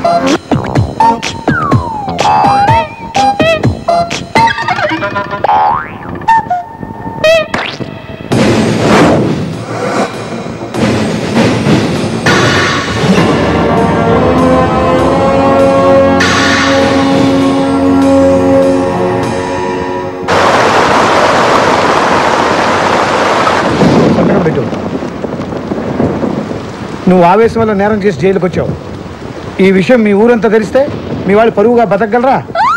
నువ్వు ఆవేశం వల్ల నేరం చేసి జైలుకి వచ్చావు. ఈ విషయం మీ ఊరంతా తెలిస్తే మీ వాళ్ళు పరువుగా బతకగలరా?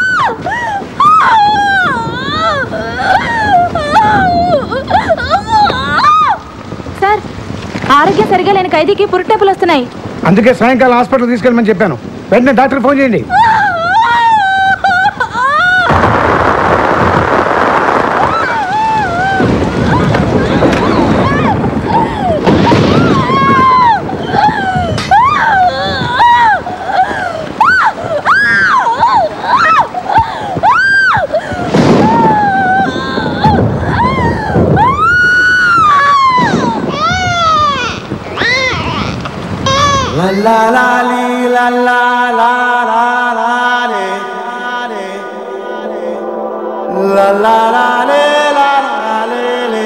సార్, ఆరోగ్యం సరిగా లేని ఖైదీకి పురుటేపులు వస్తున్నాయి. అందుకే సాయంకాలం హాస్పిటల్ తీసుకెళ్ళమని చెప్పాను. వెంటనే డాక్టర్ ఫోన్ చేయండి. La la li la la la la la le la la la le la la le le.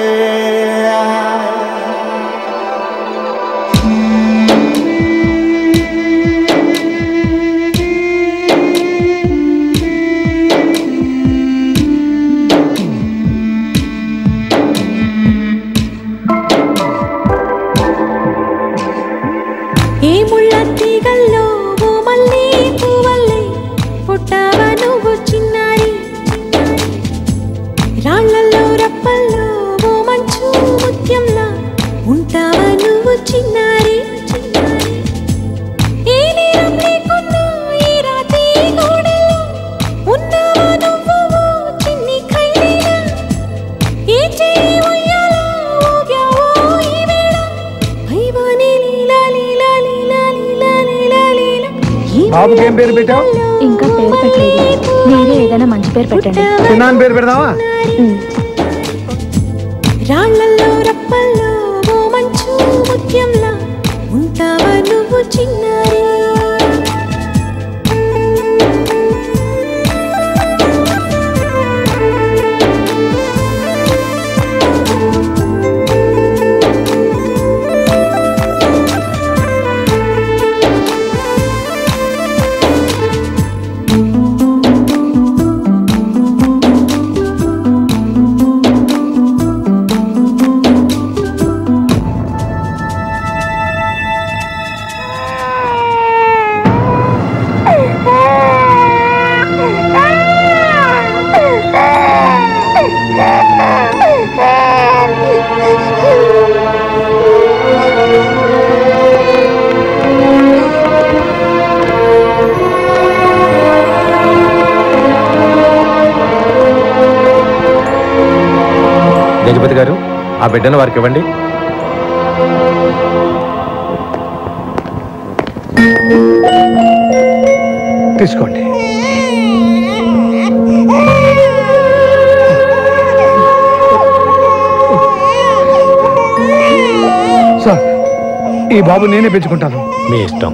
బాబుకి ఏం పేరు పెట్టావు? ఇంకా పేరు పెట్టలేదు. మీరే ఏదైనా మంచి పేరు పెట్టండి. చిన్నాన్న పేరు పెడదామా? రాళ్ళల్లో రప్పల్లో ఓ మంచు ముత్యంలా ఉంటావా నువ్వు చిన్నారి. గజపతి గారు, ఆ బిడ్డను వారికి ఇవ్వండి. తీసుకోండి. సార్, ఈ బాబు నేనే పెంచుకుంటాను. మీ ఇష్టం.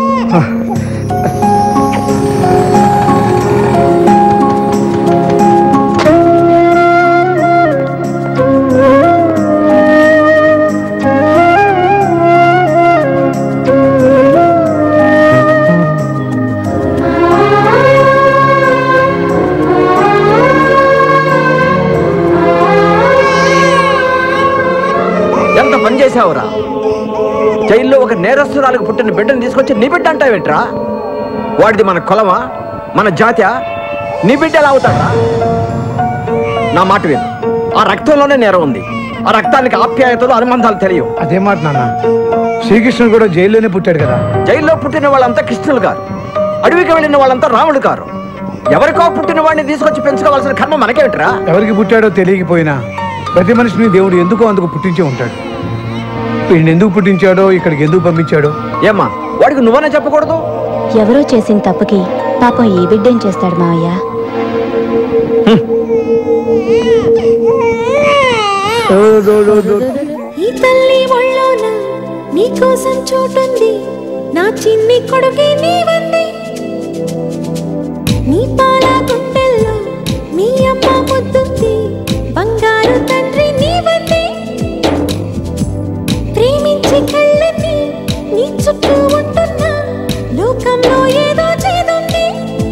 చేసావురా? జైల్లో ఒక నేరస్తురాలకు పుట్టిన బిడ్డను తీసుకొచ్చి నీ బిడ్డ అంటావేంట్రా? వాడిది మన కులమా, మన జాత్యా? నీ బిడ్డ ఎలా అవుతాడా? నా మాట విను, ఆ రక్తంలోనే నేరం ఉంది. ఆ రక్తానికి ఆప్యాయతలు అనుబంధాలు తెలియవు. అదే మాట నాన్న, శ్రీకృష్ణుడు కూడా జైల్లోనే పుట్టాడు కదా. జైల్లో పుట్టిన వాళ్ళంతా కృష్ణులు గారు, అడవికి వెళ్ళిన వాళ్ళంతా రాముడు గారు. ఎవరికో పుట్టిన వాడిని తీసుకొచ్చి పెంచుకోవాల్సిన కర్మ మనకేమిట్రా? ఎవరికి పుట్టాడో తెలియకపోయినా ప్రతి మనిషిని దేవుడు ఎందుకో అందుకు పుట్టించే ఉంటాడు. వీడిని ఎందుకు పుట్టించాడో, ఇక్కడికి ఎందుకు పంపించాడో ఏమ్మా వాడికి నువ్వనే చెప్పకూడదు? ఎవరో చేసిన తప్పుకి పాపం ఈ బిడ్డేం చేస్తాడు మావయ్య? ఈ తల్లి ఒళ్ళోన నీకోసం చోటుంది, నా చిన్ని కొడుకే నీవంది నీ పాల గుండెల్లో మీ అమ్మ ముద్దుంది బంగారు తండ్రి నీవంది ప్రేమించి కళ్ళని నీ చుట్టూ ఉంటున్నా లోకంలో ఏదో చేదుంది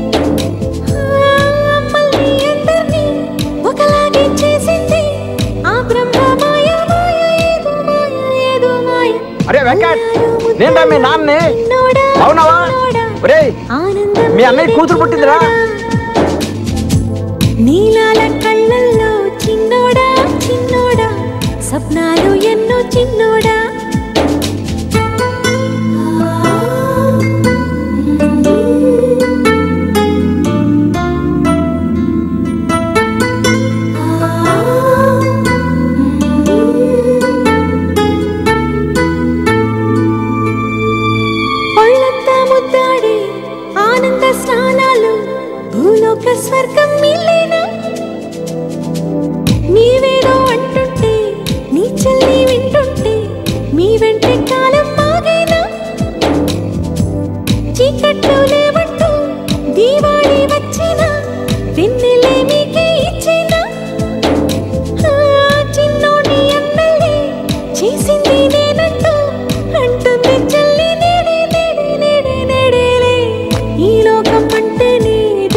అమ్మల్ని అందరినీ ఒకలాగే చేసింది ఆ బ్రహ్మ మాయ మాయ ఏదో మాయ ఏదో మాయ. అరే వెంకట్, నేను మీ నాన్నే. అవునవా? మీ అన్నయ్య కూతురు పుట్టిందిరా. నీలాల కళ్ళల్లో చిన్నోడా చిన్నోడా సప్నాలు ఎన్నో చిన్నోడా. స్వర్గం మిలేనా నీవేదో అంటుంటే నీ చెల్లి వింటుంటే మీ వెంటే కాలం మాగేనా చీకట్లో లేవంటూ దీవాళి వచ్చినా వెన్నెలే మీకే ఇచ్చేనా చిన్నోని అన్నల్ని చేసింది నేనంటూ అంటుంది చెల్లి నేడే నేడే నేడే నేడేలే ఈ లోకం అంటేనే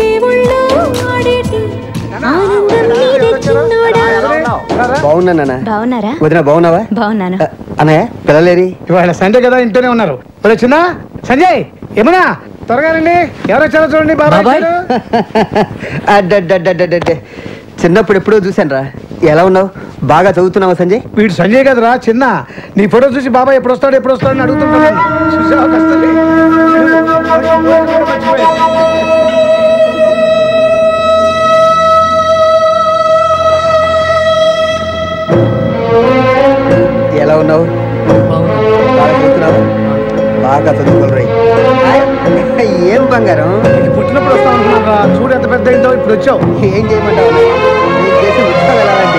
బాగున్నారా? వదిన బాగున్నావా? బాగున్నాను. అన్నయ్య పిల్లలేరి? ఇవాళ సండే కదా ఇంట్లోనే ఉన్నారు. చిన్న సంజయ్ ఏమన్నా త్వరగా రండి. ఎవరు వచ్చారో చూడండి. బాబాయ్ చిన్నప్పుడు ఎప్పుడో చూశాను రా. ఎలా ఉన్నావు? బాగా చదువుతున్నావా సంజయ్? వీడు సంజయ్ కదరా చిన్న. నీ ఫోటో చూసి బాబాయ్ ఎప్పుడు వస్తాడని అడుగుతుంటాను. చూసావా కష్టం. ఎలా ఉన్నావు? బాగా చదువుతున్నావు? బాగా చదువుకోరు. ఏం బంగారం, పుట్టినప్పుడు వస్తావు అనుకున్నారా? చూడు ఎంత పెద్ద అయిందో. ఇప్పుడు వచ్చావు. ఏం చేయమంటావు? నేను చేసి ఉత్సవం వెళ్ళాలండి.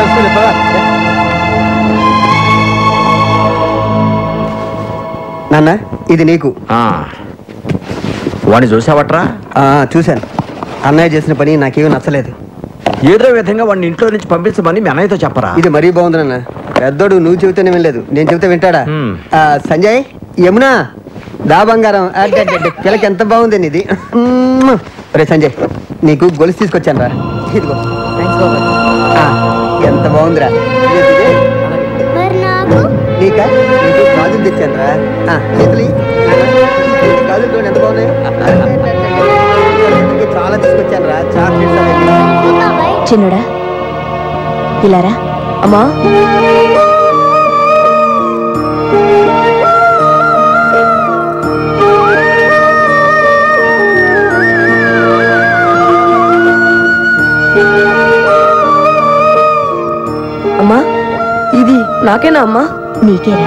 నాన్న ఇది నీకు. వాడిని చూసావట్రా? చూశాను. అన్నయ్య చేసిన పని నాకేమీ నచ్చలేదు. ఏదో విధంగా వాడిని ఇంట్లో నుంచి పంపించమని మీ అన్నయ్యతో చెప్పరా? ఇది మరీ బాగుంది నాన్న. పెద్దోడు నువ్వు చెబితేనే వినలేదు, నేను చెబితే వింటాడా? సంజయ్ యమునా దా బంగారం. పిల్లకి ఎంత బాగుంది ఇది. రే సంజయ్ నీకు గొలుసు తీసుకొచ్చాను రా. ఇదిగో ఎంత బాగుందిరా. నీకా నీకు గాజులు తెచ్చాను రా. చేతులు గాజులు చూడండి ఎంత బాగున్నాయి. చాలా తీసుకొచ్చాను రా. చాక్లెట్స్. చిన్నోడా ఇలారా. అమ్మా అమ్మా ఇది నాకేనా అమ్మా? నీకేరా.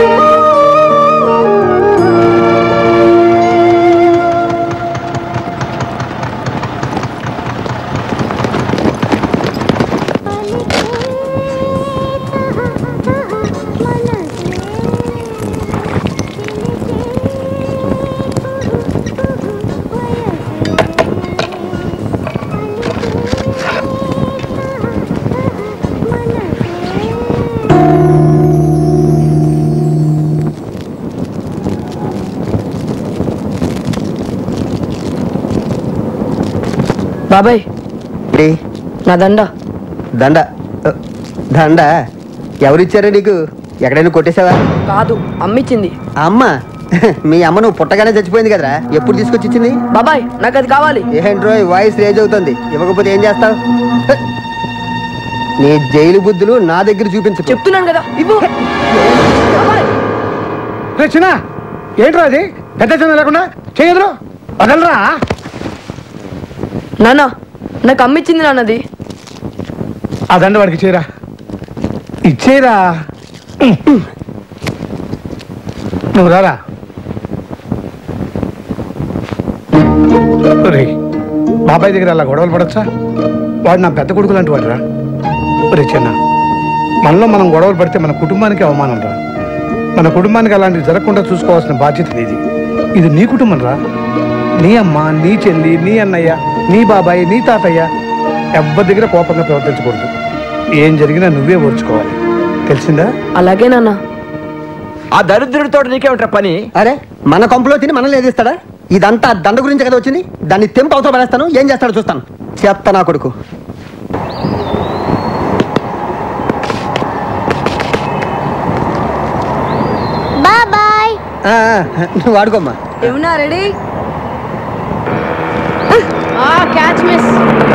బాబాయ్ నా దండ. దండ దండ ఎవరిచ్చారా నీకు? ఎక్కడైనా కొట్టేసావా? కాదు, అమ్మిచ్చింది. అమ్మ? మీ అమ్మ నువ్వు పుట్టగానే చచ్చిపోయింది కదరా. ఎప్పుడు తీసుకొచ్చి ఇచ్చింది? బాబాయ్ నాకు అది కావాలి. ఏంట్రో వాయిస్ రేజ్ అవుతుంది. ఇవ్వకపోతే ఏం చేస్తావు? నీ జైలు బుద్ధులు నా దగ్గర చూపించు. చెప్తున్నాను కదా ఇవ్వు. చిన్న ఏంట్రా అది? పెద్ద చిన్న లేకుండా చేయదురు వదలరా. నాన్న నాకు అమ్మిచ్చింది నాన్నది. ఆ దండ వాడికి ఇచ్చేరా. ఇచ్చేరా. నువ్వు రారా. బాబాయ్ దగ్గర అలా గొడవలు పడచ్చా? వాడు నా పెద్ద కొడుకు లాంటి వాడురా. ఒరే చిన్న, మనలో మనం గొడవలు పడితే మన కుటుంబానికి అవమానం రా. మన కుటుంబానికి అలాంటివి జరగకుండా చూసుకోవాల్సిన బాధ్యత నీది. ఇది నీ కుటుంబం రా. నీ అమ్మ, నీ చెల్లి, నీ అన్నయ్య, నీ బాబాయ్, నీ తాతయ్య ఎవ్వరి దగ్గర కోపంగా ప్రవర్తించకూడదు. ఏం జరిగినా నువ్వే ఓర్చుకోవాలి, తెలిసిందా? అలాగే నాన్న. ఆ దరిద్రుడితో నీకేమిట్రా పని? అరే మన కొంపలో తిని మనల్ని ఏదిస్తాడా? ఇదంతా దండ గురించి కదా వచ్చింది. దాన్ని తెంపు అవతల పడేస్తాను, ఏం చేస్తాడో చూస్తాను. చెప్తా నా కొడుకు. బాయ్. నువ్వు వాడుకోమ్మా. ఏమన్నా రెడీ? Catch miss.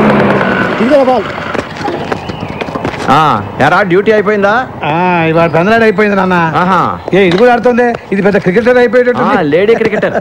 ఎరా డ్యూటీ అయిపోయిందా? ఇవాళ పెందలాడ అయిపోయింది నాన్న. ఆహా. ఇది కూడా ఆడుతుంది. ఇది పెద్ద క్రికెటర్ అయిపోయేటట్టు. Lady cricketer.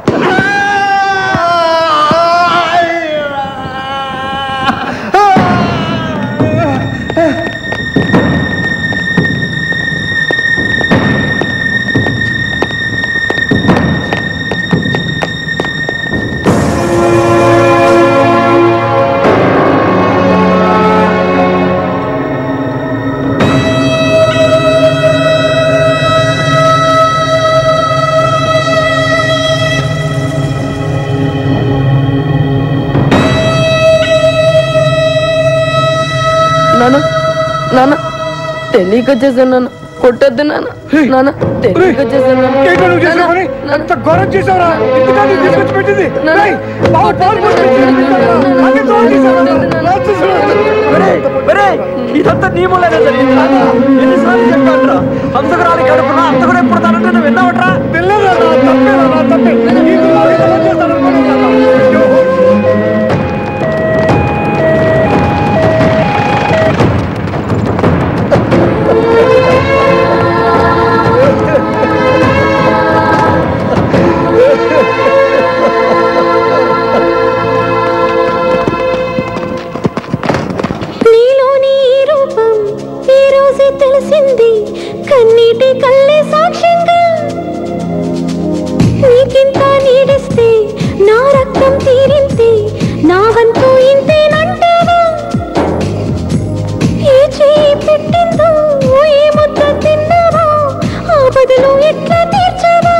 నాన్న తెలియక వచ్చేసాను నాన్న. కొట్టొద్దు నాన్న. నాన్న తెలియక వచ్చేసాను నాన్న. ఎంత ఘోరం చేసావురా! ఇదంతా నీ మూలనే జరిగింది. ఎన్నిసార్లు చెప్పానురా, హంసకురాలి కడుపున అంత కూడా ఎప్పుడు తనంటే నువ్వు విన్నావట్రా? తెలిసింది కన్నీటి కళ్ళే సాక్ష్యంగా. నీకింత నీడిస్తే నా రక్తం తీరింతే, నా వంతు ఇంతేనంటావా? ఏ చేయి పెట్టిందో, ఏ ముద్ద తిన్నావా, ఆ బదులు ఎట్లా తీర్చావా?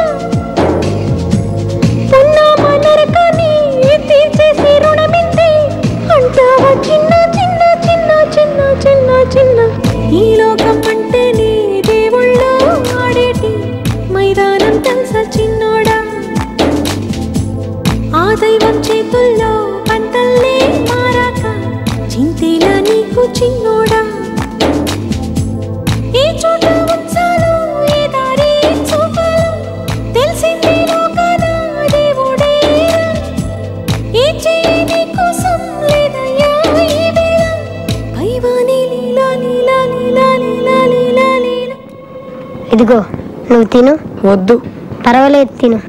పున్నామా నరకాన్ని తీర్చేసి రుణమింతే అంటావా? చిన్న చిన్న చిన్న చిన్న చిన్న చిన్న ఈ లోకం అంటే నీ దేవుళ్ళో ఆడేటి మైదానం తెలుసా చిన్నోడా? ఆ దైవం చేతుల్లో పంటల్లే మారాక చింతేలా నీకు చిన్నోడా? ఏ చోట ఉంచాలో, ఏ దారి చూపాలో తెలిసిందేనో కదా దేవుడే. ఏ చేయి నీ కోసం లేదయ్యా ఈ వేళ, పైవాని లీలా లీలా లీలా లీలా లీలా లీలా. ఇదిగో నువ్వు తిను. వద్దు. పర్వాలేదు తిను.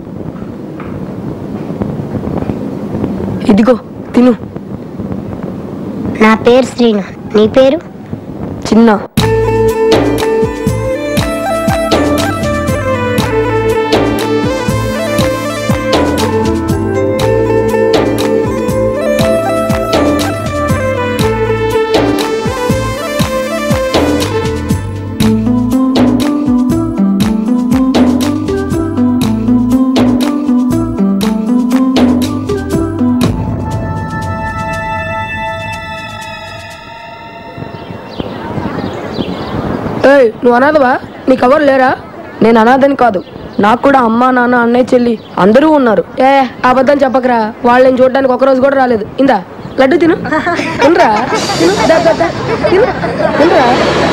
ఇదిగో తిను. నా పేరు శ్రీను, నీ పేరు? చిన్న. నువ్వు అనాథవా? నీకు ఎవరు లేరా? నేను అనాథని కాదు, నాకు కూడా అమ్మ, నాన్న, అన్నయ్య, చెల్లి అందరూ ఉన్నారు. అబద్ధం చెప్పకరా, వాళ్ళని చూడడానికి ఒకరోజు కూడా రాలేదు. ఇందా లడ్డు తిను. తినరా, తినరా.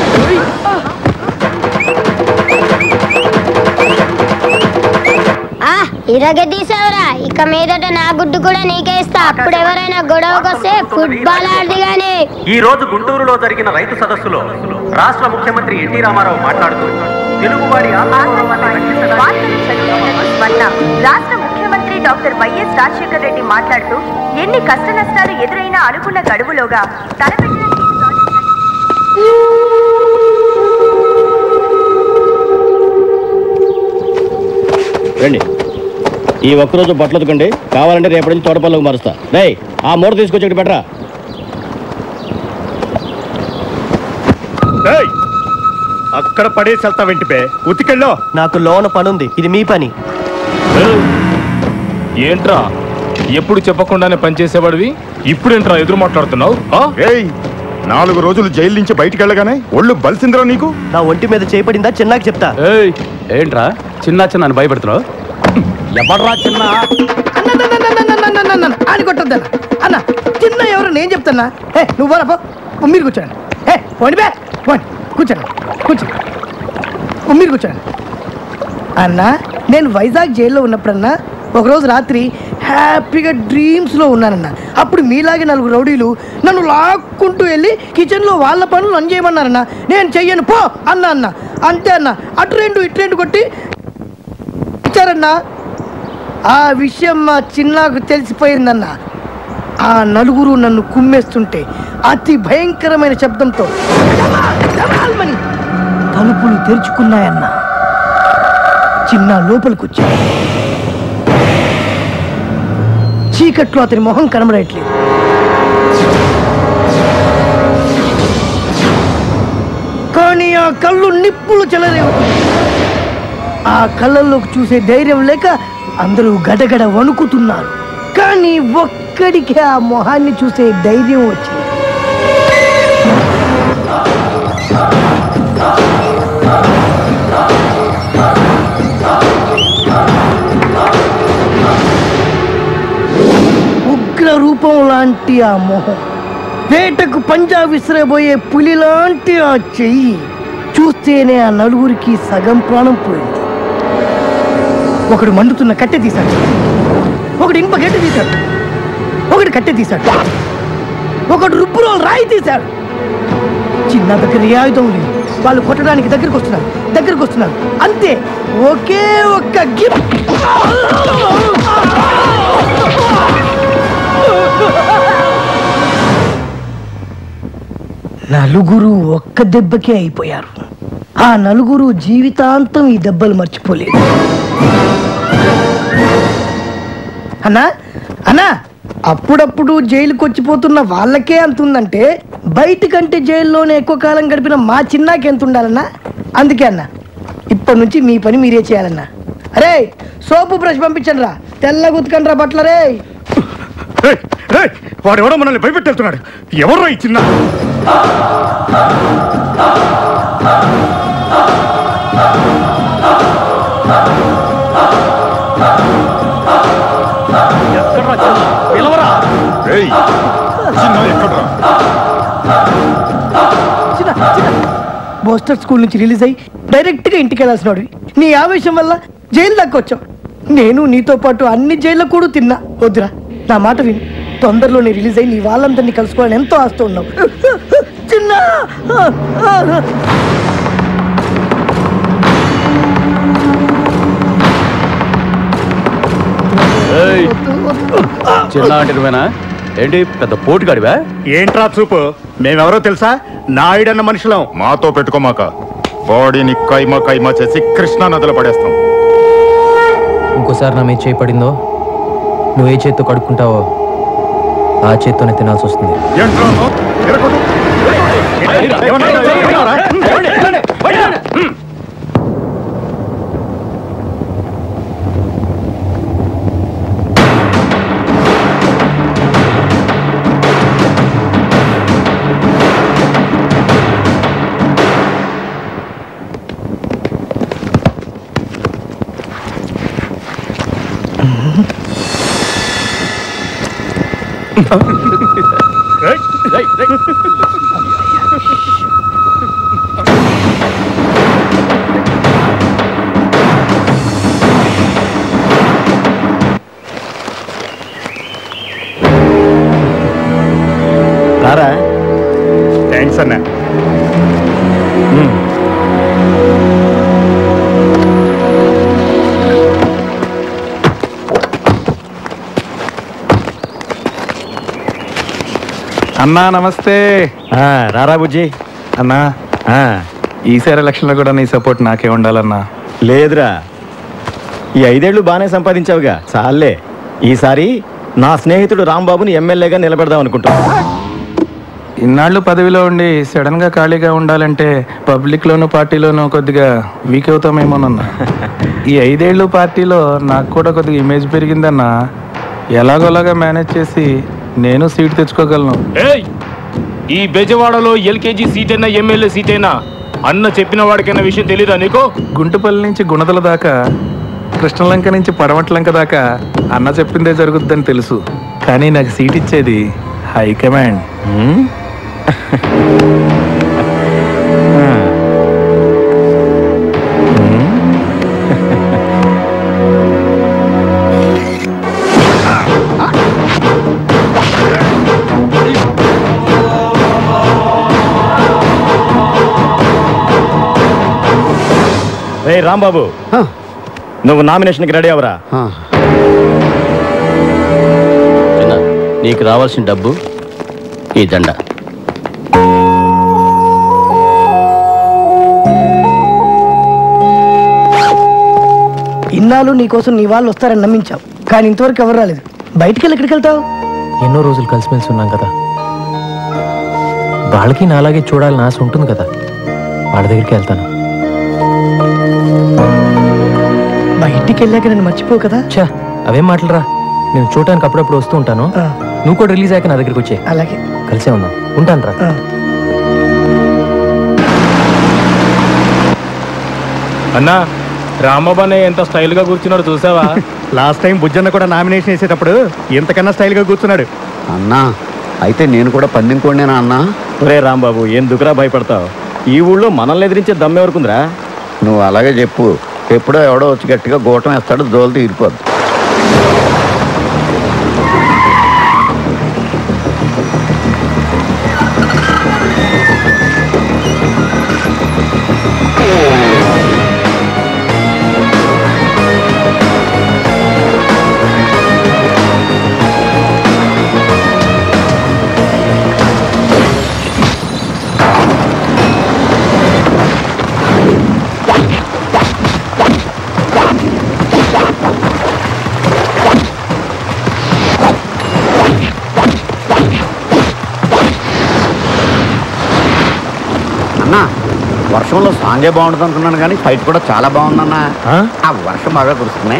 ఇరగదీసావురా, ఇక మీదట నా గుడ్డు కూడా నీకే ఇస్తా. అప్పుడు ఎవరైనా గొడవకొస్తే ఫుట్బాల్ ఆడది గానీ. ఈ రోజు గుంటూరులో జరిగిన రైతు సదస్సులో రాష్ట్ర ముఖ్యమంత్రి ఎన్టీ రామారావు మాట్లాడుతూ తెలుగువాడి రాష్ట్ర ముఖ్యమంత్రి డాక్టర్ వైఎస్ రాజశేఖర్ రెడ్డి మాట్లాడుతూ ఎన్ని కష్ట నష్టాలు ఎదురైనా అనుకున్న గడువులోగా తలపెట్టిన రండి. ఈ ఒక్కరోజు బట్టలు ఉతకండి, కావాలంటే రేపటి నుంచి తోటపల్లికి మారుస్తా. రేయ్ ఆ మూట తీసుకొచ్చి ఇక్కడ పెట్టరా. అక్కడ పడేసి వెళ్తా వెంటిపే ఉతికెళ్ళో. నాకు లోన పనుంది, ఇది మీ పని. ఏంట్రా ఎప్పుడు చెప్పకుండానే పనిచేసేవాడివి ఇప్పుడేంట్రా ఎదురు మాట్లాడుతున్నావు? 4 రోజులు జైలు నుంచి బయటికి వెళ్ళగానే ఒళ్ళు బలిసిందిరా నీకు. నా ఒంటి మీద చేపడిందా చిన్నాకి చెప్తా. ఏంట్రా చిన్న భయపెడుతున్నావు? ఎవడ్రా చిన్న అని కొట్టద్దా అన్న? చిన్న ఎవరు నేను చెప్తున్నా. నువ్వు మీరు కూర్చోండి. పోండి బే పోండి, కూర్చోండి మీరు కూర్చోండి. అన్న నేను వైజాగ్ జైల్లో ఉన్నప్పుడన్నా ఒకరోజు రాత్రి హ్యాపీగా డ్రీమ్స్లో ఉన్నానన్న. అప్పుడు మీలాగే 4 రౌడీలు నన్ను లాక్కుంటూ వెళ్ళి కిచెన్లో వాళ్ళ పనులు నన్ను చేయమన్నారన్న. నేను చెయ్యను పో అన్న. అంతే అన్న, అటు 2 ఇటు 2 కొట్టి ఇచ్చారన్న. ఆ విషయం మా చిన్నాకు తెలిసిపోయిందన్న. ఆ 4 నన్ను కుమ్మేస్తుంటే అతి భయంకరమైన శబ్దంతో తలుపులు తెరుచుకున్నాయన్న. చిన్న లోపలికి వచ్చాడు. చీకట్లో అతని మొహం కనబడట్లేదు. కానీ ఆ కళ్ళు నిప్పులు చెలరేగుతుంది. ఆ కళ్ళల్లోకి చూసే ధైర్యం లేక అందరూ గడగడ వణుకుతున్నారు. కానీ ఒక్కడికి ఆ మొహాన్ని చూసే ధైర్యం వచ్చింది. ఉగ్ర రూపం లాంటి ఆ మొహం, వేటకు పంజా విసిరబోయే పులి లాంటి ఆ చెయ్యి చూస్తేనే ఆ 4 సగం ప్రాణం పోయింది. ఒకడు మండుతున్న కట్టె తీశాడు, ఒకడు ఇనుప గడ్డి తీశాడు, ఒకడు కట్టె తీశాడు, ఒకడు రుబ్బులో రాయి తీశాడు. చిన్న దగ్గర ఏ ఆయుధం లేదు. వాళ్ళు కొట్టడానికి దగ్గరకు వస్తున్నారు. అంతే, ఒకే ఒక్క గిఫ్ట్. నలుగురు ఒక్క దెబ్బకే అయిపోయారు. ఆ 4 జీవితాంతం ఈ దెబ్బలు మర్చిపోలేదు. అన్నా అప్పుడప్పుడు జైలుకి వచ్చిపోతున్న వాళ్ళకే అంతుందంటే బయటకంటే జైల్లోనే ఎక్కువ కాలం గడిపిన మా చిన్నాకి ఎంత ఉండాలన్నా? అందుకే అన్న, ఇప్పటి నుంచి మీ పని మీరే చేయాలన్నా. అరే సోపు బ్రష్ పంపించండి రా, తెల్లగా ఉతకండి రా బట్లరే. వాడెవడో మనల్ని భయపెట్టేస్తున్నాడు. ఎవరో ఈ చిన్న? బోస్టర్ స్కూల్ నుంచి రిలీజ్ అయ్యి డైరెక్ట్ గా ఇంటికి వెళ్ళాల్సిన వాడివి. నీ ఆవేశం వల్ల జైలు దాకా వచ్చావు. నేను నీతో పాటు అన్ని జైల్లో కూడా తిన్నా. వద్దురా, నా మాట విని తొందరలోనే రిలీజ్ అయ్యి నీ వాళ్ళందరినీ కలుసుకోవాలని ఎంతో ఆస్తూ ఉన్నావు. చిన్న చిన్న అంటే నువ్వేనా? ఏంటి పెద్ద పోటుగాడివా? ఏంట్రా చూపు? మేమెవరో తెలుసా? నాయుడన్న మనుషులం. మాతో పెట్టుకోమాక. బాడీని కైమా చేసి కృష్ణా నదిలో పడేస్తాం. ఇంకోసారి నా మీద చేయి పడిందో, నువ్వు ఏ చేత్తో కడుక్కుంటావో ఆ చేత్తోనే తినాల్సి వస్తుంది. రారా? థ్యాంక్స్ అన్నా. అన్నా నమస్తే. రారా బుజ్జి. అన్నా ఈసారి ఎలక్షన్లో కూడా నీ సపోర్ట్ నాకే ఉండాలన్నా. లేదురా, ఈ 5 ఏళ్ళు బాగానే సంపాదించావుగా, చాలే. ఈసారి నా స్నేహితుడు రాంబాబుని ఎమ్మెల్యేగా నిలబెడదాం అనుకుంటున్నా. ఇన్నాళ్ళు పదవిలో ఉండి సడన్ గా ఖాళీగా ఉండాలంటే పబ్లిక్ లోను పార్టీలోనూ కొద్దిగా వీక్ అవుతామేమోనన్నా. ఈ 5 ఏళ్ళు పార్టీలో నాకు కూడా కొద్దిగా ఇమేజ్ పెరిగిందన్నా. ఎలాగోలాగా మేనేజ్ చేసి నేను సీట్ తెచ్చుకోగలను. ఈ బెజవాడలో ఎల్కేజీ సీట్ అయినా ఎమ్మెల్యే సీట్ అయినా అన్న చెప్పిన వాడికైనా విషయం తెలీదా నీకు? గుంటుపల్లి నుంచి గుణదల దాకా, కృష్ణలంక నుంచి పడమట్లంక దాకా అన్న చెప్పిందే జరుగుద్దని తెలుసు. కానీ నాకు సీట్ ఇచ్చేది హైకమాండ్. రాంబాబు, నువ్వు నామినేషన్కి రెడీ అవరా. నీకు రావాల్సిన డబ్బు ఈ దండ. ఇన్నాళ్ళు నీకోసం నీ వాళ్ళు వస్తారని నమ్మించావు, కానీ ఇంతవరకు ఎవరు రాలేదు. బయటికి వెళ్ళి ఎక్కడికి వెళ్తావు? ఎన్నో రోజులు కలిసిమెలిసి ఉన్నాం కదా, వాళ్ళకి నాలాగే చూడాలని ఆశ ఉంటుంది కదా, వాళ్ళ దగ్గరికి వెళ్తాను. బయటికి వెళ్ళాక నేను మర్చిపో కదా. చా, అవేం మాటలరా. నేను చూడటానికి అప్పుడప్పుడు వస్తూ ఉంటాను. నువ్వు కూడా రిలీజ్ అయ్యాక నా దగ్గరికి వచ్చే. అలాగే, కలిసే ఉందాం. ఉంటాను రా. అన్నా, రామబాబు ఎంత స్టైల్ గా కూర్చున్నాడు చూసావా? లాస్ట్ టైం బుజ్జన్న కూడా నామినేషన్ వేసేటప్పుడు ఎంతకన్నా స్టైల్ గా కూర్చున్నాడు. అన్నా, అయితే నేను కూడా పందెంకోండేనా అన్నా? ఒరే రాంబాబు, ఎందుకురా భయపడతావు? ఈ ఊళ్ళో మనల్ని ఎదిరించే దమ్మెవరకుందిరా? నువ్వు అలాగే చెప్పు. ఎప్పుడో ఎవడో వచ్చి గట్టిగా గోటం వేస్తాడు, దోలు తీరిపోద్దు. వర్షంలో సాంగే బాగుంటుంది అనుకున్నాను, కానీ ఫైట్ కూడా చాలా బాగుందన్నా. ఆ వర్షం బాగా కురుస్తున్నాయి.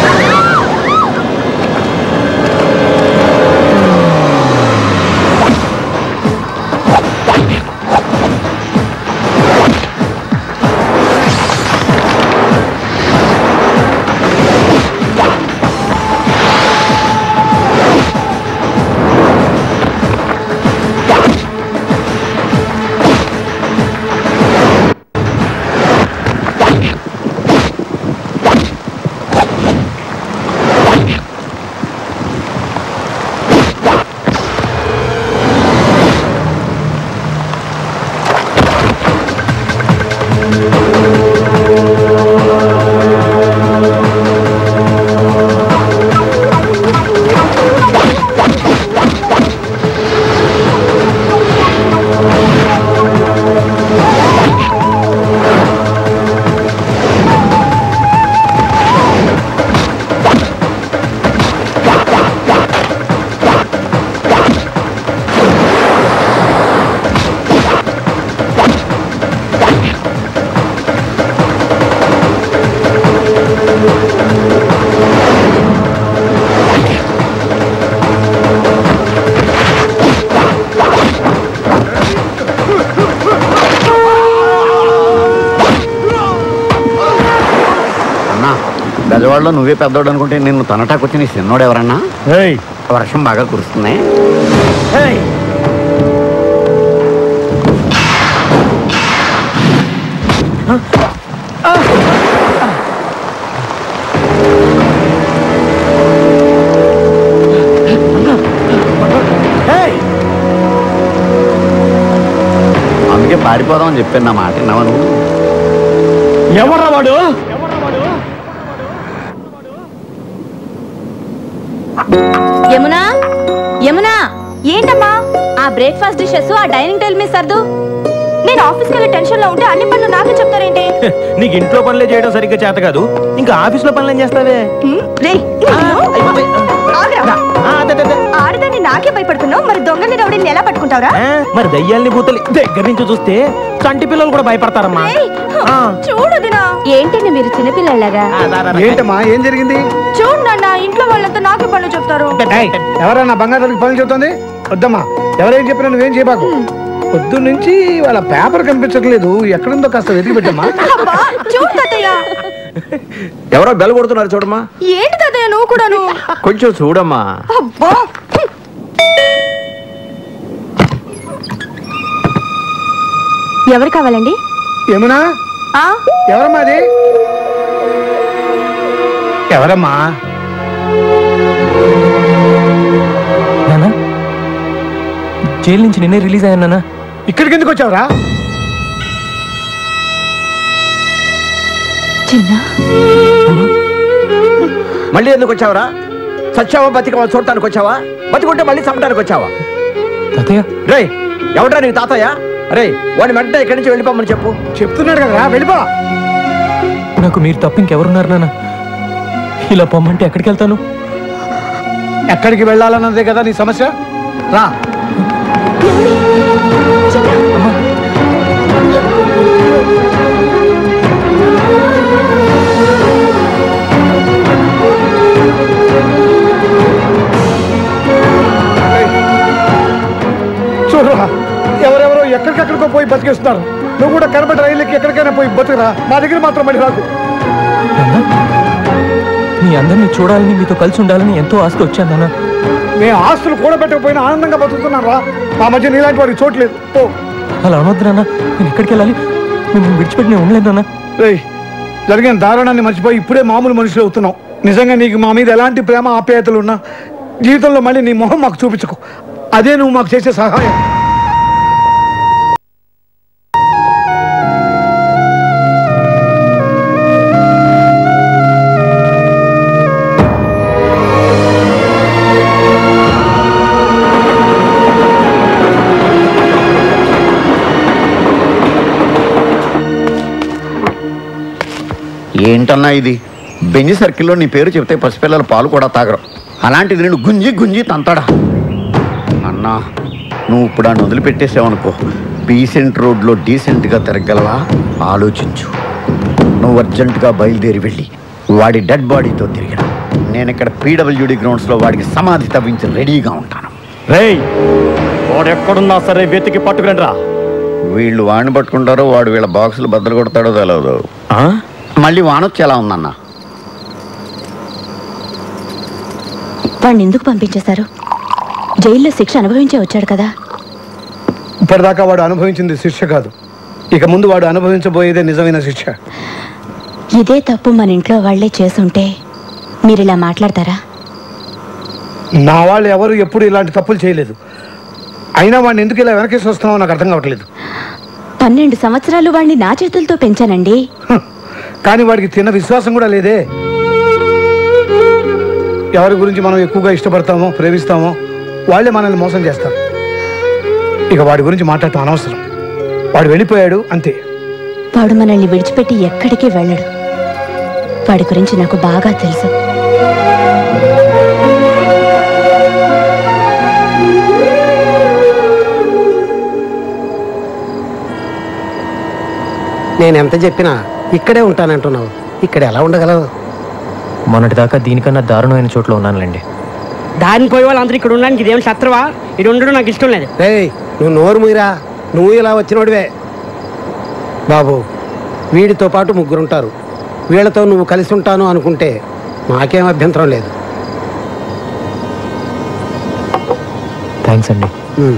బెజవాడలో నువ్వే పెద్దోడు అనుకుంటే నిన్ను తనటాకొచ్చి నీ చిన్నోడు ఎవరన్నా? వర్షం బాగా కురుస్తున్నాయి. అందుకే పారిపోదామని చెప్పాను. నా మాట విన్నావా నువ్వు? ఎవరా వాడు? యమునా, యమునా, ఏంటమ్మా ఆ బ్రేక్ఫాస్ట్ డిషెస్ ఆ డైనింగ్ టేబుల్ మీద సర్దు. నేను ఆఫీస్కి వెళ్ళే టెన్షన్ లో ఉంటే అన్ని పనులు నాకే చెప్తారేంటి? నీకు ఇంట్లో పనులే చేయడం సరిగ్గా చేత కాదు, ఇంకా ఆఫీస్ లో పనులు ఏం చేస్తావే? ఆడదాన్ని నాకే భయపడుతున్నావు, మరి దొంగని రౌడీని ఎలా పట్టుకుంటావురా? మరి దయ్యాల్ని భూతల్ని దగ్గర నుంచి చూస్తే చంటి పిల్లలు కూడా భయపడతారమ్మా. చూడదినా ఏంటండి మీరు చిన్నపిల్లలాగా? ఏంటమ్మా ఏం జరిగింది? చూడు నాన్న, ఇంట్లో వాళ్ళంతా నాకే పనులు చెప్తారు. ఎవరన్నా బంగారానికి పనులు చెప్తుంది? వద్దమ్మా, ఎవరేం చెప్పినా నువ్వేం చేయబాకు. పొద్దు నుంచి వాళ్ళ పేపర్ కనిపించట్లేదు, ఎక్కడుందో కాస్త వెతికి పెట్టమ్మా. చూడు తాతయ్య. ఎవరో బెల్ కొడుతున్నారు చూడమ్మా. ఏంటి తాతయ్య నువ్వు కూడాను? కొంచెం చూడమ్మా. అబ్బా ఎవరు కావాలండి? యమునా, ఎవరమ్మా అది? ఎవరమ్మా? నానా, జైలు నుంచి నిన్నే రిలీజ్ అయ్యాను నానా. ఇక్కడికి ఎందుకు వచ్చావురా? మళ్ళీ ఎందుకు వచ్చావరా? సచ్చావా బతికవా చూడటానికి వచ్చావా? బతికుంటే మళ్ళీ చంపడానికి వచ్చావా? తాతయ్య రే, ఎవడ్రా నీకు తాతయ్య? రే, వాడిని వెంటనే ఇక్కడి నుంచి వెళ్ళిపోమని చెప్పు. చెప్తున్నాడు కదా, వెళ్ళిపో. నాకు మీరు తప్ప ఇంకెవరున్నారు నాన్న? ఇలా పొమ్మంటే ఎక్కడికి వెళ్తాను? ఎక్కడికి వెళ్ళాలన్నదే కదా నీ సమస్య. రా. చూడరా, ఎవరెవరో ఎక్కడికెక్కడికో పోయి బతికేస్తున్నారు. నువ్వు కూడా కనబడి రైళ్ళకి ఎక్కడికైనా పోయి బతుకురా, మా దగ్గర మాత్రం మళ్ళీ రాకు. మీ అందరినీ చూడాలని, మీతో కలిసి ఉండాలని ఎంతో ఆశతో వచ్చాను నాన్న. మేము ఆస్తులు కూడబెట్టకపోయినా ఆనందంగా బతుకుతున్నాం రా. మా మధ్య నీలాంటి వాడికి చోట్లేదు. అలా అనొద్దు నాన్న, నేను ఎక్కడికి వెళ్ళాలి? మిమ్మల్ని విడిచిపెట్టి నేను ఉండలేదు నాన్న. జరిగిన దారుణాన్ని మర్చిపోయి ఇప్పుడే మామూలు మనుషులు అవుతున్నాం. నిజంగా నీకు మా మీద ఎలాంటి ప్రేమ ఆప్యాయతలు ఉన్నా జీవితంలో మళ్ళీ నీ మొహం మాకు చూపించుకో. అదే నువ్వు మాకు చేసే సహాయం. ఏంటన్నా ఇది? బెంజి సర్కిల్లో నీ పేరు చెప్తే పసిపిల్లల పాలు కూడా తాగరు. అలాంటిది నేను గుంజి గుంజి తంతాడా? అన్నా, నువ్వు ఇప్పుడు ఆయన వదిలిపెట్టేసావనుకో, డీసెంట్ రోడ్లో డీసెంట్గా తిరగలవా? ఆలోచించు. నువ్వు అర్జెంటుగా బయలుదేరి వెళ్ళి వాడి డెడ్ బాడీతో తిరిగిన నేను ఇక్కడ పీడబ్ల్యూడి గ్రౌండ్స్లో వాడికి సమాధి తవ్వించి రెడీగా ఉంటాను. రేయ్, వాడు ఎక్కడున్నా సరే వెతికి పట్టుకుని రా. వీళ్ళు వాడిని పట్టుకుంటారో వాడు వీళ్ళ బాక్సులు బద్దలు కొడతాడో తెలియదు. మళ్ళీ వానొచ్చి ఎలా ఉందన్నా? వాడిని ఎందుకు పంపించేశారు? జైల్లో శిక్ష అనుభవించే వచ్చాడు కదా. ఇప్పటిదాకా వాడు అనుభవించింది శిక్ష కాదు, ఇక ముందు వాడు అనుభవించబోయేదే నిజమైన శిక్ష. ఇదే తప్పు మన ఇంట్లో వాళ్లే చేసుంటే మీరు ఇలా మాట్లాడతారా? నా వాళ్ళు ఎవరు ఎప్పుడు ఇలాంటి తప్పులు చేయలేదు. అయినా వాడిని ఎందుకు ఇలా వెనకేసి వస్తున్నావో నాకు అర్థం కావట్లేదు. 12 సంవత్సరాలు వాడిని నా చేతులతో పెంచానండి. కానీ వాడికి తిన్న విశ్వాసం కూడా లేదే. ఎవరి గురించి మనం ఎక్కువగా ఇష్టపడతామో ప్రేమిస్తామో వాళ్ళే మనల్ని మోసం చేస్తారు. ఇక వాడి గురించి మాట్లాడటం అనవసరం. వాడు వెళ్ళిపోయాడు అంతే. వాడు మనల్ని విడిచిపెట్టి ఎక్కడికి వెళ్ళడు. వాడి గురించి నాకు బాగా తెలుసు. నేనెంత చెప్పినా ఇక్కడే ఉంటానంటున్నావు, ఇక్కడ ఎలా ఉండగలవు? మొన్నటిదాకా దీనికన్నా దారుణమైన చోట్ల ఉన్నానులేండి. దారిని పోయే వాళ్ళందరూ ఇక్కడ ఉండడానికి ఇదేం శత్రువా? ఇది ఉండడం నాకు ఇష్టం లేదు. నువ్వు నోరు మూయరా, నువ్వు ఇలా వచ్చినోడివే. బాబు, వీడితో పాటు 3 ఉంటారు. వీళ్ళతో నువ్వు కలిసి ఉంటాను అనుకుంటే నాకేం అభ్యంతరం లేదు. థ్యాంక్స్ అండి.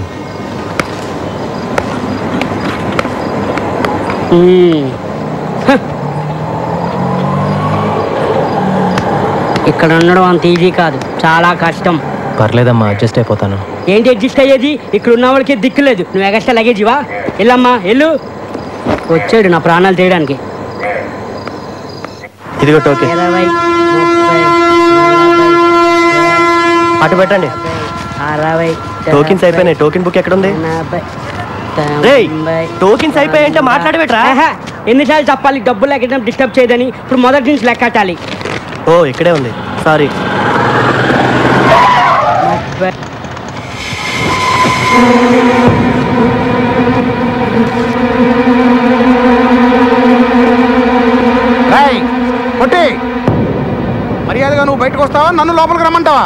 ఇక్కడ ఉండడం అంత ఈజీ కాదు, చాలా కష్టం. పర్లేదమ్మా, అడ్జస్ట్ అయిపోతాను. ఏంటి అడ్జస్ట్ అయ్యేది? ఇక్కడ ఉన్న వాళ్ళకి దిక్కు లేదు. నువ్వు ఎగస్ట్రా లగేజివా? వెళ్ళమ్మా వెళ్ళు. వచ్చాడు నా ప్రాణాలు తీయడానికి. ఇదిగో టోకెన్. 20, 30, అటు పెట్టండి. 60. టోకెన్స్ అయిపోయినాయి. టోకెన్ బుక్ ఎక్కడ ఉంది? టోకెన్స్ అయిపోయాయంటే మాట్లాడబెట్రా. ఎన్నిసార్లు చెప్పాలి డబ్బులు లెక్కడం డిస్టర్బ్ చేయదని? ఇప్పుడు మొదటి నుంచి లెక్కటాలి. ఓ, ఇక్కడే ఉంది, సారీ. కొట్టి మర్యాదగా నువ్వు బయటకు వస్తావా, నన్ను లోపలికి రమ్మంటావా?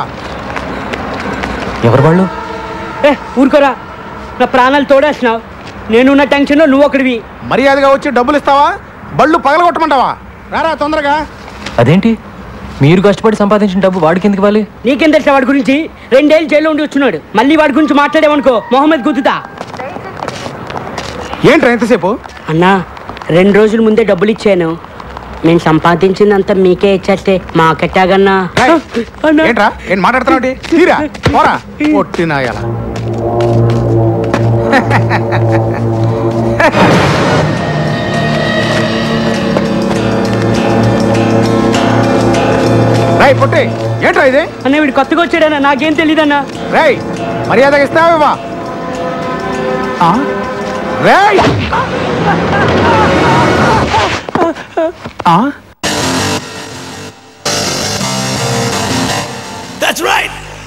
ఎవరు వాళ్ళు? ఊరుకోరా, నా ప్రాణాలు తోడేస్తున్నావు. నేనున్న టెన్షన్లో నువ్వు ఒకటివి. మర్యాదగా వచ్చి డబ్బులు ఇస్తావా, బళ్ళు పగలగొట్టమంటావా? రారా తొందరగా. అదేంటి మీరు కష్టపడి సంపాదించిన డబ్బు వాడికి ఎందుకు ఇవ్వాలి? నీకేం తెలుసా వాడి గురించి? 2 ఏళ్ళు జైల్లో ఉండి వచ్చున్నాడు. మళ్ళీ వాడి గురించి మాట్లాడేవనుకో మొహమ్మద్ గుద్దుతా. ఏంట్రా ఎంతసేపు? అన్నా 2 రోజుల ముందే డబ్బులు ఇచ్చాను. నేను సంపాదించిందంతా మీకే ఇచ్చేస్తే మాకెట్టాగన్నా. ఏంట్రా ఏం మాట్లాడుతున్నావు? తీరా పోరా కొట్టినాయాల. రై పొట్టి ఏంట్రా ఇది? అన్న వీడు కొత్తగా వచ్చాడన్నా, నాకేం తెలియదన్నా. రై మర్యాదగా ఇస్తావా? రై That's right.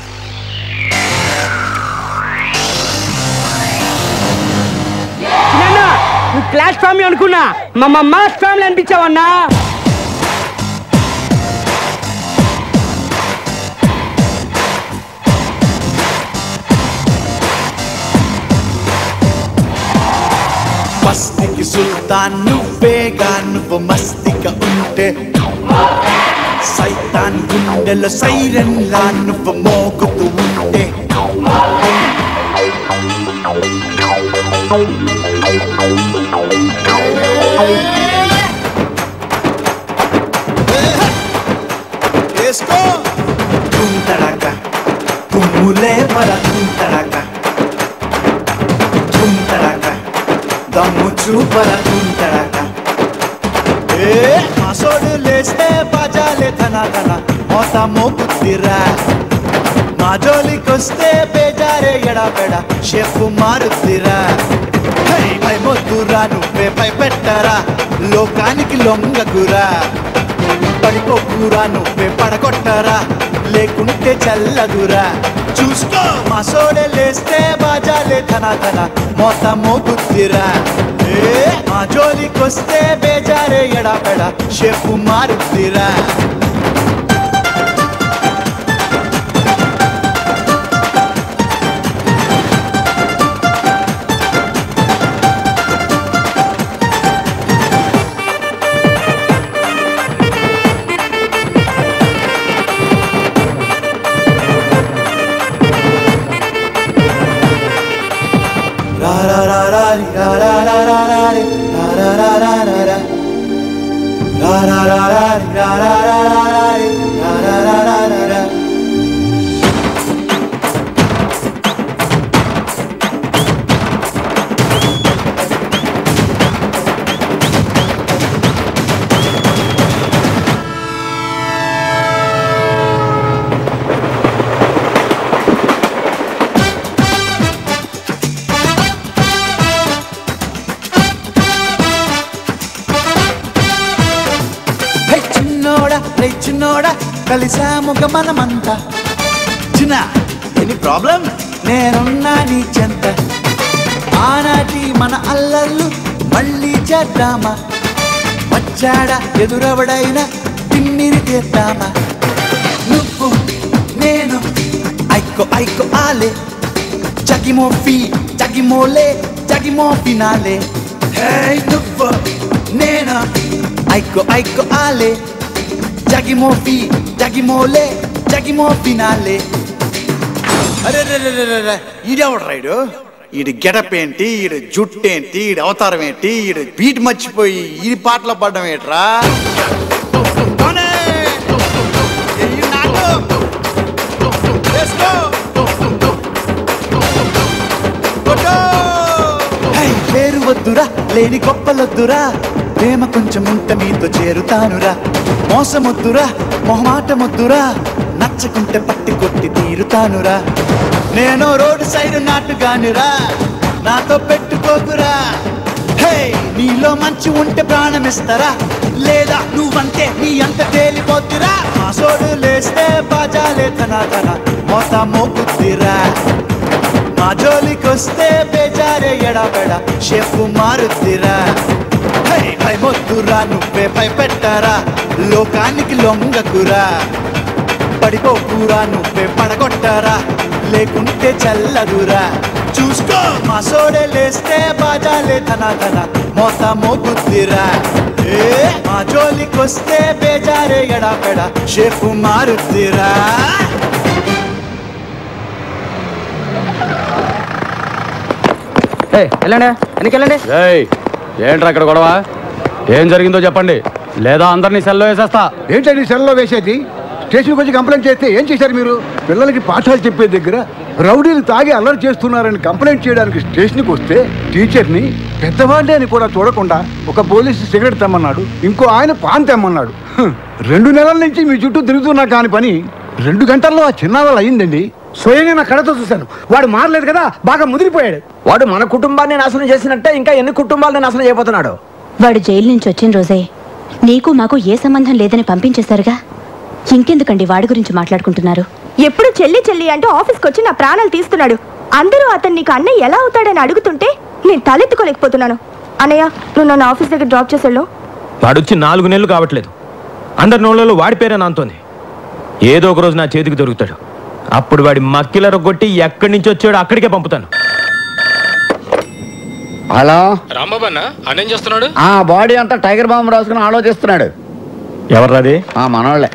నువ్వు క్లాస్ ఫ్యామిలీ అనుకున్నా, మా మాస్ ఫ్యామిలీ అనిపించావన్నా. మస్తికి సుల్తాన్ నువ్వేగా, నువ్వు మస్తిగా ఉంటే సైతాన్ గుండెలో సైరన్ లా నువ్వు మోగుతూ ఉంటే. తుంతడక తుమ్ములే పర తుంతడక, తుంతడక దమ్ము చూపర తుంతడక. మాసోడు లేస్తే బాజాలే ధన ధన మోత మోగుద్దిరా. మా జోలికొస్తే బేజారే ఎడబెడ షేపు మారుద్దిరా. పై మొద్దురా నువ్వే పై పెట్టరా, లోకానికి లొంగగురా. పడిపోకురా నువ్వే పడగొట్టరా, లేకుంటే చల్లగురా. చూసుకో మా సోడే లేస్తే బాజాలే ధన ధన మోత మోగుద్దిరా. మా జోలికొస్తే బేజారే ఎడబెడ షేపు మారుద్దిరా. చిన్నోడా కలిసాముగ మనమంతా. చిన్న ఎనీ ప్రాబ్లం, నేనున్నా నీ చెంత. ఆనాటి మన అల్లర్లు మళ్ళీ చేద్దామా, వచ్చాడా ఎదురవడైనా తిమ్మిరి చేద్దామా. నువ్వు నేను ఐకో ఐకో ఆలే, జగిమోఫీ జగిమోలే జగిమో ఫినాలే. నువ్వు నేను ఐకో ఐకో ఆలే, జగిమోఫీ జగిమోలే జగిమో ఫినాలే. అరే ఈడెవడు రైడు? ఈడి గెటప్ ఏంటి, ఈడు జుట్టు ఏంటి, ఈడి అవతారం ఏంటి, ఈడు బీట్ మర్చిపోయి ఈ పాటలో పడ్డం ఏంట్రా? పేరు వద్దురా, లేని గొప్పలొద్దురా, ప్రేమ కొంచెం ఉంట మీతో చేరుతానురా. మోసమొద్దురా, మొహమాటమొద్దురా, నచ్చకుంటే పట్టి కొట్టి తీరుతానురా. నేను రోడ్డు సైడ్ నాటుగానురా, నాతో పెట్టుకోకురా. నీలో మంచి ఉంటే ప్రాణమిస్తారా, లేదా నువ్వంటే నీ అంత తేలిపోతురా. మా సోడు లేస్తే బాజాలే ధన ధన మోత మోగుద్దిరా. మా జోలికొస్తే బేజారే ఎడబెడ షేపు మారుద్దిరా భయమొద్దురా నువ్వే భయపెట్టారా లోకానికి లొంగకురా పడిపోకురా నువ్వే పడగొట్టారా లేకుంటే చల్లదురా చూసుకో మా సోడే లేస్తే బాజాలే ధన ధన మోత మోగుద్దిరా మా జోలికొస్తే బేజారే ఎడబెడ షేపు మారుద్దిరా వెళ్ళండి ఎన్నికెళ్ళండి. ఏంట్రా ఇక్కడ గొడవ? ఏం జరిగిందో చెప్పండి, లేదా అందరినీ సెల్లో వేసేస్తా. ఏంటండి సెల్లో వేసేది? స్టేషన్కి వచ్చి కంప్లైంట్ చేస్తే ఏం చేశారు మీరు? పిల్లలకి పాఠాలు చెప్పే దగ్గర రౌడీలు తాగి అల్లరి చేస్తున్నారని కంప్లైంట్ చేయడానికి స్టేషన్కి వస్తే టీచర్ని పెద్దవాళ్ళే అని కూడా చూడకుండా ఒక పోలీసు సిగరెట్ తెమ్మన్నాడు, ఇంకో ఆయన పాన్ తెమ్మన్నాడు. 2 నెలల నుంచి మీ చుట్టూ తిరుగుతున్నా కాని పని 2 గంటల్లో ఆ చిన్నవాళ్ళు అయ్యిందండి. స్వయంగా నా కళతో చూశాను. వాడు మారలేదు కదా, బాగా ముదిరిపోయాడు. వాడు మన కుటుంబాన్ని నాశనం చేసినట్టే ఇంకా ఎన్ని కుటుంబాలను నాశనం చేయబోతున్నాడు. వాడు జైలు నుంచి వచ్చిన రోజే నీకు మాకు ఏ సంబంధం లేదని పంపించేశారుగా, ఇంకెందుకండి వాడి గురించి మాట్లాడుకుంటున్నారు? ఎప్పుడు చెల్లి చెల్లి అంటూ ఆఫీస్కి వచ్చి నా ప్రాణాలు తీస్తున్నాడు. అందరూ అతను నీకు అన్నయ్య ఎలా అవుతాడని అడుగుతుంటే నేను తలెత్తుకోలేకపోతున్నాను. అన్నయ్య, నువ్వు నన్ను ఆఫీస్ దగ్గర డ్రాప్ చేసాడు. వాడొచ్చి 4 నెలలు కావట్లేదు. అందరి నోళ్ళలో వాడి పేరే నాంతోంది. ఏదో ఒక రోజు నా చేతికి దొరుకుతాడు. అప్పుడు వాడి మక్కిల రొగ్గొట్టి ఎక్కడి నుంచి వచ్చాడో అక్కడికే పంపుతాను. హలో రాంబాబు అన్న, అన్నేం చేస్తున్నాడు? ఆ బాడీ అంతా టైగర్ బాంబు రాసుకుని ఆలోచిస్తున్నాడు. ఎవర్రాది? మనోళ్ళే.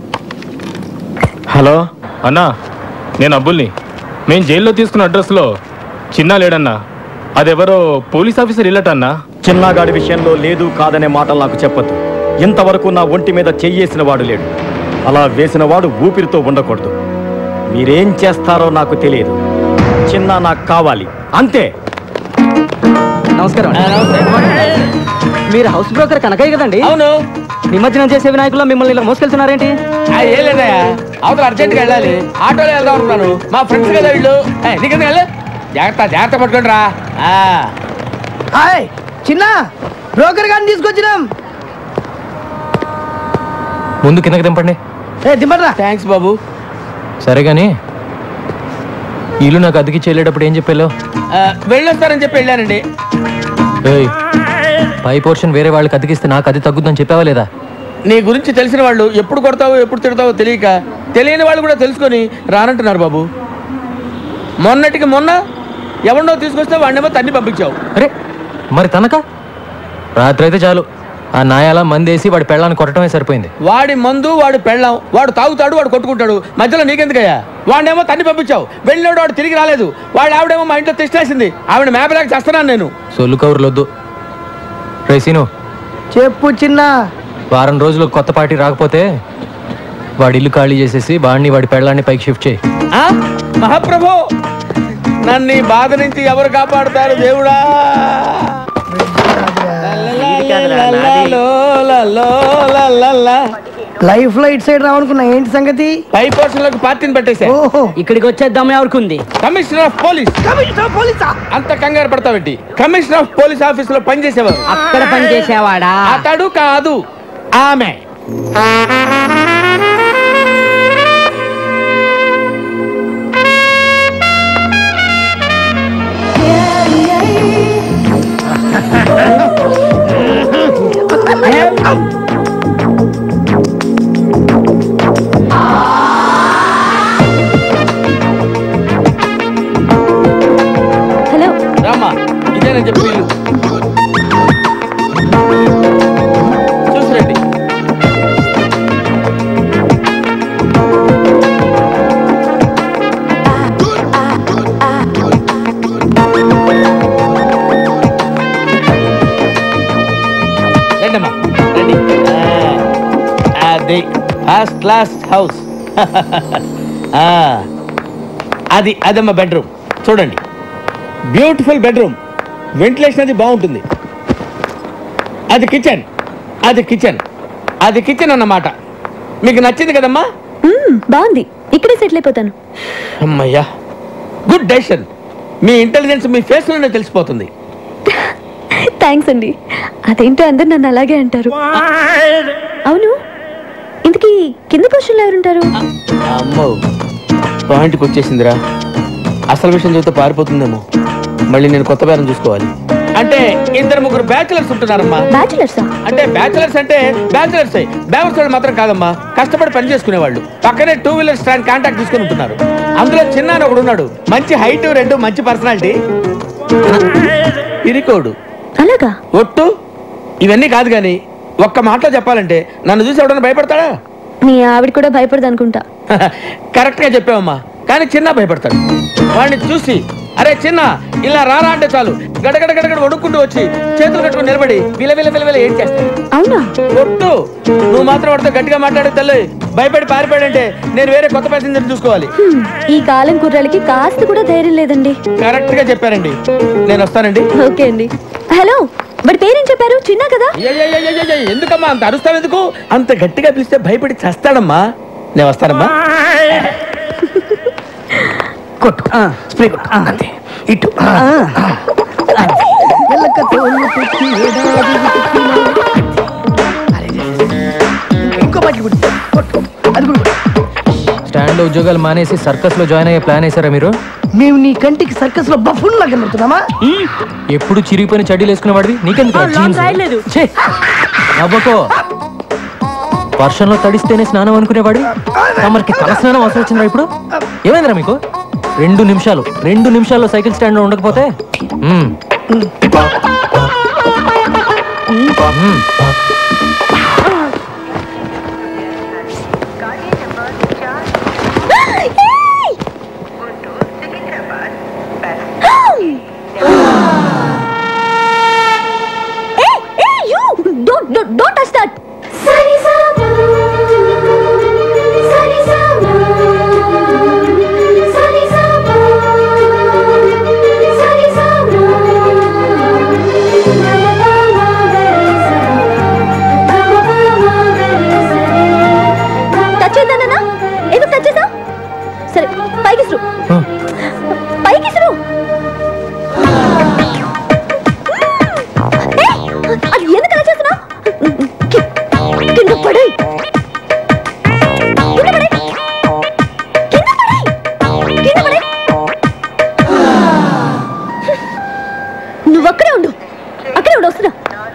హలో అన్నా, నేను అబ్బుల్ని. మేము జైల్లో తీసుకున్న అడ్రస్లో చిన్న లేడన్నా. అదెవరో పోలీస్ ఆఫీసర్ ఇల్లటన్నా. చిన్నగాడి విషయంలో లేదు కాదనే మాటలు నాకు చెప్పొద్దు. ఇంతవరకు నా ఒంటి మీద చెయ్యేసిన వాడు లేడు. అలా వేసిన వాడు ఊపిరితో ఉండకూడదు. మీరేం చేస్తారో నాకు తెలియదు. చిన్న నాకు కావాలి, అంతే. నమస్కారం. మీరు హౌస్ బ్రోకర్ కనకయ్య కదండి? అవును. నిమజ్జనం చేసే వినాయకుల్లో మిమ్మల్ని ఇలా మోసుకెళ్తున్నారేంటి? ఏం లేదయ్యా, అవతల అర్జెంట్గా వెళ్ళాలి. ఆటోలో వెళ్దాం అనుకున్నాను. మా ఫ్రెండ్స్ కదా వీళ్ళు. నీకెందుకు వెళ్ళి జాగ్రత్త జాగ్రత్త పట్టుకోండి రా. హాయ్ చిన్న, బ్రోకర్ గారిని తీసుకొచ్చినాం. ముందు కిందకి దింపండి. దింపరా. థ్యాంక్స్ బాబు. సరే కానీ ఇల్లు నాకు అతికిచ్చి వెళ్ళేటప్పుడు ఏం చెప్పాలో? వెళ్ళొస్తారని చెప్పి వెళ్ళానండి. పై పోర్షన్ వేరే వాళ్ళకి అతికిస్తే నాకు అది తగ్గుద్దని చెప్పావా లేదా? నీ గురించి తెలిసిన వాళ్ళు ఎప్పుడు కొడతావో ఎప్పుడు తిడతావో తెలియక తెలియని వాళ్ళు కూడా తెలుసుకొని రానంటున్నారు బాబు. మొన్నటికి మొన్న ఎవరినో తీసుకొస్తే వాడినేమో తన్ని పంపించావు. అరే మరి తనక రాత్రి అయితే చాలు, ఆ నాయాల మందేసి వాడి పెళ్ళాన్ని కొట్టడమే సరిపోయింది. వాడి మందు వాడు పెళ్ళాం, వాడు తాగుతాడు, వాడు కొట్టుకుంటాడు. మధ్యలో నీకెందుకయ్యా? వాడినేమో తన్ని పంపించావు. వెళ్ళినాడు, వాడు తిరిగి రాలేదు. వాడు ఆవిడేమో మా ఇంట్లో తెచ్చేసింది. ఆవిడ మేపలేక చేస్తున్నాను నేను. సొల్లు కౌరులొద్దు. రేసీను చెప్పు చిన్న. వారం రోజులు కొత్త పార్టీ రాకపోతే వాడి ఇల్లు ఖాళీ చేసేసి వాడిని వాడి పెళ్ళాన్ని పైకి షిఫ్ట్ చేయి. మహాప్రభు, నన్ను ఈ బాధ నుంచి ఎవరు కాపాడుతారు దేవుడా? లైఫ్ లో ఇటు సైడ్ రావనుకున్నా. ఏంటి సంగతి? పై పోర్షన్ లోకి పార్టీని పెట్టేసా. ఇక్కడికి వచ్చేద్దాం ఎవరికి ఉంది? Commissioner of police. Commissioner of పోలీసా? అంత కంగారు పడతావేంటి? కమిషనర్ ఆఫ్ పోలీస్ ఆఫీస్ లో పనిచేసేవారు. అక్కడ పనిచేసేవాడా? అతడు కాదు, ఆమె. హలో రామ్మా, ఇదేనని చెప్పి వీళ్ళు చూసిరండి. రండమ్మా రండి. అది ఫస్ట్ క్లాస్ హౌస్. అదమ్మా బెడ్రూమ్. చూడండి, బ్యూటిఫుల్ బెడ్రూమ్. వెంటిలేషన్ అది బాగుంటుంది. అది కిచెన్, అది కిచెన్, అది కిచెన్ అన్నమాట. మీకు నచ్చింది కదమ్మా? బాగుంది, ఇక్కడే సెటిల్ అయిపోతాను. అమ్మయ్యా, గుడ్ డెసిషన్. మీ ఇంటెలిజెన్స్ మీ ఫేస్ లోనే తెలిసిపోతుంది. థ్యాంక్స్ అండి. అదేంటో అందరు నన్ను అలాగే అంటారు. అవును, ఇంతకీ కింద పొజిషన్లో ఎవరుంటారు? అమ్మో, పాయింట్కి వచ్చేసిందిరా. అసలు విషయం చెబితే పారిపోతుందేమో. మళ్ళీ నేను కొత్త బేరం చూసుకోవాలి. అంటే 2-3 బ్యాచులర్స్ ఉంటున్నారమ్మా. బ్యాచులర్సా? అంటే బ్యాచులర్స్ బ్యావర్స్ వాళ్ళు మాత్రం కాదమ్మా, కష్టపడి పని చేసుకునేవాళ్ళు. పక్కనే 2 వీలర్ స్టాండ్ కాంటాక్ట్ తీసుకుని ఉంటున్నారు. అందులో చిన్న ఒకడు ఉన్నాడు, మంచి హైట్, 2 మంచి పర్సనాలిటీ, ఇరికోడు. అలాగా? ఒట్టు ఇవన్నీ కాదు గాని ఒక్క మాటలో చెప్పాలంటే నన్ను చూసి ఎవడన్నా భయపడతాడా? మీ ఆవిడ కూడా భయపడదు అనుకుంటా. కరెక్ట్ గా చెప్పావమ్మా, కానీ చిన్న భయపడతాడు. వాడిని చూసి అరే చిన్న ఇలా రారా అంటే చాలు గడగడ గడగడ వడుక్కుంటూ వచ్చి చేతులు కట్టుకుని నిలబడి విల ఏం చేస్తాడు. అవునా? ఒట్టు నువ్వు మాత్రం వాడితో గట్టిగా మాట్లాడే తల్లి భయపడి పారిపోయాడంటే నేను వేరే కొత్త ప్యాసింజర్ చూసుకోవాలి. ఈ కాలం కుర్రాలకి కాస్త కూడా ధైర్యం లేదండి. కరెక్ట్ గా చెప్పారండి, నేను వస్తానండి. ఓకే అండి. హలో, వాడి పేరేం చెప్పారు? చిన్న కదా? ఎందుకమ్మా అంత అరుస్తావు? ఎందుకు అంత గట్టిగా పిలిస్తే భయపడి చేస్తాడమ్మా. నేను వస్తానమ్మా. కొట్టు స్ప్రే కొట్టు అంతే. ఇటు ఇంకో బట్టి కొట్టు. అది కూడా స్టాండ్ లో ఉద్యోగాలు మానేసి సర్కస్ లో జాయిన్ అయ్యే ప్లాన్ వేసారా మీరు? మేము నీ కంటికి సర్కస్ లో బఫూన్ లాగా కనబడుతున్నామా? ఎప్పుడు చిరిగిపోయిన చడ్డీలు వేసుకునే వాడివి నీకెందుకు? అవ్వకో, వర్షంలో తడిస్తేనే స్నానం అనుకునేవాడి తమరికి తల స్నానం అవసరం వచ్చిందా ఇప్పుడు? ఏమైందిరా మీకు? 2 నిమిషాల్లో సైకిల్ స్టాండ్ లో ఉండకపోతే Don't touch that. సరే పైకి అది ఎందుకు అలా చేస్తున్నా? కింద పడే నువ్వు అక్కడే ఉండు వస్తున్నా.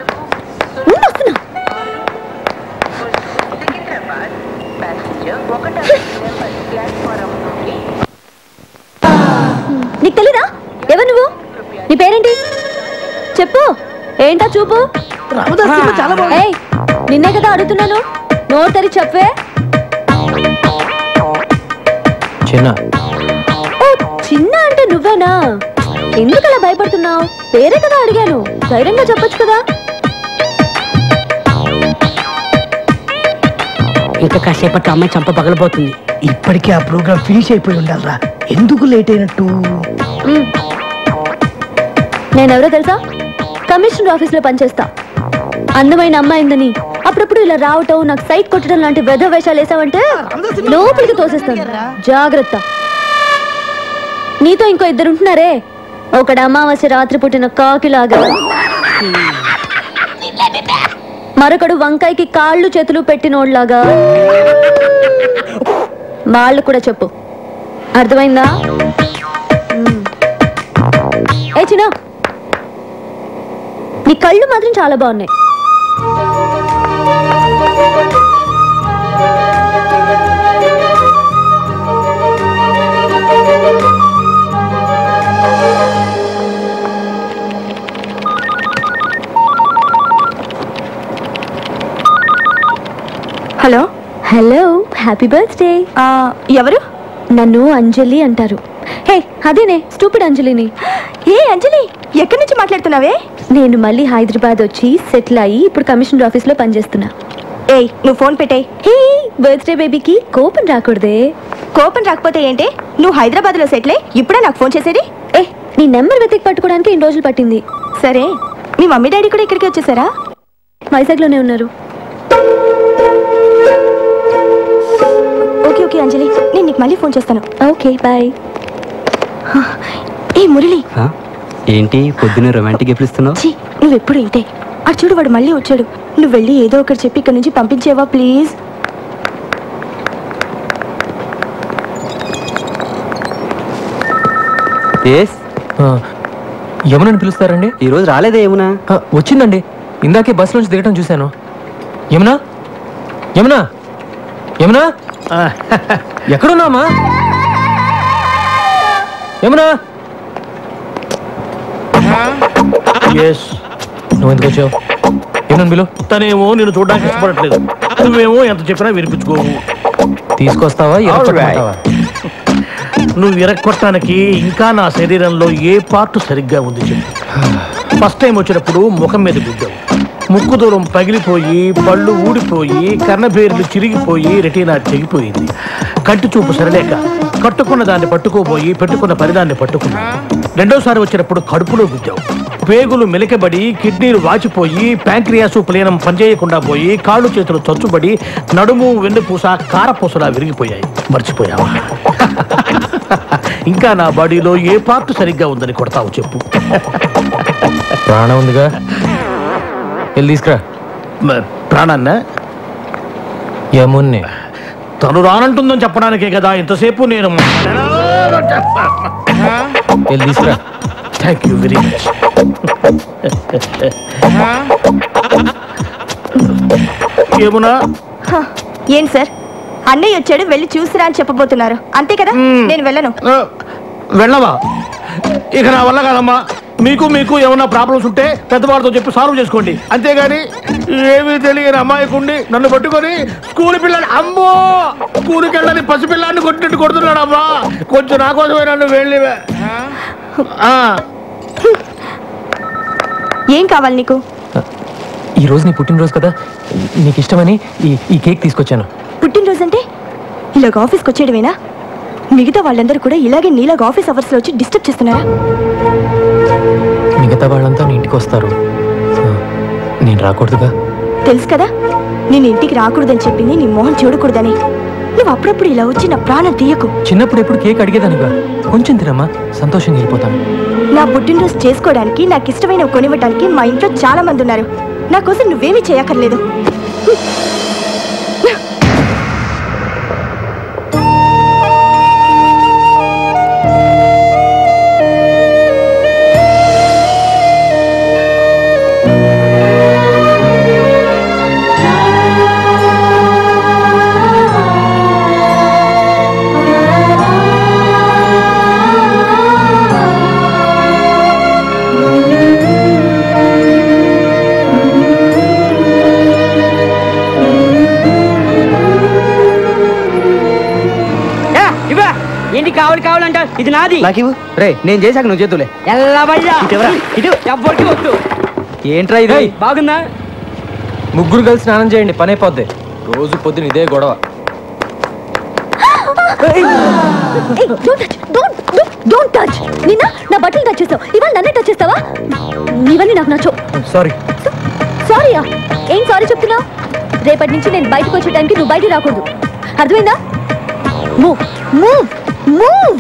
నీకు తెలీదా? ఎవరు నువ్వు? నీ పేరేంటి చెప్పు. ఏంటా చూపు? ఏయ్, నిన్నే కదా అడుగుతున్నాను, నోరు తెరి చెప్పే. చిన్న. ఓ చిన్న అంటే నువ్వేనా? ఎందుకు అలా భయపడుతున్నావు? పేరే కదా అడిగాను, ధైర్యంగా చెప్పొచ్చు కదా. ఇంకా కాసేపట్లో అమ్మాయి చంప పగలబోతుంది. ఇప్పటికే ఆ ప్రోగ్రామ్ ఫినిష్ అయిపోయి ఉండాలరా, ఎందుకు లేట్ అయినట్టు? నేనెవరో తెలుసా? కమిషనర్ ఆఫీస్ లో పనిచేస్తా. అందమైన అమ్మాయిందని అప్పుడప్పుడు ఇలా రావటం, నాకు సైట్ కొట్టడం లాంటి వెధ వేషాలు వేసావంటే లోపలికి తోసేస్తాను. జాగ్రత్త. నీతో ఇంకో 2 ఉంటున్నారే, ఒకడు అమావాస్య రాత్రి పుట్టిన కాకిలాగా, మరొకడు వంకాయకి కాళ్ళు చేతులు పెట్టినోడ్లాగా. వాళ్ళు కూడా చెప్పు, అర్థమైందా? ఏ చిన్న, నీ కళ్ళు మాత్రం చాలా బాగున్నాయి. Hello hello, happy birthday. ఎవరు? నన్ను అంజలి అంటారు. హే, అదేనే స్టూపిడ్ అంజలిని. ఏ అంజలి, ఎక్కడి నుంచి మాట్లాడుతున్నావే? నేను మళ్ళీ హైదరాబాద్ వచ్చి సెటిల్ అయ్యి ఇప్పుడు కమిషనర్ ఆఫీస్ లో పనిచేస్తున్నా. ఏయ్, నువ్వు ఫోన్ పెట్టే. హే, బర్త్డే బేబీకి కోపం రాకూడదే. కోపం రాకపోతే ఏంటే? నువ్వు హైదరాబాద్ లో సెటిల్ అయ్యి ఇప్పుడే నాకు ఫోన్ చేసేది? ఏ, నీ నెంబర్ వెతికి పట్టుకోవడానికి 2 రోజులు పట్టింది. సరే, మీ మమ్మీ డాడీ కూడా ఇక్కడికి వచ్చేసారా? వైజాగ్ లోనే ఉన్నారు. ఓకే ఓకే అంజలి, నేను నీకు మళ్ళీ ఫోన్ చేస్తాను. Okay bye. ఏ మురళి, ఏంటి పొద్దున్న రొమాంటిక్ గిఫ్ట్ ఇస్తున్నావు? నువ్వు ఎప్పుడు ఇంతే. అటు చూడు, వాడు మళ్ళీ వచ్చాడు. నువ్వు వెళ్ళి ఏదో ఒకటి చెప్పి ఇక్కడ నుంచి పంపించేవా ప్లీజ్? యమునని పిలుస్తారండి? ఈరోజు రాలేదే యమునా? వచ్చిందండి, ఇందాకే బస్ నుంచి దిగటం చూశాను. యమునా, యమునా, యమునా, ఎక్కడున్నామా? యమునా, నువ్వు ఎందుకు వచ్చావు? యమునని పిలు. తనేమో నేను చూడడానికి ఇష్టపడట్లేదు, నువ్వేమో ఎంత చెప్పినా వినిపించుకోవు. తీసుకొస్తావా? నువ్వు విరక్కొట్టడానికి ఇంకా నా శరీరంలో ఏ పార్ట్ సరిగ్గా ఉంది చెప్పు. ఫస్ట్ టైం వచ్చినప్పుడు ముఖం మీద గుద్దావు, ముక్కు దూరం పగిలిపోయి, పళ్ళు ఊడిపోయి, కర్ణబేర్లు చిరిగిపోయి, రెటీనా తెగిపోయింది. కంటి చూపు సరలేక కట్టుకున్న దాన్ని పట్టుకోబోయి పెట్టుకున్న పరిదాన్ని పట్టుకున్నా. రెండోసారి వచ్చినప్పుడు కడుపులో గుద్దావు, పేగులు మెలికబడి, కిడ్నీలు వాచిపోయి, ప్యాంక్రియాసు ప్లీనం పనిచేయకుండా పోయి, కాళ్ళు చేతులు చచ్చుబడి, నడుము వెన్నుపూస కారపూసలా విరిగిపోయాయి. మర్చిపోయావా? ఇంకా నా బాడీలో ఏ పార్ట్ సరిగ్గా ఉందని కొడతావు చెప్పు. ప్రాణం ఉందిగా, వెళ్ళి తీసుకురా. ప్రాణాన్న? యమున్ని. తను రానంటుందని చెప్పడానికే కదా ఇంతసేపు నేను. వెళ్ళి తీసుకురా. Thank you very much. Yamuna. ఏం సార్, అన్నయ్య వచ్చాడు, వెళ్ళి చూసిరా అని చెప్పబోతున్నారు, అంతే కదా? నేను వెళ్ళను. వెళ్ళవా? ఇక నా వల్ల కాదమ్మా. మీకు ఏమన్నా ప్రాబ్లమ్స్ ఉంటే పెద్దవాడితో చెప్పి సాల్వ్ చేసుకోండి, అంతేగాని ఏమీ తెలియని అమ్మాయికుండి నన్ను పట్టుకొని స్కూల్ పిల్లని, అమ్మో స్కూల్కి వెళ్ళని పసిపిల్లాన్ని కొట్టినట్టు కొడుతున్నాడు అమ్మా. కొంచెం నా కోసమే నన్ను వెళ్ళి. ఏం కావాలి నీకు? ఈ రోజు నీ పుట్టినరోజు కదా, నీకు ఇష్టమని ఈ కేక్ తీసుకొచ్చాను. పుట్టినరోజు అంటే ఇలాగ ఆఫీస్కి వచ్చేయడమేనా? మిగతా వాళ్ళందరూ కూడా ఇలాగే నీలాగా ఆఫీస్ అవర్స్లో వచ్చి డిస్టర్బ్ చేస్తున్నారా? మిగతా వాళ్ళంతా నీ ఇంటికి వస్తారు, నేను రాకూడదుగా? తెలుసు కదా, నేను ఇంటికి రాకూడదని చెప్పింది నీ మొహం చూడకూడదని. నువ్వు అప్పుడప్పుడు ఇలా వచ్చి నా ప్రాణం తీయకు. చిన్నప్పుడు ఎప్పుడు కేక్ అడిగేదానిగా, కొంచెం తినమ్మా, సంతోషంగా వెళ్ళిపోతాను. నా పుట్టినరోజు చేసుకోవడానికి, నాకు ఇష్టమైనవి కొనివ్వడానికి మా ఇంట్లో చాలా మంది ఉన్నారు. నా కోసం నువ్వేమీ చేయక్కర్లేదు. ఏంటి కావాలంట? ఇది నాది. రే నేను చేశాక నువ్వు చేతులే. ఎవ్వరికి వద్దు. ఏంట్రా ఇది? బాగుందా? ముగ్గురు కలిసి స్నానం చేయండి, పని అయిపోద్ది. రోజు పొద్దున ఇదే గొడవ. నిన్న నా బట్టలు టచ్ చేస్తావు, ఇవాళ నన్నే టచ్ చేస్తావా? ఇవన్నీ నాకు నచ్చవు. సారీ. సారీయా? ఏం సారీ చెప్తున్నావు? రేపటి నుంచి నేను బయటకు వచ్చే టైంకి నువ్వు బయటికి రాకూడదు, అర్థమైందా? Move move move.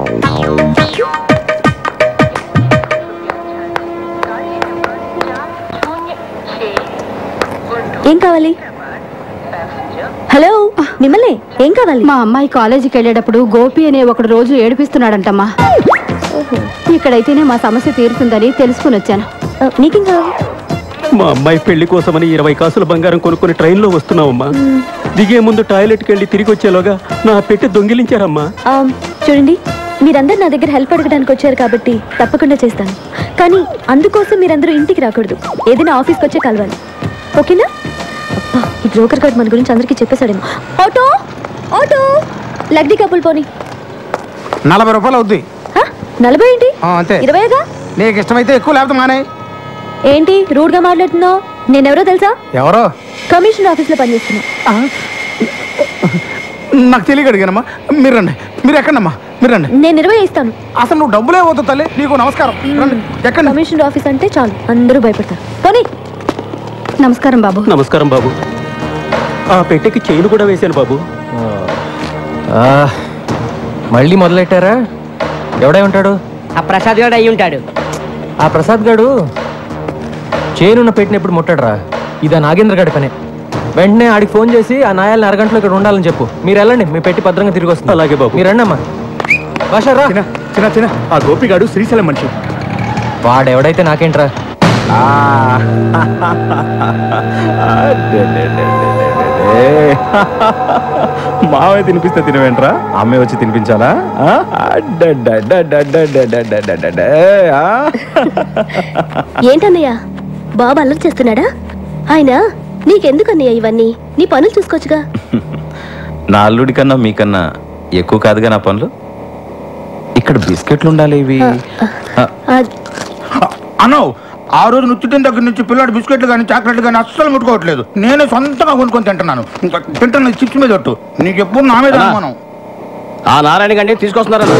ఏం కావాలి? హలో, మిమ్మల్ని ఏం కావాలి? మా అమ్మాయి కాలేజీకి వెళ్ళేటప్పుడు గోపి అనే ఒకడు రోజు ఏడిపిస్తున్నాడంటమ్మా. ఇక్కడైతేనే మా సమస్య తీరుతుందని తెలుసుకుని వచ్చాను. నీకేం కావాలి? మా అమ్మాయి పెళ్లి కోసమని 20 కాసుల బంగారం కొనుక్కొని ట్రైన్లో వస్తున్నావమ్మా. దిగే ముందు టాయిలెట్కి వెళ్ళి తిరిగి వచ్చేలోగా నా పెట్టి దొంగిలించారమ్మా. చూడండి, మీరందరూ నా దగ్గర హెల్ప్ అడగడానికి వచ్చారు కాబట్టి తప్పకుండా చేస్తాను. కానీ అందుకోసం మీరందరూ ఇంటికి రాకూడదు, ఏదైనా ఆఫీస్కి వచ్చే కలవాలి, ఓకేనా? అబ్బా, ఈ బ్రోకర్ కార్డ్ మన గురించి అందరికీ చెప్పేశాడేమో. ఆటో ఆటో, లగ్డీ కప్పులు పోనీ. 40 రూపాయలు అవుద్ది. 40 ఏంటి? అంతే. 20గా? నీకు ఇష్టమైతే ఎక్కువ, లేకపోతే మానే. ఏంటి రూడ్ గా మాట్లాడుతున్నావు? నేనెవరో తెలుసా? ఎవరో? కమిషనర్ ఆఫీస్ లో పనిచేస్తున్నా. నాకు తెలియక అడిగానమ్మా. మీరు రండి. మీరు ఎక్కడమ్మా? మీరు రండి. నేను 20 ఇస్తాను. అసలు నువ్వు డబ్బులే పోతావు తల్లి. నీకు నమస్కారం. ఎక్కడ? కమిషనర్ ఆఫీస్ అంటే చాలు అందరూ భయపడతారు. పోనీ. నమస్కారం బాబు. నమస్కారం బాబు. ఆ పెట్టెకి చైన్ కూడా వేశాను బాబు. మళ్ళీ మొదలెట్టారా? ఎవడై ఉంటాడు? ఆ ప్రసాద్ గారు అయి ఉంటాడు. ఆ ప్రసాద్ గారు చేనున్న పెట్టిన ఎప్పుడు ముట్టాడరా? ఇదా నాగేంద్ర గారి పనే. వెంటనే ఆడికి ఫోన్ చేసి ఆ నాయాలని అరగంటలో ఇక్కడ ఉండాలని చెప్పు. మీరు వెళ్ళండి, మీ పెట్టి భద్రంగా తిరిగి వస్తుంది. అలాగే బాబు. మీరు రండి అమ్మా. భాష రా. చిన్న ఆ గోపిగాడు శ్రీశైలం మనిషి. వాడెవడైతే నాకేంట్రా? మావే తినిపిస్తే తినవేంట్రా? అమ్మే వచ్చి తినిపించాలా? ఏంటన్నయ్య బాబు అల్లరి చేస్తున్నాడా? ఆయన నీకెందుకన్నయ్య ఇవన్నీ? నీ పనులు చూసుకోవచ్చుగా. నా అల్లుడి కన్నా మీకన్నా ఎక్కువ కాదుగా నా పనులు. ఇక్కడ బిస్కెట్లు ఉండాలి. ఇవి అన్నో ఆ రోజు నుచ్చిటిన దగ్గర నుంచి పిల్లాడు బిస్కెట్లు కానీ చాక్లెట్లు కానీ అస్సలు ముట్టుకోవట్లేదు. నేనే సొంతంగా కొనుక్కొని తింటున్నాను. తింటున్నా చిప్స్ మీద ఒట్టు. నీకు ఎప్పుడు నా మీద అనుమానం. ఆ నారాయణ గండి తీసుకొస్తున్నారన్న.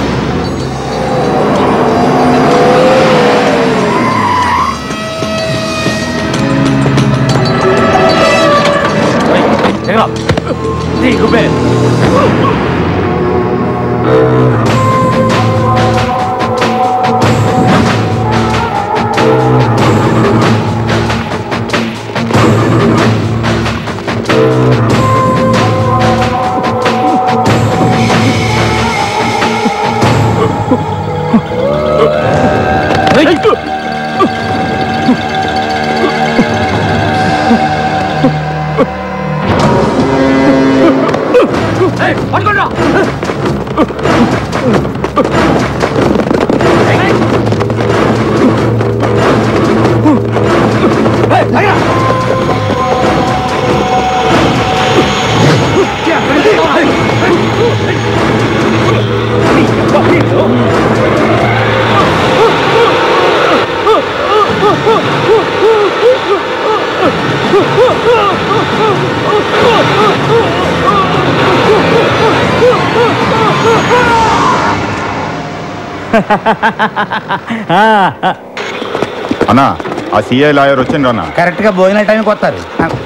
అన్నా ఆ సిఐ లాయర్ వచ్చిండ్రు అన్న. కరెక్ట్ గా భోజన టైంకి వస్తారు.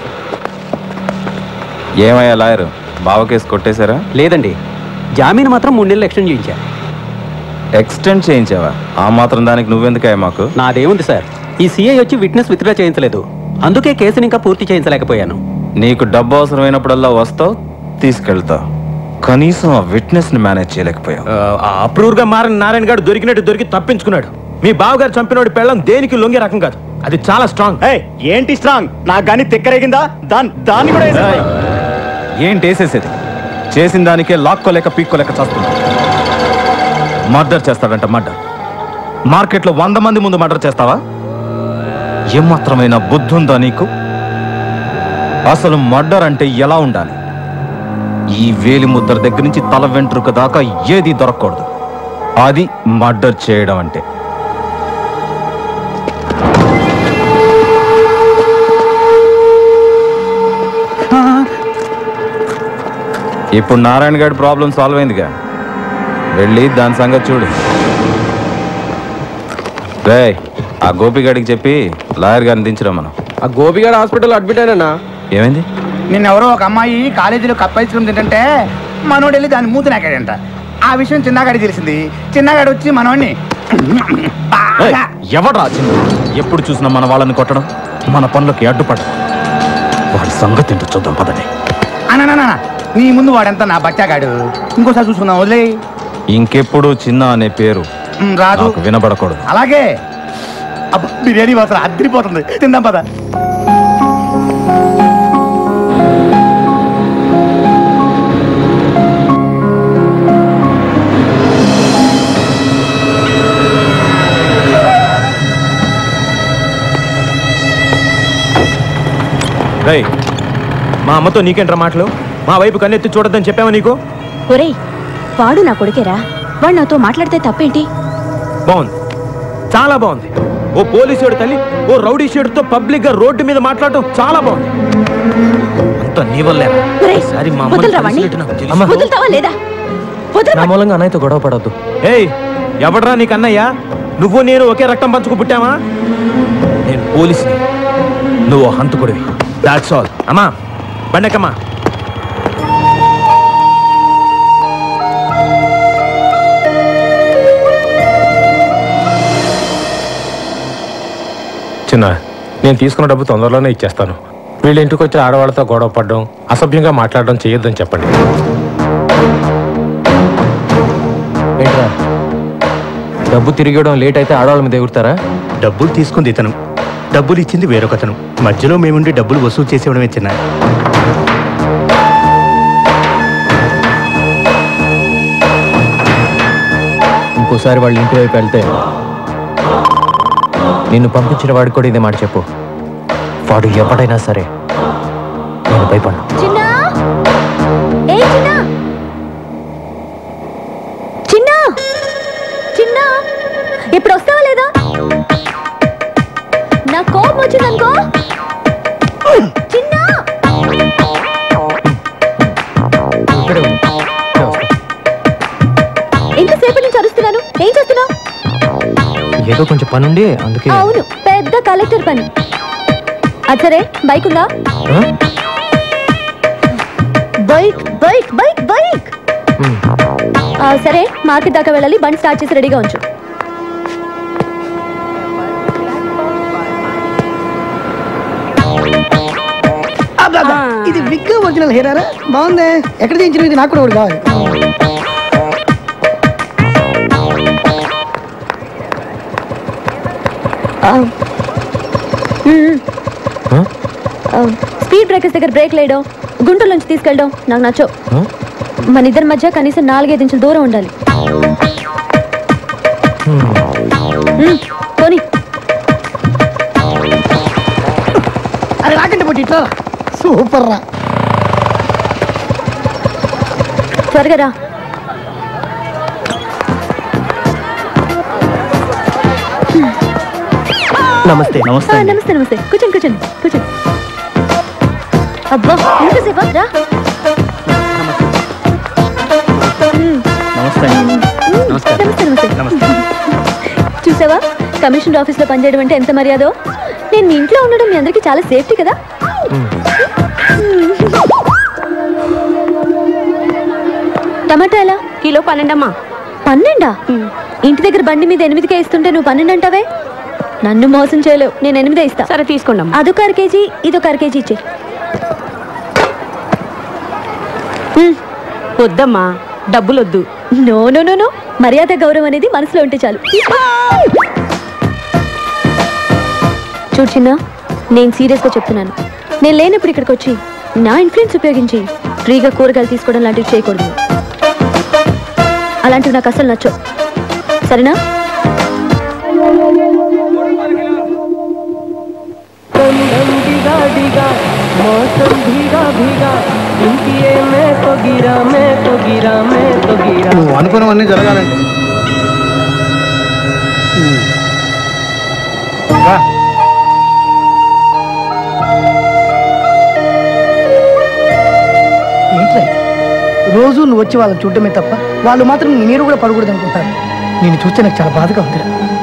ఏమయ్యా లాయర్, బావ కేసు కొట్టేశారా? లేదండి, జామీన్ మాత్రం 3 నెలలు ఎక్స్టెండ్ చేయించా. ఎక్స్టెండ్ చేయించావా? ఆ మాత్రం దానికి నువ్వెందుకయ్యా మాకు? నాదేముంది సార్, ఈ సిఐ వచ్చి విట్నెస్ విత్డ్రా చేయించలేదు, అందుకే కేసుని ఇంకా పూర్తి చేయించలేకపోయాను. నీకు డబ్బు అవసరమైనప్పుడల్లా వస్తావు, తీసుకెళ్తావు, కనీసం ఆ విట్నెస్ ని మేనేజ్ చేయలేకపోయావు. అప్రూవ్ గా మారిన నారాయణ గారు దొరికినట్టు దొరికి తప్పించుకున్నాడు. మీ బావగారు చంపినోడి పెళ్ళం దేనికి లొంగే రకం కాదు, అది చాలా స్ట్రాంగ్. ఏంటి స్ట్రాంగ్? నాకు గానీ తిక్కరేగిందా? దాన్ని కూడా ఏంటి వేసేసేది? చేసిన దానికే లాక్కోలేక పీక్కోలేక చేస్తున్నా. మర్డర్ చేస్తాడంట, మర్డర్. మార్కెట్లో 100 మంది ముందు మర్డర్ చేస్తావా? ఏమాత్రమైన బుద్ధి ఉందా నీకు? అసలు మర్డర్ అంటే ఎలా ఉండాలి? ఈ వేలి ముద్ర దగ్గర నుంచి తల వెంట్రుక దాకా ఏది దొరకకూడదు. అది మర్డర్ చేయడం అంటే. ఇప్పుడు నారాయణ గారి ప్రాబ్లం సాల్వ్ అయిందిగా, వెళ్ళి దాని సంగతి చూడు. రే, ఆ గోపిగాడికి చెప్పి లాయర్ గారిని దించరా. మనం ఆ గోపిగాడు హాస్పిటల్ అడ్మిట్ అయినా. ఏమైంది? నిన్నెవరో ఒక అమ్మాయి కాలేజీలో కప్ ఐస్ క్రీమ్ తింటే మనోడు వెళ్ళి దాన్ని మూతి నాకాడంట. ఆ విషయం చిన్నగాడికి తెలిసింది. చిన్నగాడు వచ్చి మనోడిని ఎవడ్రా చిన్న? ఎప్పుడు చూసినా మన వాళ్ళని కొట్టడం, మన పనులకి అడ్డుపడడం. వాడి సంగతి ఏంటో చూద్దాం పదండి. అన్నా నీ ముందు వాడంతా నా బచ్చాగాడు. ఇంకోసారి చూసుకుందాం, వదిలే. ఇంకెప్పుడు చిన్న అనే పేరు రాదు, నాకు వినబడకూడదు. అలాగే. బిర్యానీ వాసన అద్దరిపోతుంది, తిందాం పద. రేయ్, మా అమ్మతో నీకేంట్రా మాటలు? మా వైపు కన్నెత్తి చూడొద్దని చెప్పావా నీకు? ఒరేయ్, వాడు నా కొడుకేరా, వాడు నాతో మాట్లాడితే తప్పేంటి? బాగుంది, చాలా బాగుంది. ఓ పోలీసుడి తల్లి ఓ రౌడీ షేడ్తో పబ్లిక్ గా రోడ్డు మీద మాట్లాడటం చాలా బాగుంది. అంత నీ వల్లేరా? ఈసారి మా అమ్మని కలిసినట్టు నాకు తెలుసు. వదులుతావా లేదా? నా మూలంగా అన్నయ్యతో గొడవ పడద్దు. ఏయ్, ఎవడ్రా నీకు అన్నయ్య? నువ్వు నేను ఒకే రక్తం పంచుకు పుట్టావా? నేను పోలీసుని, నువ్వు హంతకుడివి. That's all. అమ్మా బండకమ్మా. చిన్న, నేను తీసుకున్న డబ్బు తొందరలోనే ఇచ్చేస్తాను. వీళ్ళ ఇంటికి వచ్చి ఆడవాళ్ళతో గొడవ పడడం, అసభ్యంగా మాట్లాడడం చేయొద్దని చెప్పండి. ఏంట్రా డబ్బు తిరిగి ఇవ్వడం లేట్ అయితే ఆడవాళ్ళ మీద ఎగురుతారా? డబ్బులు తీసుకుంది ఇతను, డబ్బులు ఇచ్చింది వేరొకతను. మధ్యలో మేముండి డబ్బులు వసూలు చేసేవడమే చిన్న. ఇంకోసారి వాళ్ళ ఇంటి వైపు వెళ్తే నిన్ను పంపించిన వాడికి కూడా ఇదే మాట చెప్పు. వాడు ఎవడైనా సరే నేను భయపడ్డా. చిన్నా ఏ చిన్నా చిన్నా చిన్నా ఇప్పుడు వస్తావా లేదా? నా కోపం వచ్చిందనుకో. చిన్నా ఎంతసేపటి నుంచి అరుస్తున్నాను, ఏం చేస్తున్నావు? ఏదో కొంచెం పనుండి అందుకే. అవును, పెద్ద కలెక్టర్ పని. అది సరే, బైక్ ఉందా? బైక్ బైక్ బైక్ బైక్ సరే, మార్కెట్ దాకా వెళ్ళాలి. బండి స్టార్ట్ చేసి రెడీగా ఉంచు. ఇది విగ్ ఒరిజినల్ హెయిరారా? బాగుంది. ఎక్కడ చేయించిన? ఇది నాకు కూడా ఒకటి కావాలి. స్పీడ్ బ్రేకర్స్ దగ్గర బ్రేక్ లేయడం, గుంటూరులోంచి తీసుకెళ్ళడం నాకు నచ్చో. మన ఇద్దరి మధ్య కనీసం 4-5 ఇంచుల దూరం ఉండాలి. పోనీ. అరే రాకండి పోటీ, ఇట్లా సూపర్ రా. త్వరగా రా. నమస్తే. నమస్తే నమస్తే. కూర్చోండి కూర్చోండి కూర్చోండి. అబ్బా ఎంతసేపా? రా. నమస్తే. నమస్తే నమస్తే. చూసావా, కమిషనర్ ఆఫీస్ లో పనిచేయడం అంటే ఎంత మర్యాదో. నేను మీ ఇంట్లో ఉండడం మీ అందరికి చాలా సేఫ్టీ కదా. టమాటా ఎలా? కిలో 12 అమ్మా. 12? ఇంటి దగ్గర బండి మీద 8కే ఇస్తుంటే నువ్వు 12 అంటావే? నన్ను మోసం చేయలేవు. నేను 8 ఇస్తా. సరే తీసుకోండి. అదొక 1/2 కేజీ, ఇదొక 1/2 కేజీ ఇచ్చే. వద్దమ్మా, డబ్బులొద్దు. నో నో నో నో, మర్యాద గౌరవం అనేది మనసులో ఉంటే చాలు. చూడు చిన్న, నేను సీరియస్గా చెప్తున్నాను. నేను లేనప్పుడు ఇక్కడికి వచ్చి నా ఇన్ఫ్లుయెన్స్ ఉపయోగించి ఫ్రీగా కూరగాయలు తీసుకోవడం లాంటివి చేయకూడదు. అలాంటివి నాకు అసలు నచ్చవు. సరేనా? నువ్వు అనుకున్నవన్నీ జరగాలండి. ఏంట్రా రోజు నువ్వు వచ్చి వాళ్ళని చూడటమే తప్ప వాళ్ళు మాత్రం నీ నీరు కూడా పడకూడదు అనుకుంటారు. నేను చూస్తే నాకు చాలా బాధగా ఉంది.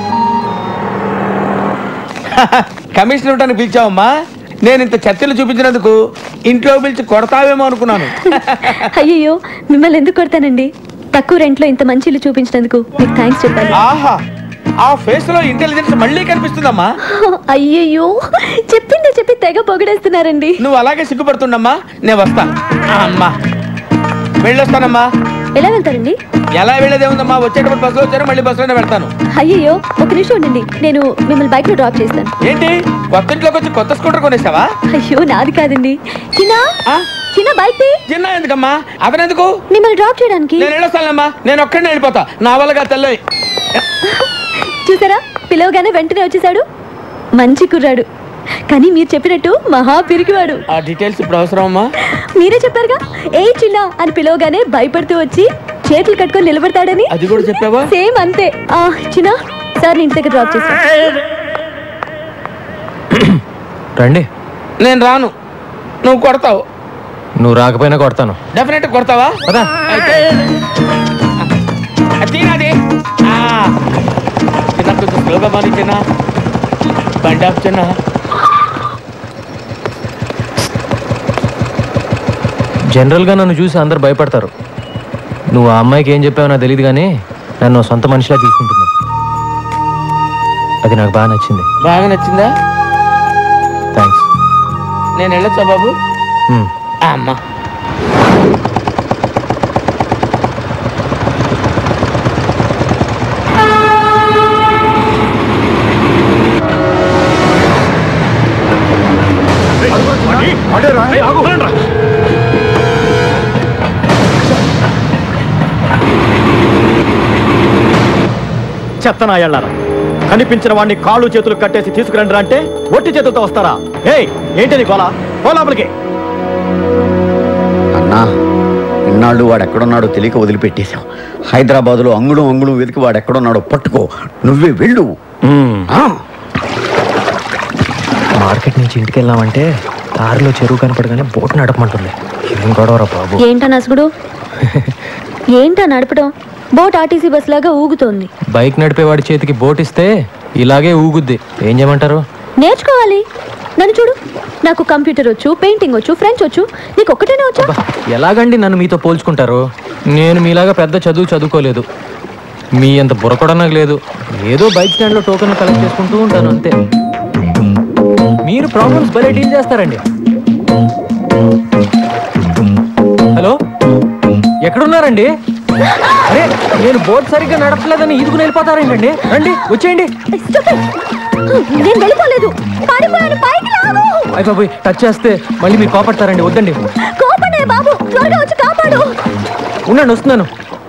కమిషనర్ ఉంటాను పిలిచావమ్మా. నేను ఇంత చర్చలు చూపించినందుకు ఇంట్లో పిలిచి కొడతావేమో అనుకున్నాను. అయ్యయ్యో, మిమ్మల్ని ఎందుకు కొడతానండి? తక్కువ రెంట్లో ఇంత మంచి ఇల్లు చూపించినందుకు మీకు థ్యాంక్స్ చెప్పాలి. ఆహా, ఆ ఫేస్ లో ఇంటెలిజెన్స్ మళ్ళీ కనిపిస్తుందమ్మా. అయ్యయ్యో, చెప్పిందే చెప్పి తెగ పొగడేస్తున్నారండి. నువ్వు అలాగే సిగ్గుపడుతుండమ్మా. నేను వస్తా. అమ్మా వెళ్ళొస్తానమ్మా. ఎలా వెళ్తారండి? ఎలా వెళ్ళేదేముందమ్మా, వచ్చేటప్పుడు బస్సులో వచ్చాను, మళ్ళీ బస్సులోనే వెళ్తాను. అయ్యయ్యో, ఒక నిమిషం ఉండండి, నేను మిమ్మల్ని బైక్ లో డ్రాప్ చేస్తాను. ఏంటి, కొత్త ఇంట్లోకి వచ్చి కొత్త స్కూటర్ కొనేసావా? అయ్యో, నాది కాదండి. చిన్న బైక్ చిన్న ఎందుకమ్మా, అతను ఎందుకు? మిమ్మల్ని డ్రాప్ చేయడానికి. నేను వెళ్ళొస్తానమ్మా, నేను ఒక్కడినే వెళ్ళిపోతా. నా వల్లగా తెల్లవి. చూసారా, పిలవగానే వెంటనే వచ్చేసాడు. మంచి కుర్రాడు, కానీ మీరు చెప్పినట్టు మహా పిరికివాడు. ఆ డీటెయిల్స్ ఇప్పుడు అవసరం అమ్మా? మీరే చెప్పారుగా, ఏ చిన్న అని పిలవగానే భయపడుతూ వచ్చి చేతులు కట్టుకొని నిలబడతాడని. అది కూడా చెప్పావా? సేమ్ అంతే. చిన్న సార్, నీ ఇంటి దగ్గర డ్రాప్ చేస్తా. రండి. నేను రాను, నువ్వు కొడతావు. నువ్వు రాకపోయినా కొడతాను. డెఫినెట్ కొడతావా? అయితే తీరాది. చిన్న కొంచెం స్లోగా మాని చిన్న, బండి ఆపు చిన్న. జనరల్గా నన్ను చూసి అందరు భయపడతారు. నువ్వు ఆ అమ్మాయికి ఏం చెప్పావో నాకు తెలియదు, కానీ నన్ను సొంత మనిషిలా తీసుకుంటుంది. అది నాకు బాగా నచ్చింది. బాగా నచ్చిందా? థ్యాంక్స్. నేను వెళ్ళొచ్చా బాబు? అమ్మా, చెత్త నాయాళ్ళారా కనిపించిన వాడిని కాళ్ళు చేతులు కట్టేసి తీసుకురండి అంటే ఒట్టి చేతులతో వస్తారా? ఏయ్ ఏంటి గోలా లోపలికి. అన్నా ఇన్నాళ్ళు వాడు ఎక్కడున్నాడో తెలియక వదిలిపెట్టేశాం. హైదరాబాద్లో అంగుళం అంగుళం వెతికి వాడు ఎక్కడున్నాడో పట్టుకో, నువ్వే వెళ్ళు. మార్కెట్ నుంచి ఇంటికి వెళ్ళామంటే దారిలో చెరువు కనపడగానే బోట్ నడపమంటుంది. ఏం గొడవరా బాబు. ఏంటా నసుగుడు? ఏంటా నడపడం? బోట్ ఆర్టీసీ బస్ లాగా ఊగుతోంది. బైక్ నడిపేవాడి చేతికి బోట్ ఇస్తే ఇలాగే ఊగుద్ది. ఏం చేయమంటారు? నేర్చుకోవాలి. నన్ను చూడు, నాకు కంప్యూటర్ వచ్చు, పెయింటింగ్ వచ్చు, ఫ్రెంచ్ వచ్చు. నీకు ఒక్కటేనే వచ్చా? ఎలాగండి నన్ను మీతో పోల్చుకుంటారు? నేను మీలాగా పెద్ద చదువుకోలేదు. మీ అంత బుర్ర కూడా నాకు లేదు. ఏదో బైక్ స్టాండ్లో టోకెన్లు కలెక్ట్ చేసుకుంటూ ఉంటాను అంతే. మీరు ప్రాబ్లమ్స్ భలే డీల్ చేస్తారండి. హలో, ఎక్కడున్నారండి? అరే నేను బోట్ సరిగ్గా నడపలేదని ఈదుకుని వెళ్ళిపోతారేంటండి? రండి వచ్చేయండి. నేను వెళ్ళిపోలేదు, బాబు టచ్ చేస్తే మళ్ళీ మీరు కోపడతారండి. వద్దండి. కోపడే బాబు, త్వరగా వచ్చి కాపాడు. ఉండండి, వస్తున్నాను.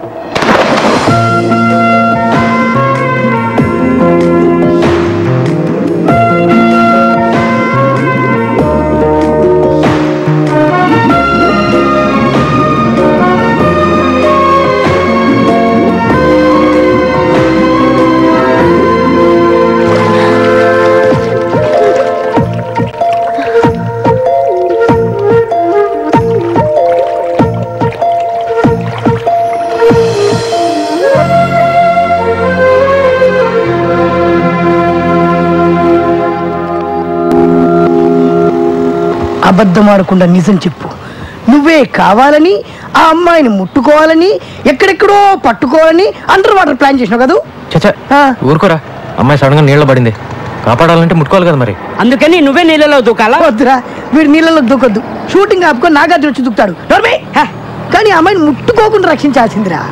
అబద్ధం ఆడకుండా నిజం చెప్పు. నువ్వే కావాలని ఆ అమ్మాయిని ముట్టుకోవాలని ఎక్కడెక్కడో పట్టుకోవాలని అండర్ వాటర్ ప్లాన్ చేసినావు కదా? చచ్చా ఊరుకోరా. అమ్మాయి సడన్ గా నీళ్ళ పడింది, కాపాడాలంటే ముట్టుకోవాలి కదా మరి. అందుకని నువ్వే నీళ్ళలో దూకాలా? వద్దురా, వీడు నీళ్ళలో దూకొద్దు. షూటింగ్ ఆపుకొని నాగార్జున వచ్చి దూకుతాడు. కానీ ఆ అమ్మాయిని ముట్టుకోకుండా రక్షించాల్సిందిరా.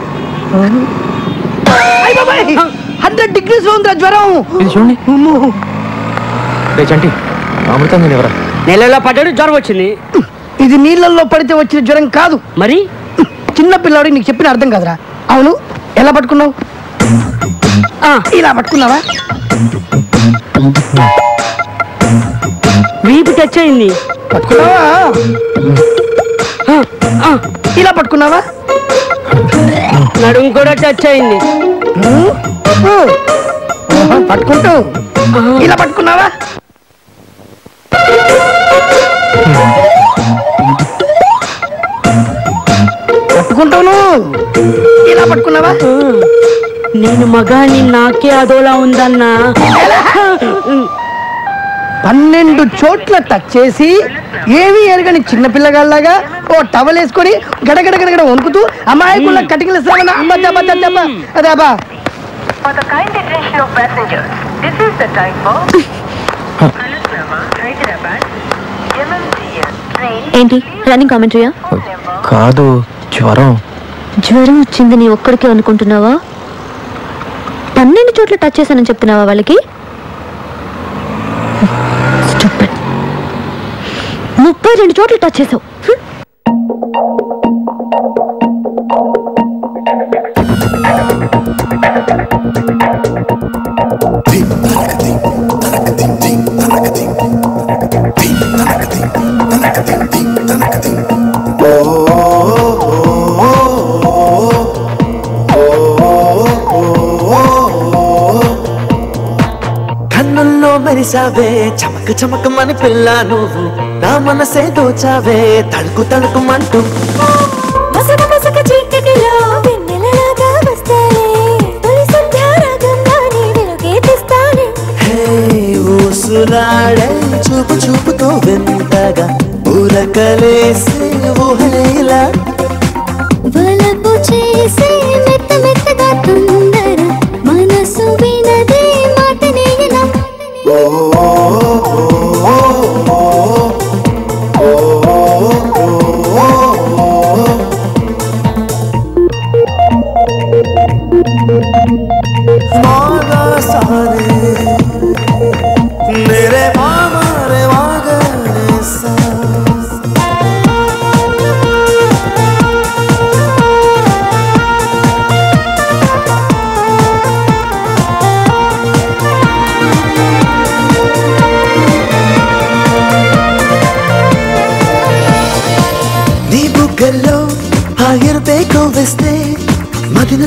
100 degrees లో ఉందిరా జ్వరం. ఇది చూడండి. చంటి అమృతం ఎవరా? నీళ్ళలో పడ్డాడు, జ్వరం వచ్చింది. ఇది నీళ్ళల్లో పడితే వచ్చిన జ్వరం కాదు. మరి చిన్న పిల్లవాడికి నీకు చెప్పిన అర్థం కాదురా. అవును, ఎలా పట్టుకున్నావు? ఇలా పట్టుకున్నావా? వీపు టచ్ అయింది. పట్టుకున్నావా? ఇలా పట్టుకున్నావా? నడుము కూడా టచ్ అయింది. పట్టుకుంటూ ఇలా పట్టుకున్నావా? పట్టుకుంటాను. ఇలా పట్టుకున్నావా? నేను మగాని నాకే అదోలా ఉందన్నా. 12 చోట్ల టచ్ చేసి ఏమీ ఎరగని చిన్న పిల్లగాళ్ళగా ఓ టవల్ వేసుకొని గడగడ గడగడ వణుకుతూ అమాయకుల కటికలు అదేబా. ఏంటి రన్నింగ్ కామెంటరీయా? కాదు, జ్వరం. జ్వరం వచ్చింది నీ ఒక్కడికే అనుకుంటున్నావా? 12 చోట్ల టచ్ చేశానని చెప్తున్నావా వాళ్ళకి? 32 చోట్ల టచ్ చేసావు. కన్నుల్లో మెరిసావే చమక చమకమని పిల్ల, నువ్వు నా మనసే దోచావే తడుకు తడుకుమంటూ. మసక మసక చీకటిలో వెన్నెలలాగా వస్తానే, తొలి సంధ్యారాగంగా నీ వెలుగే తెస్తానే. హే ఊసులాడే చూపు చూపుతో వెంటగా ఊరకలేసి ఊహలేలా వలపు చేసే మెత్త మెత్తగా తొందర మనసు వినదే మాట నేయనా. मेरे मामा रे वागने सा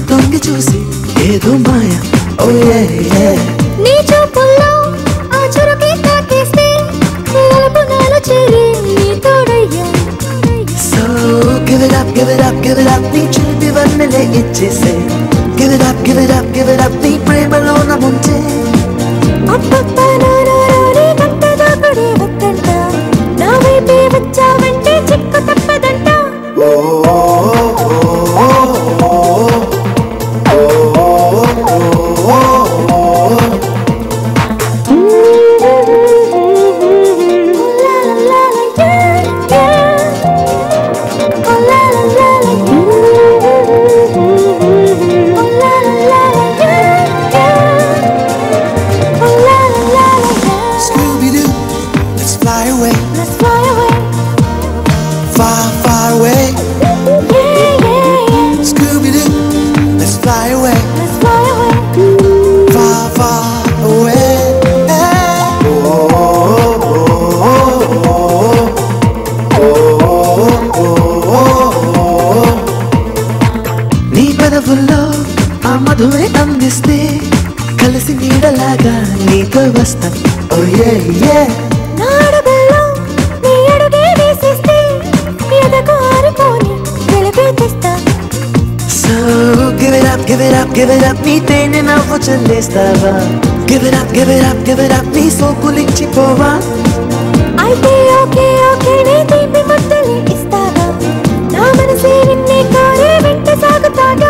తొంగి చూసి ఏదో మాయ ఓ నీ చూపుల్లో ఆ చురుకే తాకేస్తే నలుపు నాలు చేరి నీ తోడయ్యా so give it up give it up give it up నీ చూపి వన్నెలే ఇచ్చేసే give it up give it up give it up నీ ప్రేమలో నా ముంచే అప్పప్ప నారారే గంట దాపడే వద్దంట నా వైపే వచ్చావంటే చిక్కు తప్పదంట మధువే అందిస్తే కలిసి నీడలాగా నీతో వస్తా ఓ నా అడుగుల్లో నీ అడుగే వేసేస్తే ఎదకు ఆరిపోని వెలుగే తెస్తా so give it up give it up give it up నీ తేనె నవ్వు చల్లేస్తావా give it up give it up give it up నీ సోకులిచ్చిపోవా అయితే ఓకే ఓకే నీ తీపి ముద్దలే ఇస్తావా నా మనసే నిన్నే కోరే వెంట సాగుతాగా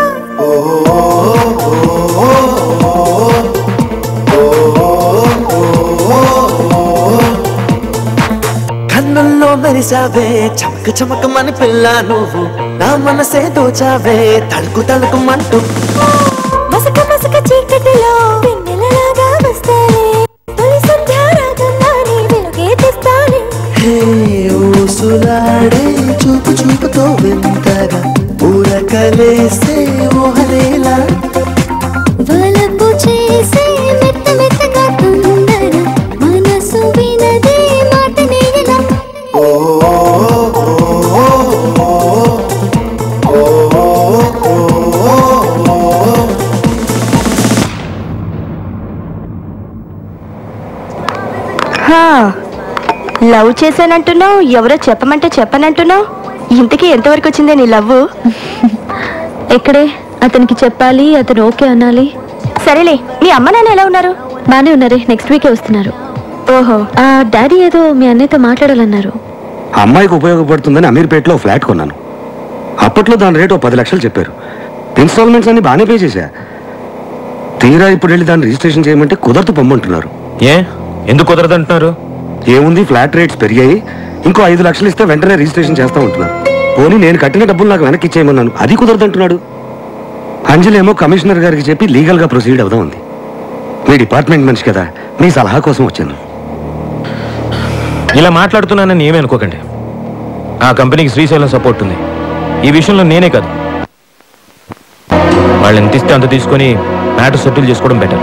కన్నుల్లో మెరిసావే చమక చమకమని పిల్ల నువ్వు నా మనసే దోచావే తడుకు తడుకుమంటూ మసక మసక చీకటిలో వెన్నెలలాగా వస్తానే తొలి సంధ్యారాగంగా నీ వెలుగే తెస్తానే హే ఊసులాడే చూపు చూపుతో వింతగా ఊరకలేసే ఊహలేలా వలపు చేసే మెత్త మెత్తగా తొందర మనసు వినదే మాట నేయలా లవ్ చేశానంటున్నావు ఎవరో చెప్పమంటే చెప్పనంటున్నావు ఇంతకీ ఎంతవరకు వచ్చిందే నీ లవ్ ఎక్కడే అతనికి చెప్పాలి అతను ఓకే అనాలి సరేలే మీ అమ్మ నాన్న ఎలా ఉన్నారు బానే ఉన్నారే నెక్స్ట్ వీకే వస్తున్నారు ఓహో ఆ డాడీ ఏదో మీ అన్నయ్యతో మాట్లాడాలన్నారు ఆ అమ్మాయికి ఉపయోగపడుతుందని అమీర్పేటలో ఫ్లాట్ కొన్నాను. అప్పట్లో దాని రేటు 10 లక్షలు చెప్పారు. ఇన్స్టాల్మెంట్స్ అన్ని బాగానే పే చేశా. తీరా ఇప్పుడు వెళ్ళి దాన్ని రిజిస్ట్రేషన్ చేయమంటే కుదరదు పొమ్మంటున్నారు. ఎందుకు కుదరదంటున్నారు? ఏముంది, ఫ్లాట్ రేట్స్ పెరిగాయి, ఇంకో 5 లక్షలు ఇస్తే వెంటనే రిజిస్ట్రేషన్ చేస్తా ఉంటున్నారు. పోనీ నేను కట్టిన డబ్బులు నాకు వెనక్కి ఇచ్చేయమన్నాను, అది కుదరదంటున్నాడు. అంజలేమో కమిషనర్ గారికి చెప్పి లీగల్గా ప్రొసీడ్ అవుదాం ఉంది. మీ డిపార్ట్మెంట్ మనిషి కదా, మీ సలహా కోసం వచ్చాను. ఇలా మాట్లాడుతున్నానని ఏమీ అనుకోకండి. ఆ కంపెనీకి శ్రీశైలం సపోర్ట్ ఉంది. ఈ విషయంలో నేనే కాదు, వాళ్ళు ఎంత ఇస్తే అంత తీసుకొని మ్యాటర్ సెటిల్ చేసుకోవడం బెటర్.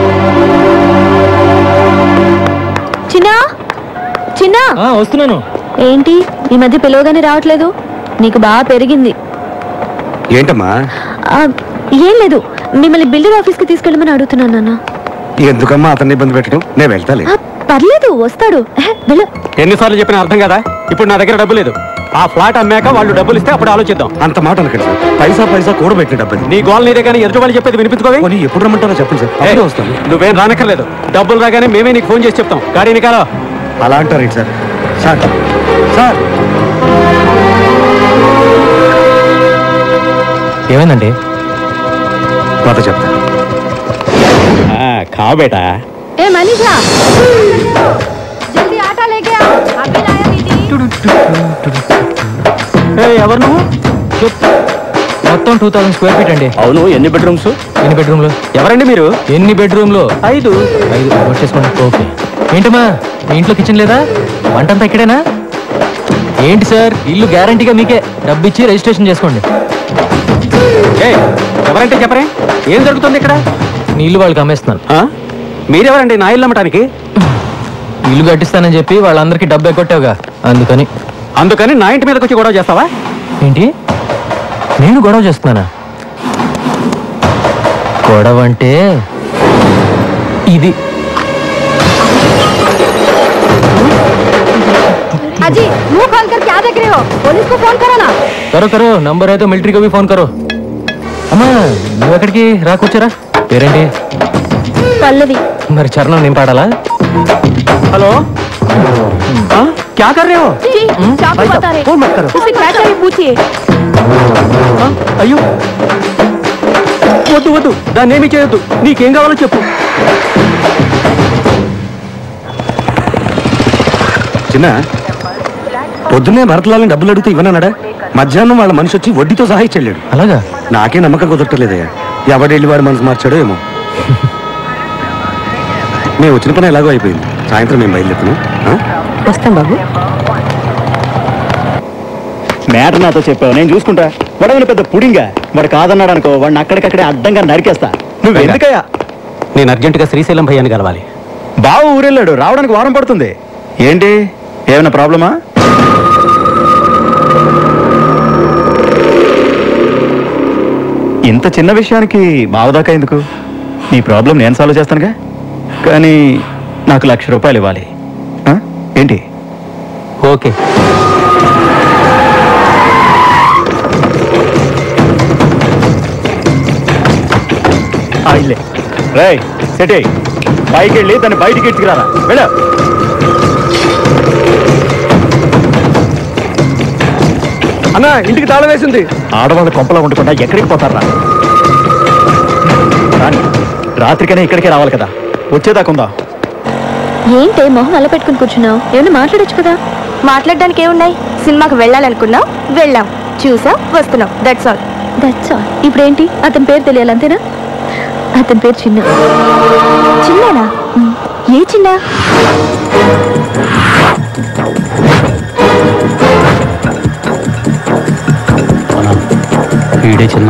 చిన్నా చిన్నా వస్తున్నాను. ఏంటి ఈ మధ్య పిలవగానే రావట్లేదు? నీకు బాగా పెరిగింది. ఏంటమ్మా? ఏం లేదు, మిమ్మల్ని బిల్డర్ ఆఫీస్కి తీసుకెళ్ళమని అడుగుతున్నాను నాన్న. ఎందుకమ్మా అతన్ని ఇబ్బంది పెట్టడం? నేను వెళ్తాలే. పర్లేదు, వస్తాడు. ఎన్నిసార్లు చెప్పినా అర్థం కదా. ఇప్పుడు నా దగ్గర డబ్బు లేదు. ఆ ఫ్లాట్ అమ్మాక వాళ్ళు డబ్బులు ఇస్తే అప్పుడు ఆలోచిద్దాం. అంత మాట అనకండి సార్, పైసా పైసా కూడబెట్టిన డబ్బు. నీ గోల్ నీదే కానీ ఎదుటి వాళ్ళు చెప్పేది వినిపించుకోవే. ఎప్పుడు రమ్మంటారో చెప్పండి సార్, అప్పుడే వస్తాను. నువ్వేం రానక్కర్లేదు, డబ్బులు రాగానే మేమే నీకు ఫోన్ చేసి చెప్తాం. గాడీని కాలో అలా అంటారేంటి సార్? సార్ సార్ ఏమైందండి? కథ చెప్తా. ఖా బేటా. ఏ మనీషా, జల్దీ ఆటా లేకే ఆ, అభి లాయా దీది. ఎవరు నువ్వు? మొత్తం 2000 స్క్వేర్ ఫీట్ అండి. అవును, ఎన్ని బెడ్రూమ్స్? ఎన్ని బెడ్రూమ్లు? ఎవరండి మీరు? ఎన్ని బెడ్రూమ్లు? 5. నోట్ చేసుకోండి. ఓకే. ఏంటమ్మా మీ ఇంట్లో కిచెన్ లేదా? వంటంతా ఇక్కడేనా? ఏంటి సార్, ఇల్లు గ్యారంటీగా మీకే. డబ్బు ఇచ్చి రిజిస్ట్రేషన్ చేసుకోండి. ఎవరంటే చెప్పరే, ఏం జరుగుతుంది ఇక్కడ? నీ ఇల్లు వాళ్ళకి అమ్మేస్తున్నాను. మీరెవరండి నా ఇల్లు అమ్మటానికి? ఇల్లు కట్టిస్తానని చెప్పి వాళ్ళందరికీ డబ్బు ఎగ్గొట్టావుగా, అందుకని నా ఇంటి మీదకి వచ్చి గొడవ చేస్తావా ఏంటి? నేను గొడవ చేస్తున్నానా? గొడవ అంటే ఇది. अजी मुंह खोल कर क्या देख रहे हो? पुलिस को फोन करो ना. करो करो, नंबर है तो मिलिट्री को भी फोन करो. అమ్మా నువ్వు ఎక్కడికి రాకొచ్చారా? పేరేంటి? పల్లవి. మరి చరణం నేను పాడాలా? హలో क्या कर रहे हो? चाकू बता रहे. फोन मत करो. उसे क्या चाहिए पूछिए. అయ్యో వద్దు వద్దు, దాన్ని ఏమీ చేయొద్దు. నీకేం కావాలో చెప్పు. చిన్న పొద్దున్నే భరతలాలని డబ్బులు అడిగితే ఇవ్వనన్నాడా? మధ్యాహ్నం వాళ్ళ మనిషి వచ్చి వడ్డీతో సహా ఇచ్చెళ్ళాడు. అలాగా? నాకే నమ్మకం కుదరట్లేదయ్యా. ఎవడెళ్ళి వాడు మనసు మార్చాడో ఏమో. మేము వచ్చిన పని ఎలాగో అయిపోయింది. సాయంత్రం మేము బయలుదేరుతున్నాం. వస్తాం బాబు. మ్యాటర్ నాతో చెప్పావు, నేను చూసుకుంటా. వాడేమైనా పెద్ద పుడింగా? వాడు కాదన్నాడు అనుకో, వాడిని అక్కడికక్కడే అడ్డంగా నరికేస్తా. నువ్వు ఎందుకయ్యా? నేను అర్జెంటుగా శ్రీశైలం భయ్యాన్ని కలవాలి. బావ ఊరెళ్ళాడు, రావడానికి వారం పడుతుంది. ఏంటి, ఏమైనా ప్రాబ్లమా? ఇంత చిన్న విషయానికి బావదాకా ఎందుకు? నీ ప్రాబ్లం నేను సాల్వ్ చేస్తానుగా. కానీ నాకు ₹1,00,000 ఇవ్వాలి. ఏంటి? ఓకే. ఇల్లే రేయ్ సెటే పైకి వెళ్ళి దాన్ని బయటికి ఎత్తుకురారా. వెళ్ళ. అన్నా ఇంటికి తాళం వేసింది. ఆడవాళ్ళ కొంపలో ఉండకుండా ఎక్కడికి పోతారా? రాత్రికైనా ఇక్కడికే రావాలి కదా, వచ్చేదాకుందా? ఏంటే మొహం అలా పెట్టుకుని కూర్చున్నావు? ఏమైనా మాట్లాడొచ్చు కదా. మాట్లాడడానికి ఏమున్నాయి? సినిమాకి వెళ్ళాలనుకున్నాం, వెళ్ళాం, చూసాం, వస్తున్నాం. That's all. That's all. ఇప్పుడేంటి? అతని పేరు తెలియాలి అంతేనా? అతని పేరు చిన్న. చిన్ననా? ఏ చిన్న? వీడే చిన్న.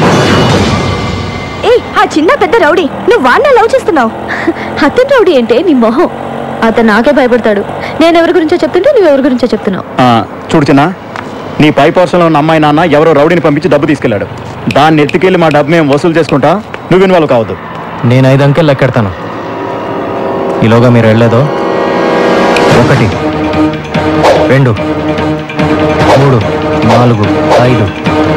ఏ ఆ చిన్న పెద్ద రౌడీ. నువ్వు వాడిని లవ్ చేస్తున్నావు. అతని రౌడీ అంటే నీ మొహం. అతను నాకే భయపడతాడు. నేను ఎవరి గురించో చెప్తుంటే నువ్వు ఎవరి గురించో చెప్తున్నావు. చూడు చిన్న, నీ పై పోర్షన్లో ఉన్న అమ్మాయి నాన్న ఎవరో రౌడీని పంపించి డబ్బు తీసుకెళ్లాడు. దాన్ని ఎత్తుకెళ్ళి మా డబ్బు మేము వసూలు చేసుకుంటా. నువ్వు ఇన్వాల్వ్ కావద్దు. నేను 5 అంకెలు లెక్కెడతాను. ఈలోగా మీరు వెళ్ళేదో 1 2 3 4 5.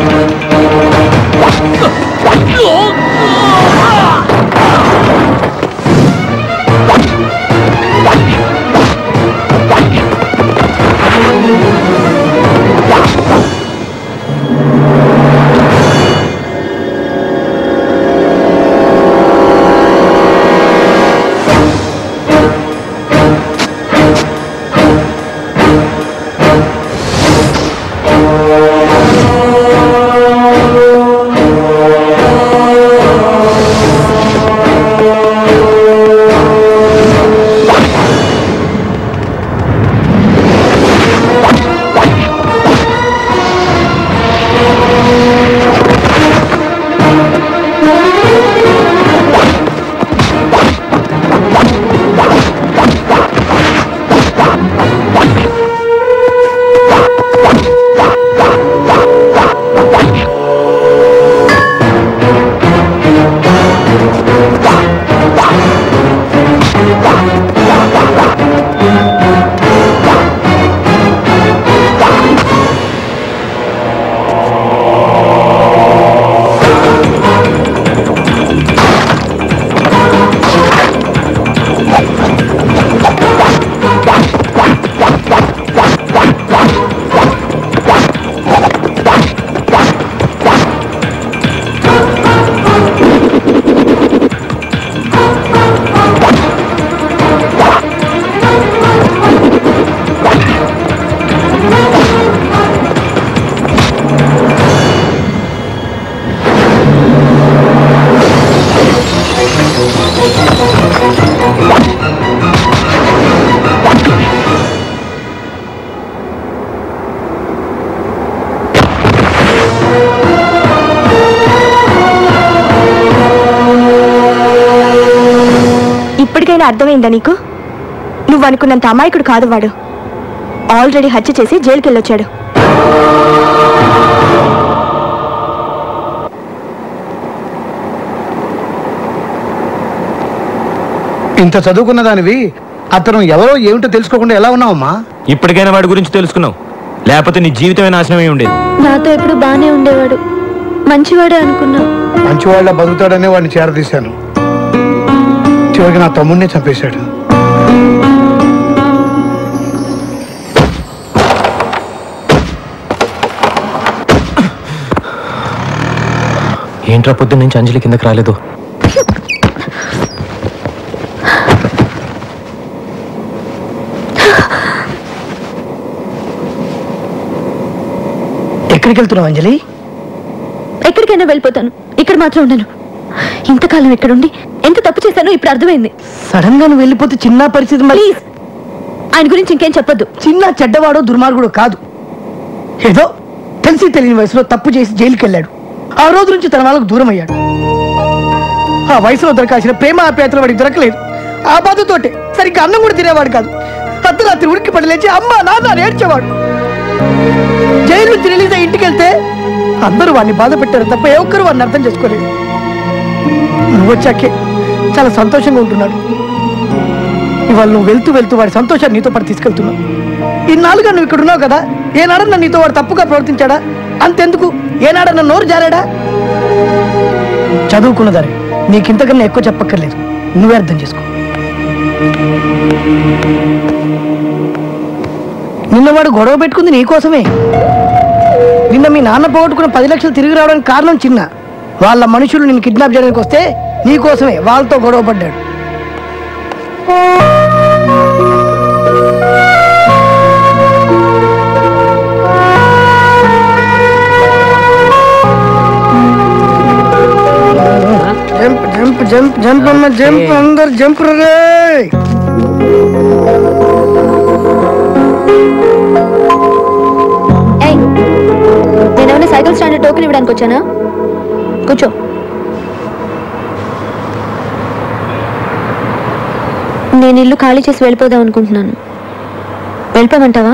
ఇప్పటికైనా అర్థమైందా నీకు? నువ్వు అనుకున్నంత అమాయకుడు కాదు వాడు. ఆల్రెడీ హత్య చేసి జైలుకి వెళ్ళొచ్చాడు. ఇంత చదువుకున్న దానివి అతను ఎవరో ఏమిటో తెలుసుకోకుండా ఎలా ఉన్నావమ్మా? ఇప్పటికైనా వాడి గురించి తెలుసుకున్నావు, లేకపోతే నీ జీవితమే నాశనమై ఉండేది. నాతో ఎప్పుడు బానే ఉండేవాడు, మంచివాడే అనుకున్నా. మంచివాళ్ళ బతుకుతాడనే వాడిని చేరదీశాను. చివరికి నా తమ్ముడినే చంపేశాడు. ఏంట్రా పొద్దున్న నుంచి అంజలి కిందకి రాలేదు? ఎక్కడికి వెళ్తున్నావు అంజలి? ఎక్కడికైనా వెళ్ళిపోతాను, ఇక్కడ మాత్రం ఉండను. ఇంతకాలం ఇక్కడుండి ఎంత తప్పు చేశానో ఇప్పుడు అర్థమైంది. సడన్ గా నువ్వు వెళ్ళిపోతే చిన్న పరిస్థితి. ప్లీజ్ ఆయన గురించి ఇంకేం చెప్పొద్దు. చిన్న చెడ్డవాడో దుర్మార్గుడో కాదు, ఏదో తెలిసి తెలియని వయసులో తప్పు చేసి జైలుకి వెళ్ళాడు. ఆ రోజు నుంచి తన వాళ్ళకు దూరం అయ్యాడు. ఆ వయసులో దొరకాల్సిన ప్రేమ ఆప్యాయతలు వాడికి దొరకలేదు. ఆ బాధతోటే సరిగ్గా అన్నం కూడా తినేవాడు కాదు. అర్ధరాత్రి ఉడికి పడి లేచి అమ్మ నాన్న నేర్చేవాడు. జైలు నుంచి రిలీజ్ అయ్యి ఇంటికి వెళ్తే అందరూ వాడిని బాధ పెట్టారు తప్ప ఏ ఒక్కరు వాడిని అర్థం చేసుకోలేదు. నువ్వు వచ్చాకే చాలా సంతోషంగా ఉంటున్నాడు. ఇవాళ నువ్వు వెళ్తూ వెళ్తూ వాడి సంతోషాన్ని నీతో పాటు తీసుకెళ్తున్నావు. ఇన్నాళ్ళుగా నువ్వు ఇక్కడ ఉన్నావు కదా, ఏనాడన్నా నీతో వాడు తప్పుగా ప్రవర్తించాడా? అంతెందుకు, ఏనాడన్నా నోరు జారాడా? చదువుకున్నదారే, నీకింతకన్నా ఎక్కువ చెప్పక్కర్లేదు, నువ్వే అర్థం చేసుకో. నిన్న వాడు గొడవ పెట్టుకుంది నీకోసమే. నిన్న మీ నాన్న పోగొట్టుకున్న 10 లక్షలు తిరిగి రావడానికి కారణం చిన్న. వాళ్ళ మనుషులు నిన్ను కిడ్నాప్ చేయడానికి వస్తే నీకోసమే వాళ్ళతో గొడవ పడ్డాడు. జంప్ జంప్ జంప్ జంప్ అమ్మ జంప్, అందరు జంప్ రే. నేనేమైనా సైకిల్ స్టాండ్ టోకెన్ ఇవ్వడానికి వచ్చానా? కూర్చో. నేను ఇల్లు ఖాళీ చేసి వెళ్ళిపోదాం అనుకుంటున్నాను. వెళ్ళిపోమంటావా?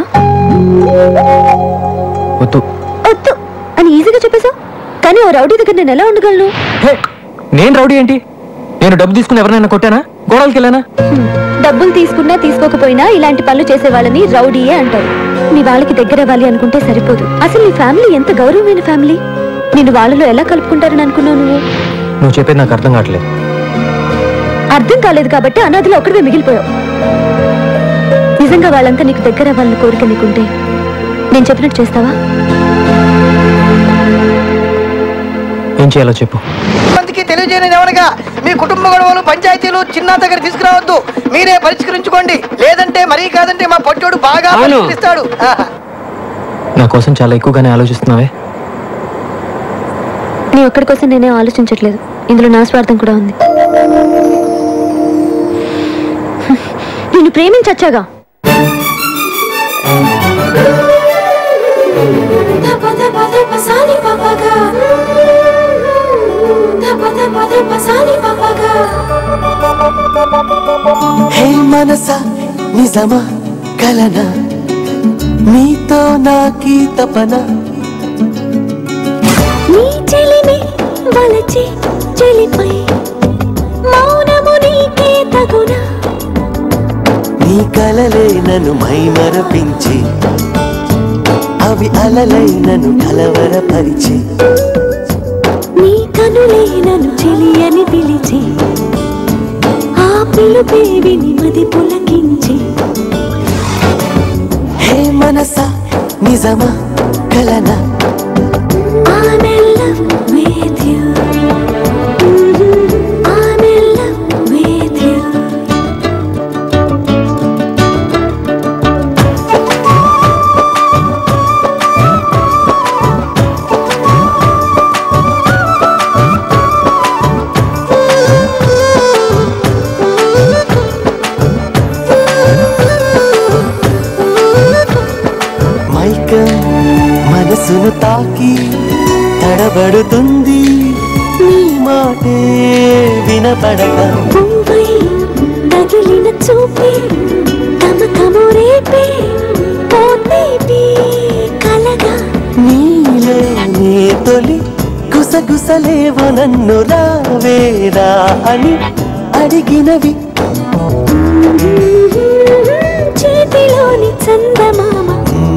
వద్దు వద్దు అని ఈజీగా చెప్పేశావు, కానీ ఓ రౌడీ దగ్గర నేను ఎలా ఉండగలను? నేను రౌడీ ఏంటి? నేను డబ్బు తీసుకుని ఎవరినైనా కొట్టానా? గోడలకి వెళ్ళానా? డబ్బులు తీసుకున్నా తీసుకోకపోయినా ఇలాంటి పనులు చేసే వాళ్ళని రౌడీయే అంటారు. నీ వాళ్ళకి దగ్గర అవ్వాలి అనుకుంటే సరిపోదు. అసలు నీ ఫ్యామిలీ ఎంత గౌరవమైన ఫ్యామిలీ. నిన్ను వాళ్ళలో ఎలా కలుపుకుంటారని అనుకున్నావు నువ్వు? నువ్వు చెప్పేది నాకు అర్థం కావట్లేదు. అర్థం కాలేదు కాబట్టి అనాథలో ఒక్కడివే మిగిలిపోయావు. నిజంగా వాళ్ళంతా నీకు దగ్గర అవ్వాలని కోరిక నీకుంటే నేను చెప్పినట్టు చేస్తావా? ఏం చేయాలో చెప్పు. మందికి తెలియజేయని ఎవరిగా మీ కుటుంబ గొడవలు పంచాయతీలు చిన్న దగ్గర తీసుకురావద్దు, మీరే పరిష్కరించుకోండి. లేదంటే మరీ కాదంటే మా పొట్టోడు బాగా పరిష్కరిస్తాడు. నా కోసం చాలా ఎక్కువగానే ఆలోచిస్తున్నావే. నీ ఒక్కడి కోసం నేనే ఆలోచించట్లేదు, ఇందులో నా స్వార్థం కూడా ఉంది. నిన్ను ప్రేమించచ్చాగా. హే మనసా నిజమా కలనా, నీతో నాకీ తపన. నీ చెలిని వలచి చెలిపై మౌనము నీకే తగునా. నీ కలలే నన్ను మైమరపించి, అవి అలలై నన్ను కలవరపరిచి. నీ కనులే నన్ను చెలియని పిలిచి, ఆ పిలుపే విని మది పులకించి. హే మనసా నిజమా కలనా, I'm in love with you. I'm in love with you. మనసును తాకి తడబడుతుంది, నీ మాటే వినపడక. పువ్వై తగిలిన చూపే తమకము రేపే పోతేపి కలగా. నీలే నీ తొలి గుసగుసలేవో నన్ను రావేరా అని అడిగినవి చేతిలోని చందమామ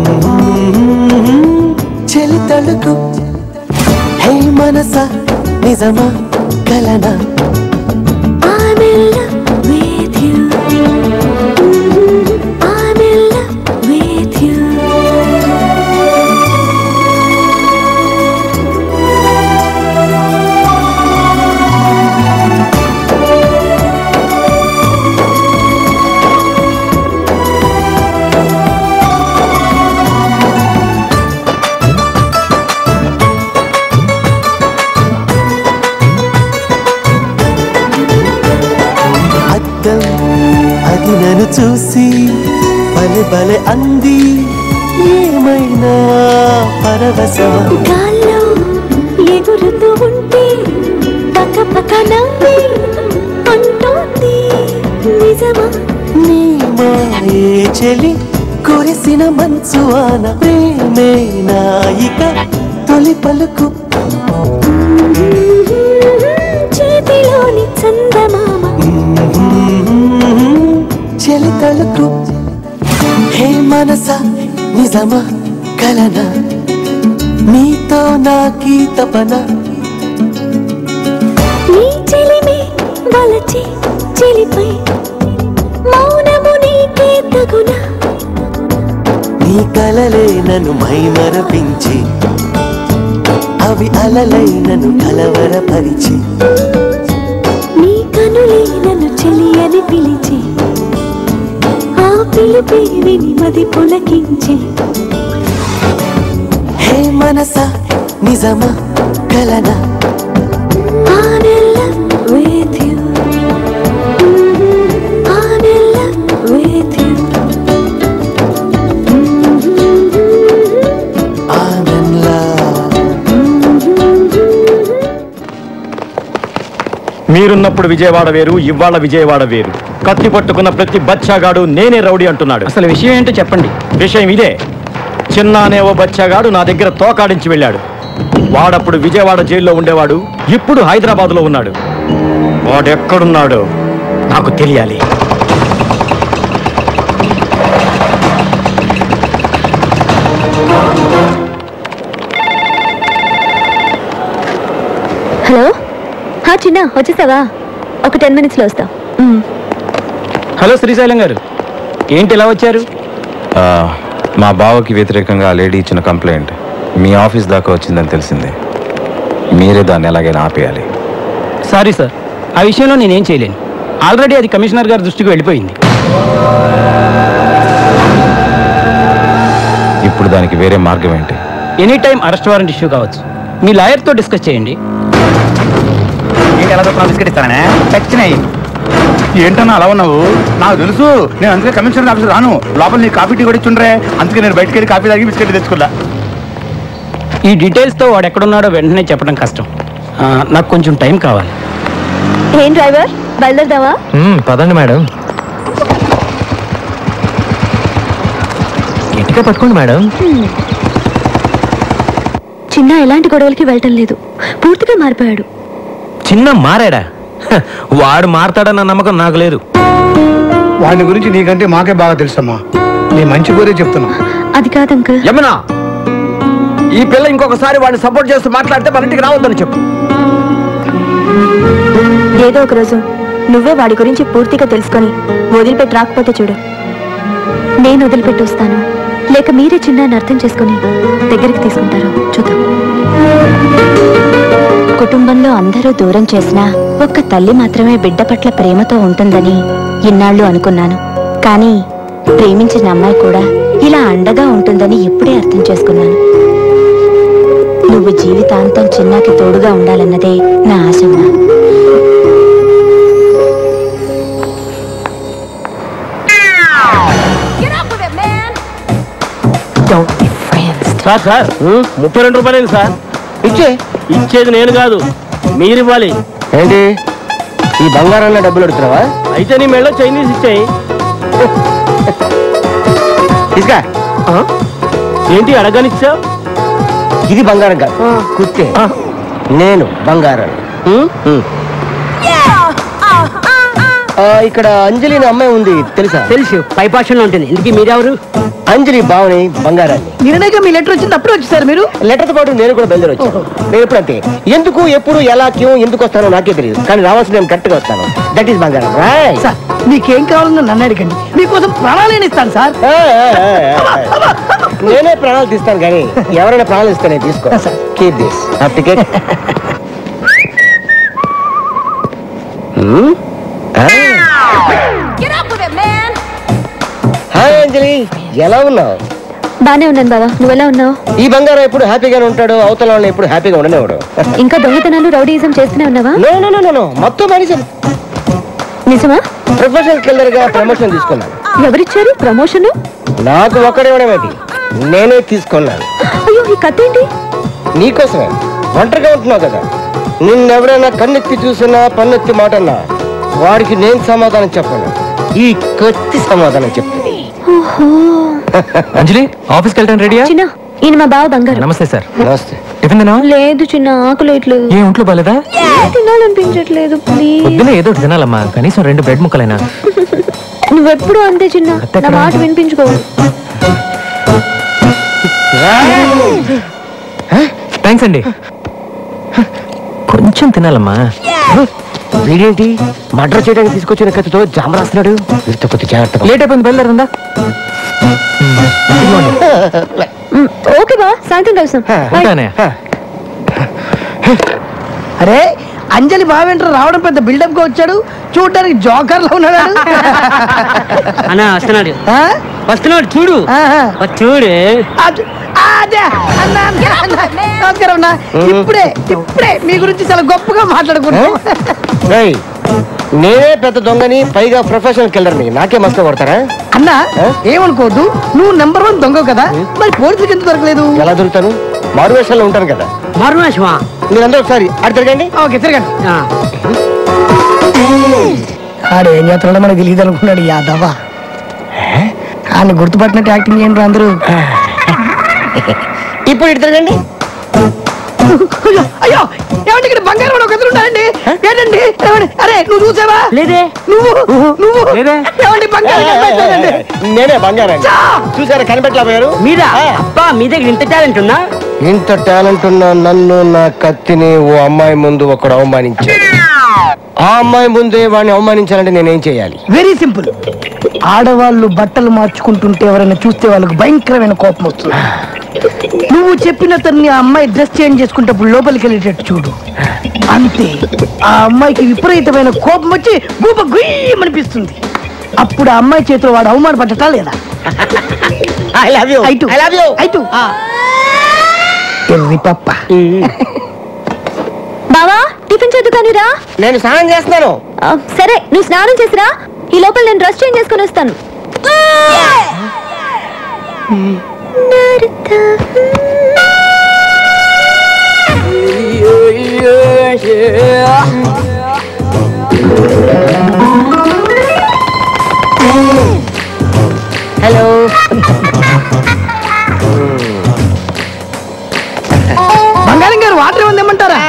చెలి తడుకు హే మనస నిజమా కలనా I'm in love with you. I'm in love with you. అది నన్ను చూసి బలె బలె అంది ఏమైనా పరవశమా గాల్లో ఎగురుతూ ఉంటే పక్క పక్క నవ్వి అంటోంది నిజమా నీ మాయే చెలి కురిసిన మంచు ఆన ప్రేమే నాయిక తొలి పలుకు చేతిలోని చందమామ చెలి తలుకు హే మనస నిజమా కలనా నీతో నాకీ తపన నీ చెలిమే వలచి చెలిపై మౌనము నీకే తగునా నీ కలలే నన్ను మైమరపించి అవి అలలై నన్ను కలవరపరిచి నీ కనులే నన్ను చెలి అని పిలిచి ఆ పిలిపి విని మది పులకించి హే మనస నిజమా కలనా I'm in love with you. I'm in love with you. I'm in love. మీరున్నప్పుడు Vijayawada వేరు, ఇవాళ విజయవాడ వేరు. కత్తి పట్టుకున్న ప్రతి బచ్చాగాడు నేనే రౌడీ అంటున్నాడు. అసలు విషయం ఏంటో చెప్పండి. విషయం ఇదే. చిన్న అనే ఓ బచ్చాగాడు నా దగ్గర తోకాడించి వెళ్ళాడు. వాడప్పుడు విజయవాడ జైల్లో ఉండేవాడు, ఇప్పుడు హైదరాబాద్లో ఉన్నాడు. వాడెక్కడున్నాడో నాకు తెలియాలి. హలో చిన్న వచ్చేసావా? ఒక 10 minutes లో వస్తా. హలో శ్రీశైలం గారు, ఏంటి ఇలా వచ్చారు? మా బావకి వ్యతిరేకంగా ఆ లేడీ ఇచ్చిన కంప్లైంట్ మీ ఆఫీస్ దాకా వచ్చిందని తెలిసింది. మీరే దాన్ని ఎలాగైనా ఆపేయాలి. సారీ సార్, ఆ విషయంలో నేనేం చేయలేను. ఆల్రెడీ అది కమిషనర్ గారి దృష్టికి వెళ్ళిపోయింది. ఇప్పుడు దానికి వేరే మార్గం ఏంటి? Any time arrest warrant issue కావచ్చు. మీ లాయర్తో డిస్కస్ చేయండి. ఏంటన్నా అలా ఉన్నావు? నాకు తెలుసు, నేను అందుకే కమిషనర్ ఆఫీస్ రాను. లోపల నీ కాఫీ టీ కూడా ఇచ్చుండ్రే, అందుకే నేను బయటకు వెళ్ళి కాఫీ తాగి బిస్కెట్ తెచ్చుకున్నా. ఈ డీటెయిల్స్తో వాడు ఎక్కడున్నాడో వెంటనే చెప్పడం కష్టం. నాకు కొంచెం టైం కావాలి. ఏం డ్రైవర్, బయలుదేరదావా? పదండి మేడం. గట్టిగా పట్టుకోండి మేడం. చిన్న ఎలాంటి గొడవలకి వెళ్ళటం లేదు, పూర్తిగా మారిపోయాడు. చిన్న మారాడా? వాడు మారతాడన్న నమ్మకం నాకు లేదు. వాడి గురించి నీకంటే మాకే బాగా తెలుసమ్మా. నీ మంచి కోరే చెప్తున్నా. అది కాదు అంకుల్. యమునా, ఈ పిల్ల ఇంకొకసారి వాడిని సపోర్ట్ చేస్తూ మాట్లాడితే మన ఇంటికి రావద్దని చెప్పు. ఏదో ఒక రోజు నువ్వే వాడి గురించి పూర్తిగా తెలుసుకొని వదిలిపెట్టి రాకపోతే చూడు. నేను వదిలిపెట్టి వస్తాను, లేక మీరే చిన్నాన్ని అర్థం చేసుకుని దగ్గరికి తీసుకుంటారు చూద్దాం. కుటుంబంలో అందరూ దూరం చేసినా ఒక్క తల్లి మాత్రమే బిడ్డ పట్ల ప్రేమతో ఉంటుందని ఇన్నాళ్ళు అనుకున్నాను. కానీ ప్రేమించిన అమ్మాయి కూడా ఇలా అండగా ఉంటుందని ఇప్పుడే అర్థం చేసుకున్నాను. నువ్వు జీవితాంతం చిన్నాకి తోడుగా ఉండాలన్నదే నా ఆశమ్మా. సార్ సార్ 32 రూపాయలు సార్. ఇచ్చేది నేను కాదు, మీరు ఇవ్వాలి. ఏంటి ఈ బంగారంలో డబ్బులు అడుగుతున్నావా? అయితే నీ మెళ్ళో చైనీస్ ఇచ్చాయి. తీసుకా. ఏంటి అడగనిచ్చావు? ఇది బంగారం కాదు, కుత్తే. నేను బంగారం. ఇక్కడ అంజలి అనే అమ్మాయి ఉంది తెలుసా? తెలుసు, పైపాషంలో ఉంటుంది. ఇందుకీ మీరెవరు? అంజలి బావని బంగారాన్ని. నిన్నగా మీ లెటర్ వచ్చింది, అప్పుడే వచ్చేసారు మీరు? లెటర్తో పాటు నేను కూడా బయలుదేరి వచ్చాను. నేను ఎప్పుడు అంతే, ఎందుకు ఎప్పుడు ఎలా క్యూ ఎందుకు వస్తానో నాకే తెలియదు, కానీ రావాల్సి నేను కరెక్ట్ గా వస్తాను. దట్ ఈస్ బంగారం. సార్ మీకేం కావాలన్నా నన్ను అడగండి, మీకోసం ప్రాణాలు ఇస్తాను సార్. నేనే ప్రాణాలు తీస్తాను, కానీ ఎవరైనా ప్రాణాలు ఇస్తే నేను తీసుకో. Keep this ticket. Hi Anjali, ఎలా ఉన్నావు? బానే ఉన్నాను బావా, నువ్వెలా ఉన్నావు? ఈ బంగారం ఎప్పుడు హ్యాపీగానే ఉంటాడు, అవతల వాళ్ళని ఎప్పుడు హ్యాపీగా ఉండనేవాడు. ఇంకా దొంగతనాలు రౌడీయిజం చేస్తూనే ఉన్నావా? నో మొత్తం మనిషి. నిజమా? ప్రొఫెషనల్ కిల్లర్ గా ప్రమోషన్ తీసుకున్నాను. ఎవరిచ్చారు ప్రమోషన్? నాకు ఒక్కడేమేంటి, నేనే తీసుకున్నాను. అయ్యో, ఈ కథ ఏంటి? నీకోసమే. ఒంటరిగా ఉంటున్నావు కదా, నిన్నెవరైనా కన్నెత్తి చూసినా పన్నెత్తి మాటన్నా వాడికి నేను సమాధానం చెప్పను, ఈ కత్తి సమాధానం చెప్తుంది. అంజలి, ఆఫీస్కి వెళ్ళడానికి రెడీయా? చిన్న, ఈయన మా బావ బంగారు. నమస్తే సార్. నమస్తే. టిఫిన్ తినా? లేదు చిన్న, ఆకలేట్లేదు. ఏ ఒంట్లో బాలేదా? తినాలనిపించట్లేదు, ప్లీజ్. పొద్దున ఏదో ఒకటి తినాలమ్మా, కనీసం 2 బ్రెడ్ ముక్కలైనా. నువ్వెప్పుడు అంతే చిన్న, నా మాట వినిపించుకో. థ్యాంక్స్ అండి. కొంచెం తినాలమ్మా. వీడేంటి మర్డర్ చేయడానికి తీసుకొచ్చిన కత్తితో జామ రాస్తున్నాడు? వీరితో కొద్ది జాగ్రత్త. లేట్ అయిపోయింది, బయలుదేరిందా? ఓకే బా, సాయంత్రం కలుస్తాం. అరే అంజలి బావేంటారు రావడం పెద్ద బిల్డప్ గా వచ్చాడు, చూడడానికి జోకర్ లో ఉన్నాడు. అన్నా వస్తున్నాడు, వస్తున్నాడు చూడు, చూడు. నమస్కారం అన్న. ఇప్పుడే మీ గురించి చాలా గొప్పగా మాట్లాడుకున్నాం. నేనే పెద్ద దొంగని, పైగా ప్రొఫెషనల్ కిల్లర్ని, నాకే మస్తు కొడతారా? అన్నా ఏమనుకోవద్దు, నువ్వు నెంబర్ 1 దొంగ కదా, మరి పోలీసులకు ఎందుకు దొరకలేదు? ఎలా దొరుకుతాను? మారువేషాల్లో ఉంటాను కదా. మారువేషమా? మీరందరూ ఒకసారి అటు తిరగండి. ఓకే తిరగండి. ఆడు ఏం చేస్తున్నాడో మనకు తెలియదు అనుకున్నాడు యాదవ. ఆయన గుర్తుపట్టినట్టు యాక్టింగ్ చేయండి అందరూ. ఇప్పుడు ఇటు తిరగండి. అయ్యో ఏమంటే ఇక్కడ బంగారం ఒక ఎదురు ఉన్నాడండి. ఏంటండి? అరే నువ్వు చూసావా? లేదే. నువ్వు ఏమండి బంగారం కనిపెట్టాడండి. నేనే బంగారం. చూసారా కనిపెట్టలేకపోయారు? మీరా? అబ్బా, మీ దగ్గర ఇంత టాలెంట్ ఉందా? ఇంత టాలెంట్ ఉన్న నన్ను, నా కత్తిని ఓ అమ్మాయి ముందు ఒకడు అవమానించాడు. ఆ అమ్మాయి ముందే వాడిని అవమానించాలంటే నేనేం చేయాలి? Very simple. ఆడవాళ్ళు బట్టలు మార్చుకుంటుంటే ఎవరైనా చూస్తే వాళ్ళకి భయంకరమైన కోపం వస్తుంది. నువ్వు చెప్పిన తన్ని ఆ అమ్మాయి డ్రెస్ చేంజ్ చేసుకుంటప్పుడు లోపలికి వెళ్ళేటట్టు చూడు, అంతే. ఆ అమ్మాయికి విపరీతమైన కోపం వచ్చి గూప గుయ్యమనిపిస్తుంది. అప్పుడు ఆ అమ్మాయి చేతిలో వాడు అవమానపడ్డటా లేదా? I love you. I love you. ఎర్రి పప్ప. బావా టిఫిన్ చేద్దు కానీ రా. నేను స్నానం చేస్తున్నాను. సరే నువ్వు స్నానం చేసిరా, ఈ లోపల నేను డ్రెస్ చేంజ్ చేసుకొని వస్తాను. హలో. బంగారం గారు వాటర్ ఏమంటారా?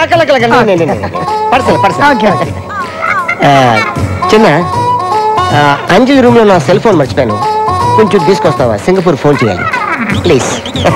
చిన్న, అంజలి రూమ్ లో నా సెల్ ఫోన్ మర్చిపోయాను, కొంచెం తీసుకొస్తావా? సింగపూర్ ఫోన్ చేయాలి ప్లీజ్.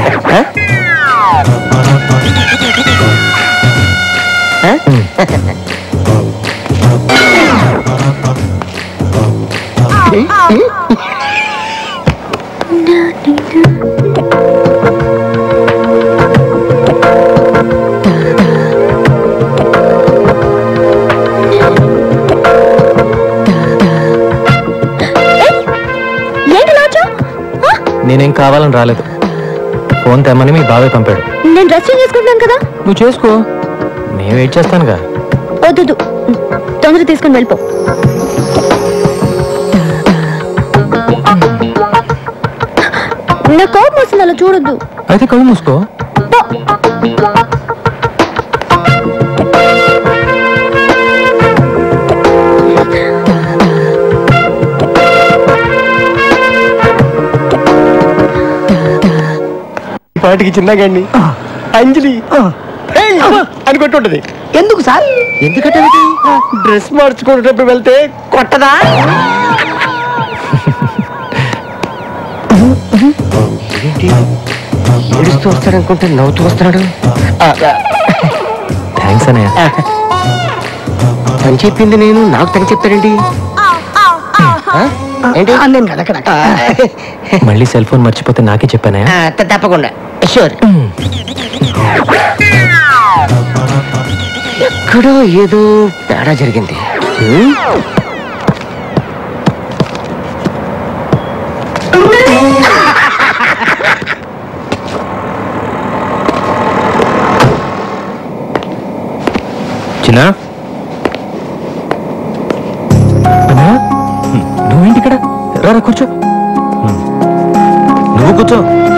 నేనేం కావాలని రాలేదు, ఫోన్ తెమ్మని మీ బాబాయ్ పంపాడు. నేను డ్రెస్ చేంజ్ చేసుకుంటాను కదా. నువ్వు చేసుకో, నేను వెయిట్ చేస్తానుగా. వద్దు, తొందర తీసుకొని వెళ్ళిపో. నా కోపం వస్తుంది, అలా చూడొద్దు. అయితే కళ్ళు మూసుకో. పాటికి చిన్నగాండి అంజలి అని కొట్టుంటది. ఎందుకు సార్? ఎందుకంటే డ్రెస్ మార్చుకునేటప్పుడు వెళ్తే కొట్టదా? ఏడుస్తూ వస్తాడనుకుంటే నవ్వుతూ వస్తున్నాడు. థ్యాంక్స్ అన్నయ్య. తను చెప్పింది నేను, నాకు తను చెప్తాడండి. ఏంటి నేను కదా మళ్ళీ సెల్ ఫోన్ మర్చిపోతే నాకే చెప్పానా? తప్పకుండా షూర్. ఎక్కడో ఏదో తేడా జరిగింది. చిన్న నువ్వేంటి ఇక్కడ? రా కూర్చో. నువ్వు కూర్చో.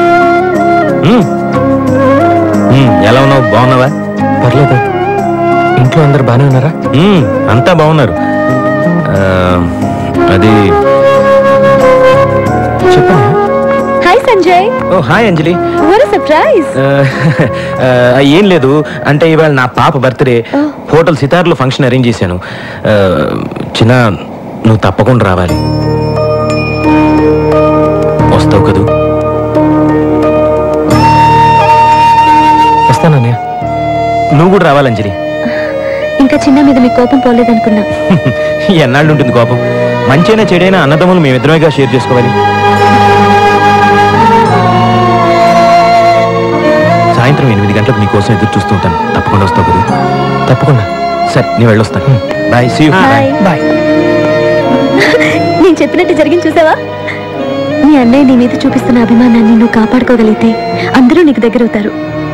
ఎలా ఉన్నావు? బాగున్నావా? పర్లేదు. ఇంట్లో అందరు బాగానే ఉన్నారా? అంతా బాగున్నారు. అది చెప్పండి. Hi Sanjay. Oh hi Anjali. What a surprise. ఏం లేదు, అంటే ఇవాళ నా పాప బర్త్డే. హోటల్ సితార్లో ఫంక్షన్ అరేంజ్ చేశాను. చిన్న నువ్వు తప్పకుండా రావాలి. వస్తావు కదూ? వస్తానన్నయ్య. నువ్వు కూడా రావాలి అంజలి. ఇంకా చిన్న మీద మీ కోపం పోలేదనుకున్నా. ఎన్నాళ్ళు ఉంటుంది కోపం? మంచైనా చెడైనా అన్నదమ్ములు మేమిద్దరమేగా షేర్ చేసుకోవాలి. సాయంత్రం 8 గంటలకు నీకోసం ఎదురు చూస్తూ ఉంటాను. తప్పకుండా వస్తావు కదా? తప్పకుండా. సరే నేను వెళ్ళొస్తాను. బాయ్. See you. బాయ్. నేను చెప్పినట్టు జరిగింది చూసావా? నీ అన్నయ్య నీ మీద చూపిస్తున్న అభిమానాన్ని నువ్వు కాపాడుకోగలిగితే అందరూ నీకు దగ్గరవుతారు.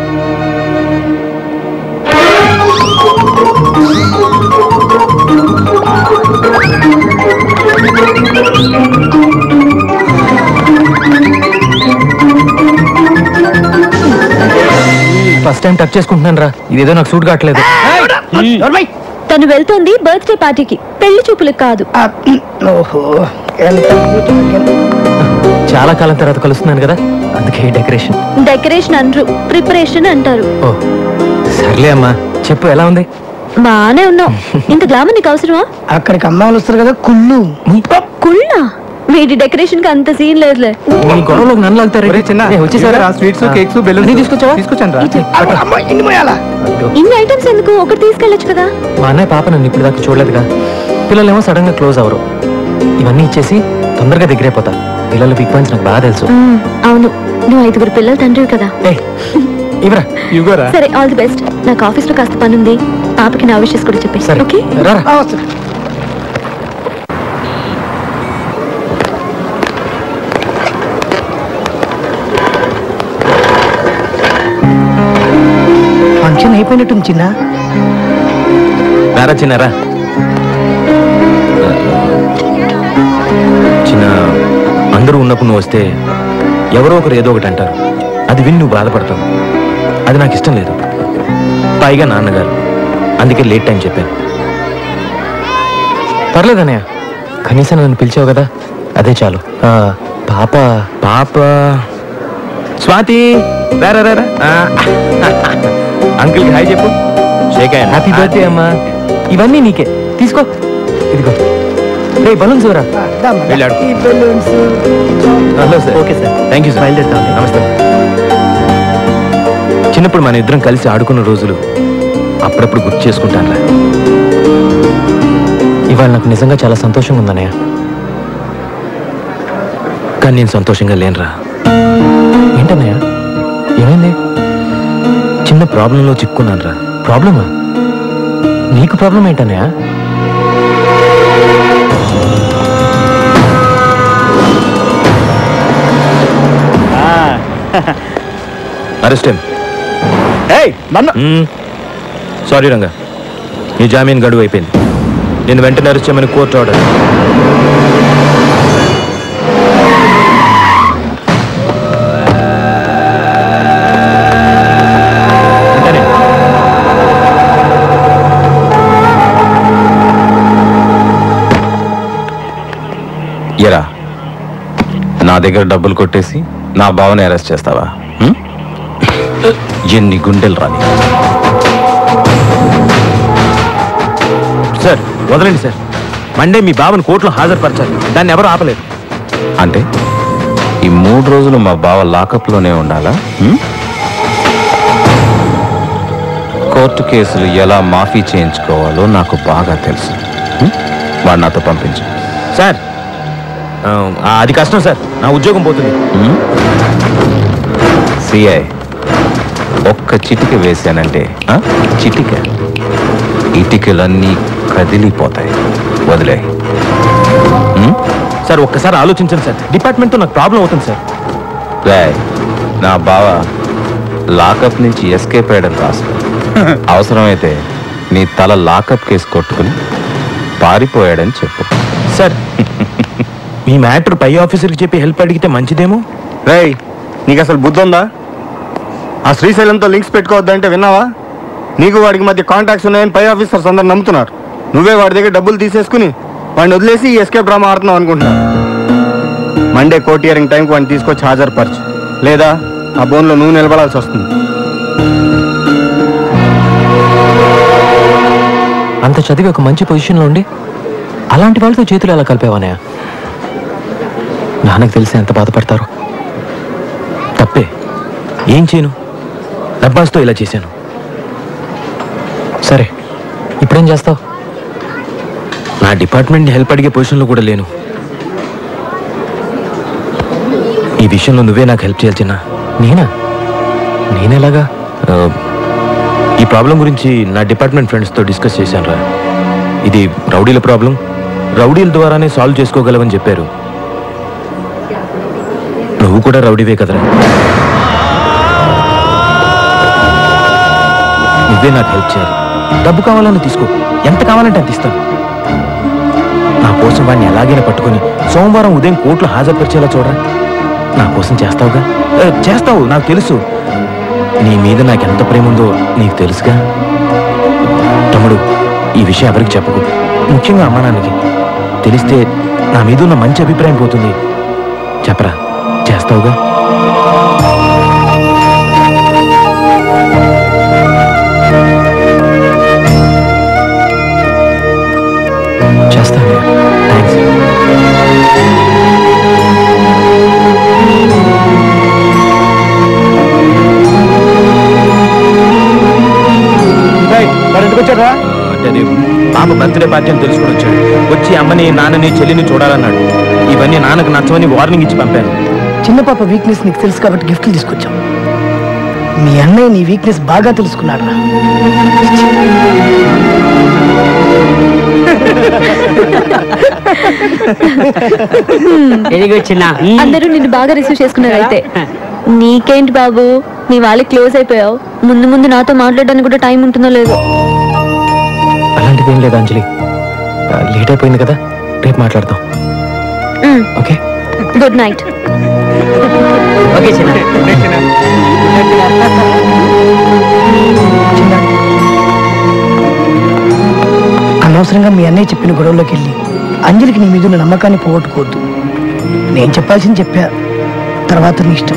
ఫస్ట్ టైం టచ్ చేసుకుంటున్నాను రా. ఇదేదో నాకు సూట్ కావట్లేదు. తను వెళ్తోంది బర్త్డే పార్టీకి, పెళ్లి చూపులకు కాదు. ఓహో, చాలా కాలం తర్వాత కలుస్తున్నాను కదా, అందుకే డెకరేషన్. డెకరేషన్ అనరు, ప్రిపరేషన్ అంటారు. ఓ సర్లే అమ్మా, చెప్పు ఎలా ఉంది? బానే ఉన్నావు. ఇంత గ్లామర్ నీకు అవసరమా? అక్కడికి అమ్మాయిలు వస్తారు కదా, కుళ్ళు. కుళ్ళా? వీడి డెకరేషన్ కి అంత సీన్ లేదులే. ఈ గొడవలోకి నన్ను లాగుతారు. వచ్చేసారా? స్వీట్స్, కేక్స్, బెలూన్స్ తీసుకొచ్చావా? తీసుకొచ్చాను రా. ఇన్ని ఐటమ్స్ ఎందుకు? ఒకటి తీసుకెళ్ళొచ్చు కదా. మా అన్నయ్య పాప నన్ను ఇప్పుడు దాకా చూడలేదుగా. పిల్లలేమో సడన్ గా క్లోజ్ అవరు. ఇవన్నీ ఇచ్చేసి తొందరగా దగ్గరైపోతా. పిల్లల బిగ్ పాయింట్స్ నాకు బాగా తెలుసు. అవును, నువ్వు 5 పిల్లల తండ్రివి కదా. ఇవ్వరా? సరే, ఆల్ ది బెస్ట్. నాకు ఆఫీస్ లో కాస్త పని ఉంది. పాపకి నా విషయస్ కూడా చెప్పేసి. ఓకే? ఫంక్షన్ అయిపోయినట్టుంది చిన్న. రారా చిన్నారా. చిన్న, అందరూ ఉన్నప్పుడు నువ్వు వస్తే ఎవరో ఒకరు ఏదో ఒకటి అంటారు. అది విని నువ్వు బాధపడతావు. అది నాకు ఇష్టం లేదు. పైగా నాన్నగారు, అందుకే లేట్ టైం చెప్పాను. పర్లేదన్నయ్య, కనీసం నన్ను పిలిచావు కదా, అదే చాలు. పాప పాప స్వాతి, రారా రారా. అంకుల్కి హాయ్ చెప్పు. Shake hand. హ్యాపీ బర్త్డే అమ్మా. ఇవన్నీ నీకే, తీసుకో. ఇదిగో రే బలూన్స్ రా. వెళ్ళాడు. Hello sir. Okay sir, thank you sir. బయలుదేరుతాం. నమస్తే. చిన్నప్పుడు మన ఇద్దరం కలిసి ఆడుకున్న రోజులు అప్పుడప్పుడు గుర్తు చేసుకుంటానురా. ఇవాళ నాకు నిజంగా చాలా సంతోషంగా ఉందన్నయ్య. కానీ నేను సంతోషంగా లేనురా. ఏంటన్నయ్య, ఏమైంది? చిన్న ప్రాబ్లంలో చిక్కున్నాను రా. ప్రాబ్లమా? నీకు ప్రాబ్లం ఏంటన్నయ్య? అరెస్ట్. సారీ రంగా, నీ జామీన్ గడువు అయిపోయింది. నేను వెంటనే అరెస్ట్ చేయమని కోర్టు ఆర్డర్. ఎరా, నా దగ్గర డబ్బులు కొట్టేసి నా బావని అరెస్ట్ చేస్తావా? ఎన్ని గుండెలు రాని. సార్ వదలండి సార్. మండే మీ బావని కోర్టులో హాజరుపరచాలి. దాన్ని ఎవరు ఆపలేరు. అంటే ఈ 3 రోజులు మా బావ లాకప్లోనే ఉండాలా? కోర్టు కేసులు ఎలా మాఫీ చేయించుకోవాలో నాకు బాగా తెలుసు. వాడు నాతో పంపించు. సార్ అది కష్టం సార్. నా ఉద్యోగం పోతుంది. సిఐ ఒక్క చిటిక వేశానంటే చిటిక ఇటికలన్నీ కదిలిపోతాయి. వదిలే సార్. ఒక్కసారి ఆలోచించండి సార్. డిపార్ట్మెంట్తో నాకు ప్రాబ్లం అవుతుంది సార్. నా బావ లాకప్ నుంచి ఎస్కేప్ అయ్యడం రాసుకో. అవసరమైతే నీ తల లాకప్ కేసు కొట్టుకుని పారిపోయాడని చెప్పు. సార్ మీ మ్యాటర్ పై ఆఫీసర్కి చెప్పి హెల్ప్ అడిగితే మంచిదేమో. రేయ్, నీకు అసలు బుద్ధి ఉందా? ఆ శ్రీశైలంతో లింక్స్ పెట్టుకోవద్దంటే విన్నావా? నీకు వాడికి మధ్య కాంటాక్ట్స్ ఉన్నాయని పై ఆఫీసర్స్ అందరు నమ్ముతున్నారు. నువ్వే వాడి దగ్గర డబ్బులు తీసేసుకుని వాడిని వదిలేసి ఈ ఎస్కేప్ డ్రామా ఆడుతున్నావు అనుకుంటున్నా. మండే కోర్టు హియరింగ్ టైంకి వాడిని తీసుకొచ్చి హాజరుపరచు, లేదా ఆ బోన్లో నువ్వు నిలబడాల్సి వస్తుంది. అంత చదివి ఒక మంచి పొజిషన్లో ఉండి అలాంటి వాళ్ళతో చేతులు ఎలా కలిపేవానయా? నాన్నకు తెలిసి ఎంత బాధపడతారు. తప్పే, ఏం చేయను? డబ్బాస్తో ఇలా చేశాను. సరే, ఇప్పుడేం చేస్తావు? నా డిపార్ట్మెంట్ని హెల్ప్ అడిగే పొజిషన్లో కూడా లేను. ఈ విషయంలో నువ్వే నాకు హెల్ప్ చేయాలి చిన్న. నేనేలాగా? ఈ ప్రాబ్లం గురించి నా డిపార్ట్మెంట్ ఫ్రెండ్స్తో డిస్కస్ చేశాను రా. ఇది రౌడీల ప్రాబ్లం, రౌడీల ద్వారానే సాల్వ్ చేసుకోగలవని చెప్పారు. నువ్వు కూడా రౌడీవే కదరా. నువ్వే నాకు హెల్ప్ చేయాలి. డబ్బు కావాలని తీసుకో, ఎంత కావాలంటే అంత ఇస్తాను. నా కోసం వాడిని ఎలాగైనా పట్టుకుని సోమవారం ఉదయం కోర్టులో హాజరుపరిచేలా చూడరా. నా కోసం చేస్తావుగా? చేస్తావు, నాకు తెలుసు. నీ మీద నాకు ఎంత ప్రేమ ఉందో నీకు తెలుసుగా. తమ్ముడు, ఈ విషయం ఎవరికి చెప్పకు, ముఖ్యంగా అమ్మా నాన్నకి. తెలిస్తే నా మీద ఉన్న మంచి అభిప్రాయం పోతుంది. చెప్పరా, చేస్తావుగా? చేస్తాను. థ్యాంక్స్. అంటే అది పాప బర్త్డే పార్టీ అని తెలుసుకుని వచ్చాడు. వచ్చి అమ్మని, నాన్నని, చెల్లిని చూడాలన్నాడు. ఇవన్నీ నాన్నకు నచ్చవని వార్నింగ్ ఇచ్చి పంపాను. చిన్న పాప వీక్నెస్ నీకు తెలుసు కాబట్టి గిఫ్ట్లు తీసుకొచ్చాం. మీ అన్నయ్య నీ వీక్నెస్ బాగా తెలుసుకున్నాడు రా. అందరూ నిన్ను బాగా రిసీవ్ చేసుకున్నారు. అయితే నీకేంటి బాబు, నీ వాళ్ళకి క్లోజ్ అయిపోయావు. ముందు ముందు నాతో మాట్లాడడానికి కూడా టైం ఉంటుందో లేదో. అలాంటిది ఏం లేదు అంజలి. లేట్ అయిపోయింది కదా, రేపు మాట్లాడతాం. Okay, good night. ఓకే చిన్న. అనవసరంగా మీ అన్నయ్య చెప్పిన గొడవలోకి వెళ్ళి అంజలికి నీ మీద ఉన్న నమ్మకాన్ని పోగొట్టుకోవద్దు. నేను చెప్పాల్సింది చెప్పా, తర్వాత నీ ఇష్టం.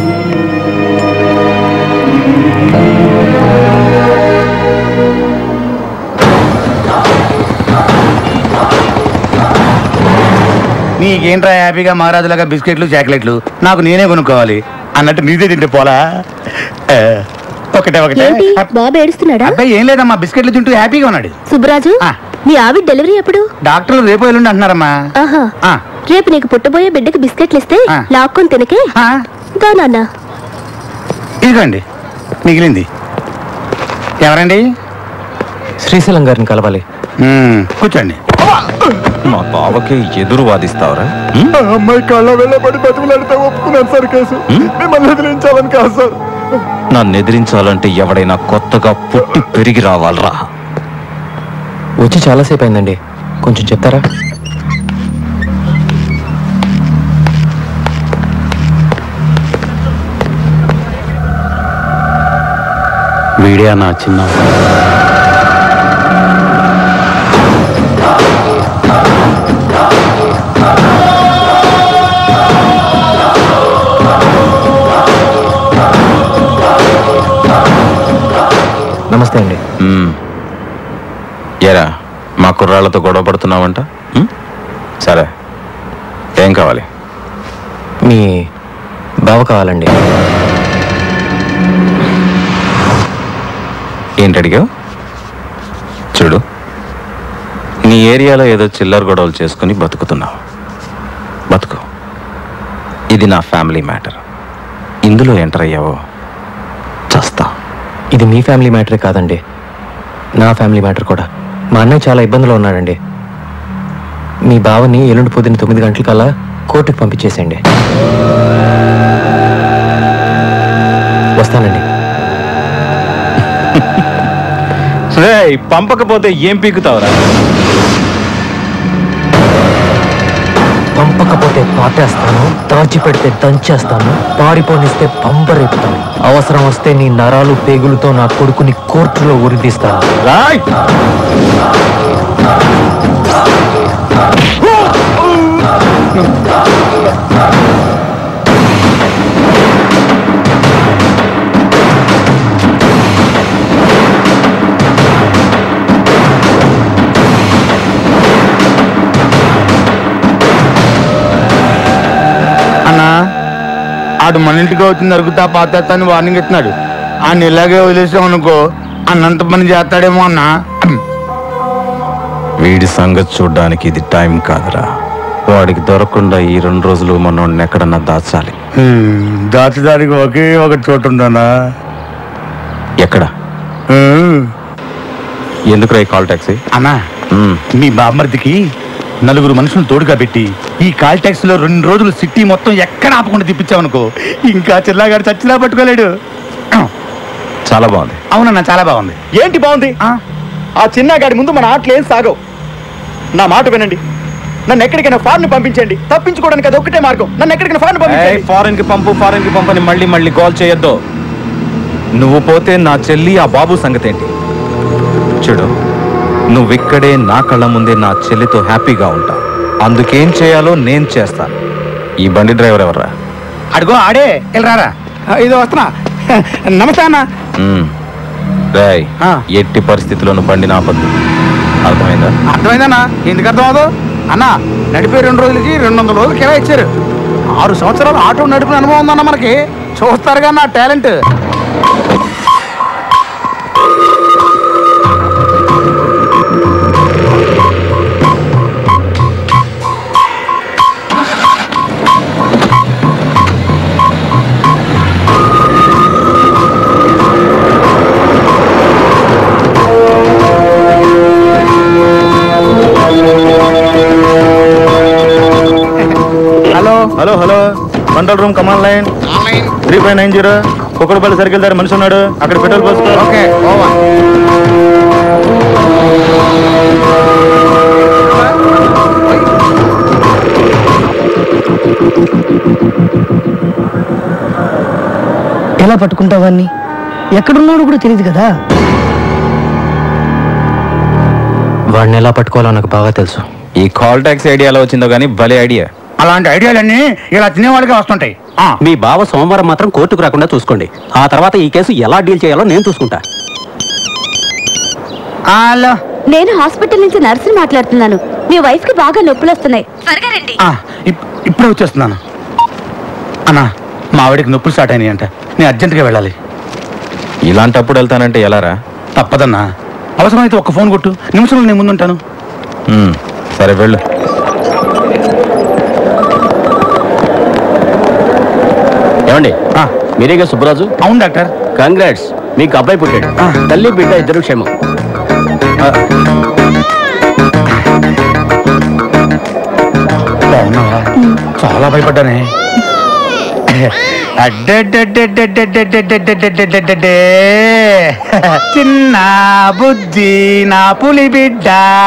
నీకేంట్రా హ్యాపీగా మహారాజులాగా బిస్కెట్లు చాక్లెట్లు నాకు నేనే కొనుక్కోవాలి అన్నట్టు నీదే తింటే పోలా. ఒకటే ఒకటే. బాబు ఏడుస్తున్నాడా? అబ్బాయి ఏం లేదమ్మా, బిస్కెట్లు తింటూ హ్యాపీగా ఉన్నాడు. సుబ్బరాజు, మీ ఆవిడ డెలివరీ ఎప్పుడు? డాక్టర్లు రేపు ఎల్లుండి అంటున్నారమ్మా. ఆహా, రేపు నీకు పుట్టబోయే బిడ్డకి బిస్కెట్లు ఇస్తే లాక్కొని తినకే. దా నాన్న. ఇదిగోండి మిగిలింది. ఎవరండి? శ్రీశైలం గారిని కలవాలి. కూర్చోండి. మా బావకి ఎదురు వాదిస్తావరా? అమ్మాయి కళ్ళ వెళ్ళబడి బతిమలాడితే ఒప్పుకున్నాను సార్ కేసు. మిమ్మల్ని ఎదిరించాలని కాదు సార్. నన్ను ఎదిరించాలంటే ఎవడైనా కొత్తగా పుట్టి పెరిగి రావాలరా. వచ్చి చాలాసేపు అయిందండి, కొంచెం చెప్తారా? వీడియా నా చిన్న నమస్తే అండి. ఎరా మా కుర్ర కుర్రాళ్ళతో గొడవ పడుతున్నావంట? సరే, ఏం కావాలి? మీ బావ కావాలండి. ఏంటి అడిగావు? చూడు, నీ ఏరియాలో ఏదో చిల్లర గొడవలు చేసుకుని బతుకుతున్నావు. బతుకు. ఇది నా ఫ్యామిలీ మ్యాటర్. ఇందులో ఎంటర్ అయ్యావో చస్తా. ఇది మీ ఫ్యామిలీ మ్యాటరే కాదండి, నా ఫ్యామిలీ మ్యాటర్ కూడా. మా అన్నయ్య చాలా ఇబ్బందులు ఉన్నాడండి. మీ బావని ఎల్లుండి పొద్దున్న 9 గంటలకల్లా కోర్టుకు పంపించేసేయండి. వస్తానండి. పంపకపోతే ఏం పీకుతావురా? పంపకపోతే పాటేస్తాను, దాచిపెడితే దంచేస్తాను, పారిపోనిస్తే పంపరేపుతాను. అవసరం వస్తే నీ నరాలు పేగులతో నా కొడుకుని కోర్టులో ఉరిదీస్తాను. అన్నా, ఆడు మన ఇంటికి వచ్చి నరుగుతా పాతేస్తా అని వార్నింగ్ ఇస్తున్నాడు. ఆయన ఇలాగే వదిలేసాం అనుకో అన్నంత పని చేస్తాడేమో అన్నా. వీడి సంగతి చూడ్డానికి ఇది టైం కాదురా. వాడికి దొరకకుండా ఈ 2 రోజులు మనోడిని ఎక్కడన్నా దాచాలి. దాచడానికి ఒకే ఒక చోటు ఉందన్నా. ఎక్కడ? ఎందుకు ఈ కాల్ టాక్సీ? అన్నా, మీ బామ్మర్దికి 4 మనుషులు తోడుగా పెట్టి ఈ కాల్ ట్యాక్సీ లో 2 రోజులు సిటీ మొత్తం ఎక్కడ ఆపకుండా తిప్పించామనుకో ఇంకా చిల్లాగాడు చచ్చినా పట్టుకోలేడు. చాలా బాగుంది. అవునన్నా, చాలా బాగుంది. ఏంటి బాగుంది? ఆ చిన్నగాడి ముందు మన ఆటలు ఏం సాగవు. నా మాట వినండి, నన్ను ఎక్కడికైనా ఫారెన్ పంపించండి. తప్పించుకోవడానికి అది ఒక్కటే మార్గం. నన్ను ఎక్కడికైనా ఫారెన్ పంపించండి. ఫారెన్ కి పంపని మళ్ళీ కాల్ చేయొద్దు. నువ్వు పోతే నా చెల్లి ఆ బాబు సంగతి ఏంటి? చూడు, నువ్విక్కడే నా కళ్ళ ముందే నా చెల్లితో హ్యాపీగా ఉంటావు. అందుకేం చేయాలో నేను చేస్తాను. ఈ బండి డ్రైవర్ ఎవర్రా? అడుగో ఆడే. వెళ్ళరారా, ఇది వస్తున్నా. నమస్తే అన్న. రాయ్, ఎట్టి పరిస్థితుల్లోనూ బండి నాపద్దు. అర్థమైందా? అర్థమైందన్నా. ఎందుకు అర్థం అవదు అన్నా? నడిపే 2 రోజులకి 200 రోజులు కిరా ఇచ్చారు. 6 సంవత్సరాలు ఆటో నడిపిన అనుభవం ఉందన్న మనకి. చూస్తారుగా నా talent. Hello control room, command line 3590. Kukkadapalli circle దగ్గర మనిషి ఉన్నాడు, అక్కడ పెట్రోల్ పోసుకో. ఓకే, ఎలా పట్టుకుంటావాన్ని? ఎక్కడున్నాడు కూడా తెలియదు కదా. వాడిని ఎలా పట్టుకోవాలో నాకు బాగా తెలుసు. ఈ కాల్ టాక్సీ ఐడియా ఎలా వచ్చిందో కానీ భలే ఐడియా. అలాంటి ఐడియాలన్నీ ఇలా తినేవాళ్ళకే వస్తుంటాయి. మీ బావ సోమవారం మాత్రం కోర్టుకు రాకుండా చూసుకోండి. ఆ తర్వాత ఈ కేసు ఎలా డీల్ చేయాలో నేను చూసుకుంటా. నేను హాస్పిటల్ నుంచి నర్సుని మాట్లాడుతున్నాను. మీ వైఫ్ కి బాగా నొప్పులు వస్తున్నాయి, త్వరగా రండి. ఇప్పుడే వచ్చేస్తున్నాను. అన్నా, మా ఆవిడికి నొప్పులు స్టార్ట్ అయినాయి అంట. నేను అర్జెంటుగా వెళ్ళాలి. ఇలాంటప్పుడు వెళ్తానంటే ఎలారా? తప్పదన్నా. అవసరమైతే ఒక్క ఫోన్ కొట్టు, నిమిషంలో నేను ముందుంటాను. సరే వెళ్ళు. ఏమండి, మీరేగా సుబ్బరాజు? అవును డాక్టర్. కంగ్రాట్స్, మీకు అబ్బాయి పుట్టాడు. తల్లి బిడ్డ ఇద్దరు క్షేమం. బాగున్నావా? చాలా భయపడ్డానే. చిన్న బుద్ధి నా పులి బిడ్డ.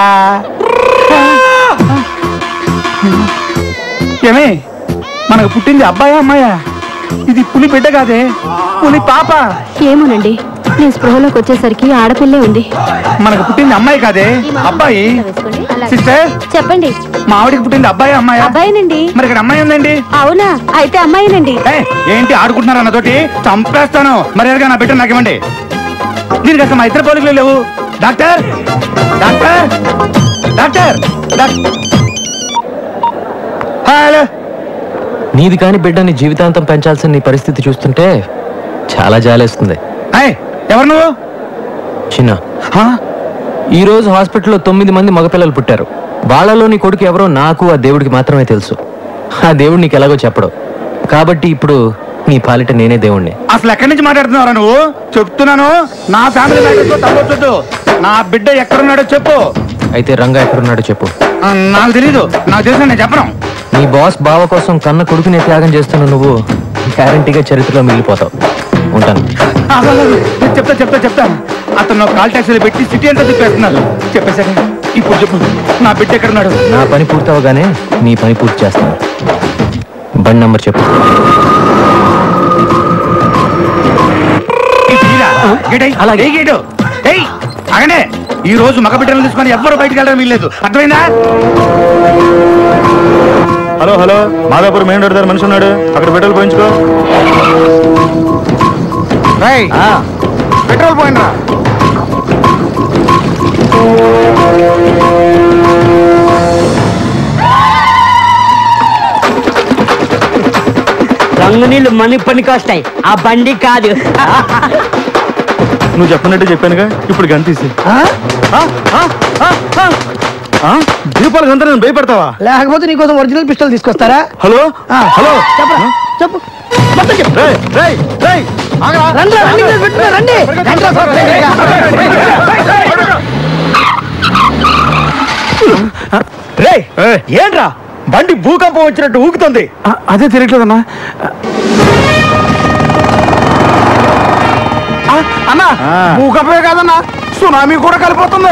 ఏమే, మనకు పుట్టింది అబ్బాయా అమ్మాయా? ఇది పులి బిడ్డ కాదే, పులి పాప. ఏమోనండి, నేను స్పృహలోకి వచ్చేసరికి ఆడపిల్లే ఉంది. మనకు పుట్టింది అమ్మాయి కాదే, అబ్బాయి. సిస్టర్ చెప్పండి, మా ఆవిడికి పుట్టింది అబ్బాయి అమ్మాయి? అబ్బాయినండి. మరి ఇక్కడ అమ్మాయి ఉందండి. అవునా? అయితే అమ్మాయినండి. ఏంటి ఆడుకుంటున్నారా నాతోటి? చంపేస్తాను. మరి నా బిడ్డ నాకు ఇవ్వండి. దీనికి అసలు మా ఇద్దరు పోలికలు లేవు. Doctor doctor doctor hello. నీది కాని బిడ్డని జీవితాంతం పెంచాల్సిన నీ పరిస్థితి చూస్తుంటే చాలా జాలేస్తుంది. ఎవరు నువ్వు? చిన్న, ఈ రోజు హాస్పిటల్లో 9 మంది మగపిల్లలు పుట్టారు. వాళ్ళలో నీ కొడుకు ఎవరో నాకు ఆ దేవుడికి మాత్రమే తెలుసు. ఆ దేవుడు నీకు ఎలాగో చెప్పడు. కాబట్టి ఇప్పుడు నీ పాలిట నేనే దేవుణ్ణి. అసలు ఎక్కడి నుంచి మాట్లాడుతున్నావురా నువ్వు? చెప్తున్నాను, నా ఫ్యామిలీ మ్యాటర్స్లో తప్పొద్దు. నా బిడ్డ ఎక్కడున్నాడో చెప్పు. అయితే రంగా ఎక్కడున్నాడో చెప్పు. నాకు తెలీదు. నాకు తెలిసిన నేను చెప్పను. నీ బాస్ బావ కోసం కన్న కొడుకునే త్యాగం చేస్తున్న నువ్వు గ్యారంటీగా చరిత్రలో మిగిలిపోతావు. ఉంటాను. చెప్తా చెప్తా చెప్తాను. అతను కాల్ టాక్సీలో పెట్టి సిటీ అంతా తిప్పేస్తున్నారు. చెప్పేశాక ఇప్పుడు చెప్పు, నా బిడ్డ ఎక్కడున్నాడు? నా పని పూర్తవగానే నీ పని పూర్తి చేస్తాను. బండి నంబర్ చెప్పు. అలాగే అగనే ఈ రోజు మగ బిడ్డలు తీసుకొని ఎవ్వరు బయటకు వెళ్ళడం వీల్లేదు. అర్థమైందా? Hello hello, Madhapur main road దగ్గర మనిషి ఉన్నాడు, అక్కడ పెట్రోల్ పోయించుకో. పెట్రోల్ పోయినరా? రంగు నీళ్ళు మని పనికి వస్తాయి, ఆ బండి కాదు. నువ్వు చెప్పినట్టు చెప్పానుగా, ఇప్పుడు గంతీసి దీపాలు గంత నేను భయపడతావా? లేకపోతే నీకోసం ఒరిజినల్ పిస్టల్ తీసుకొస్తారా? హలో హలో, చెప్పరా చెప్పు. ఏంట్రా బండి భూకంపం వచ్చినట్టు ఊగుతుంది? అదే తిరగట్లేదన్నా. అన్నా భూకంపమే కాదన్నా, సునామీ కూడా కలిపోతుంది.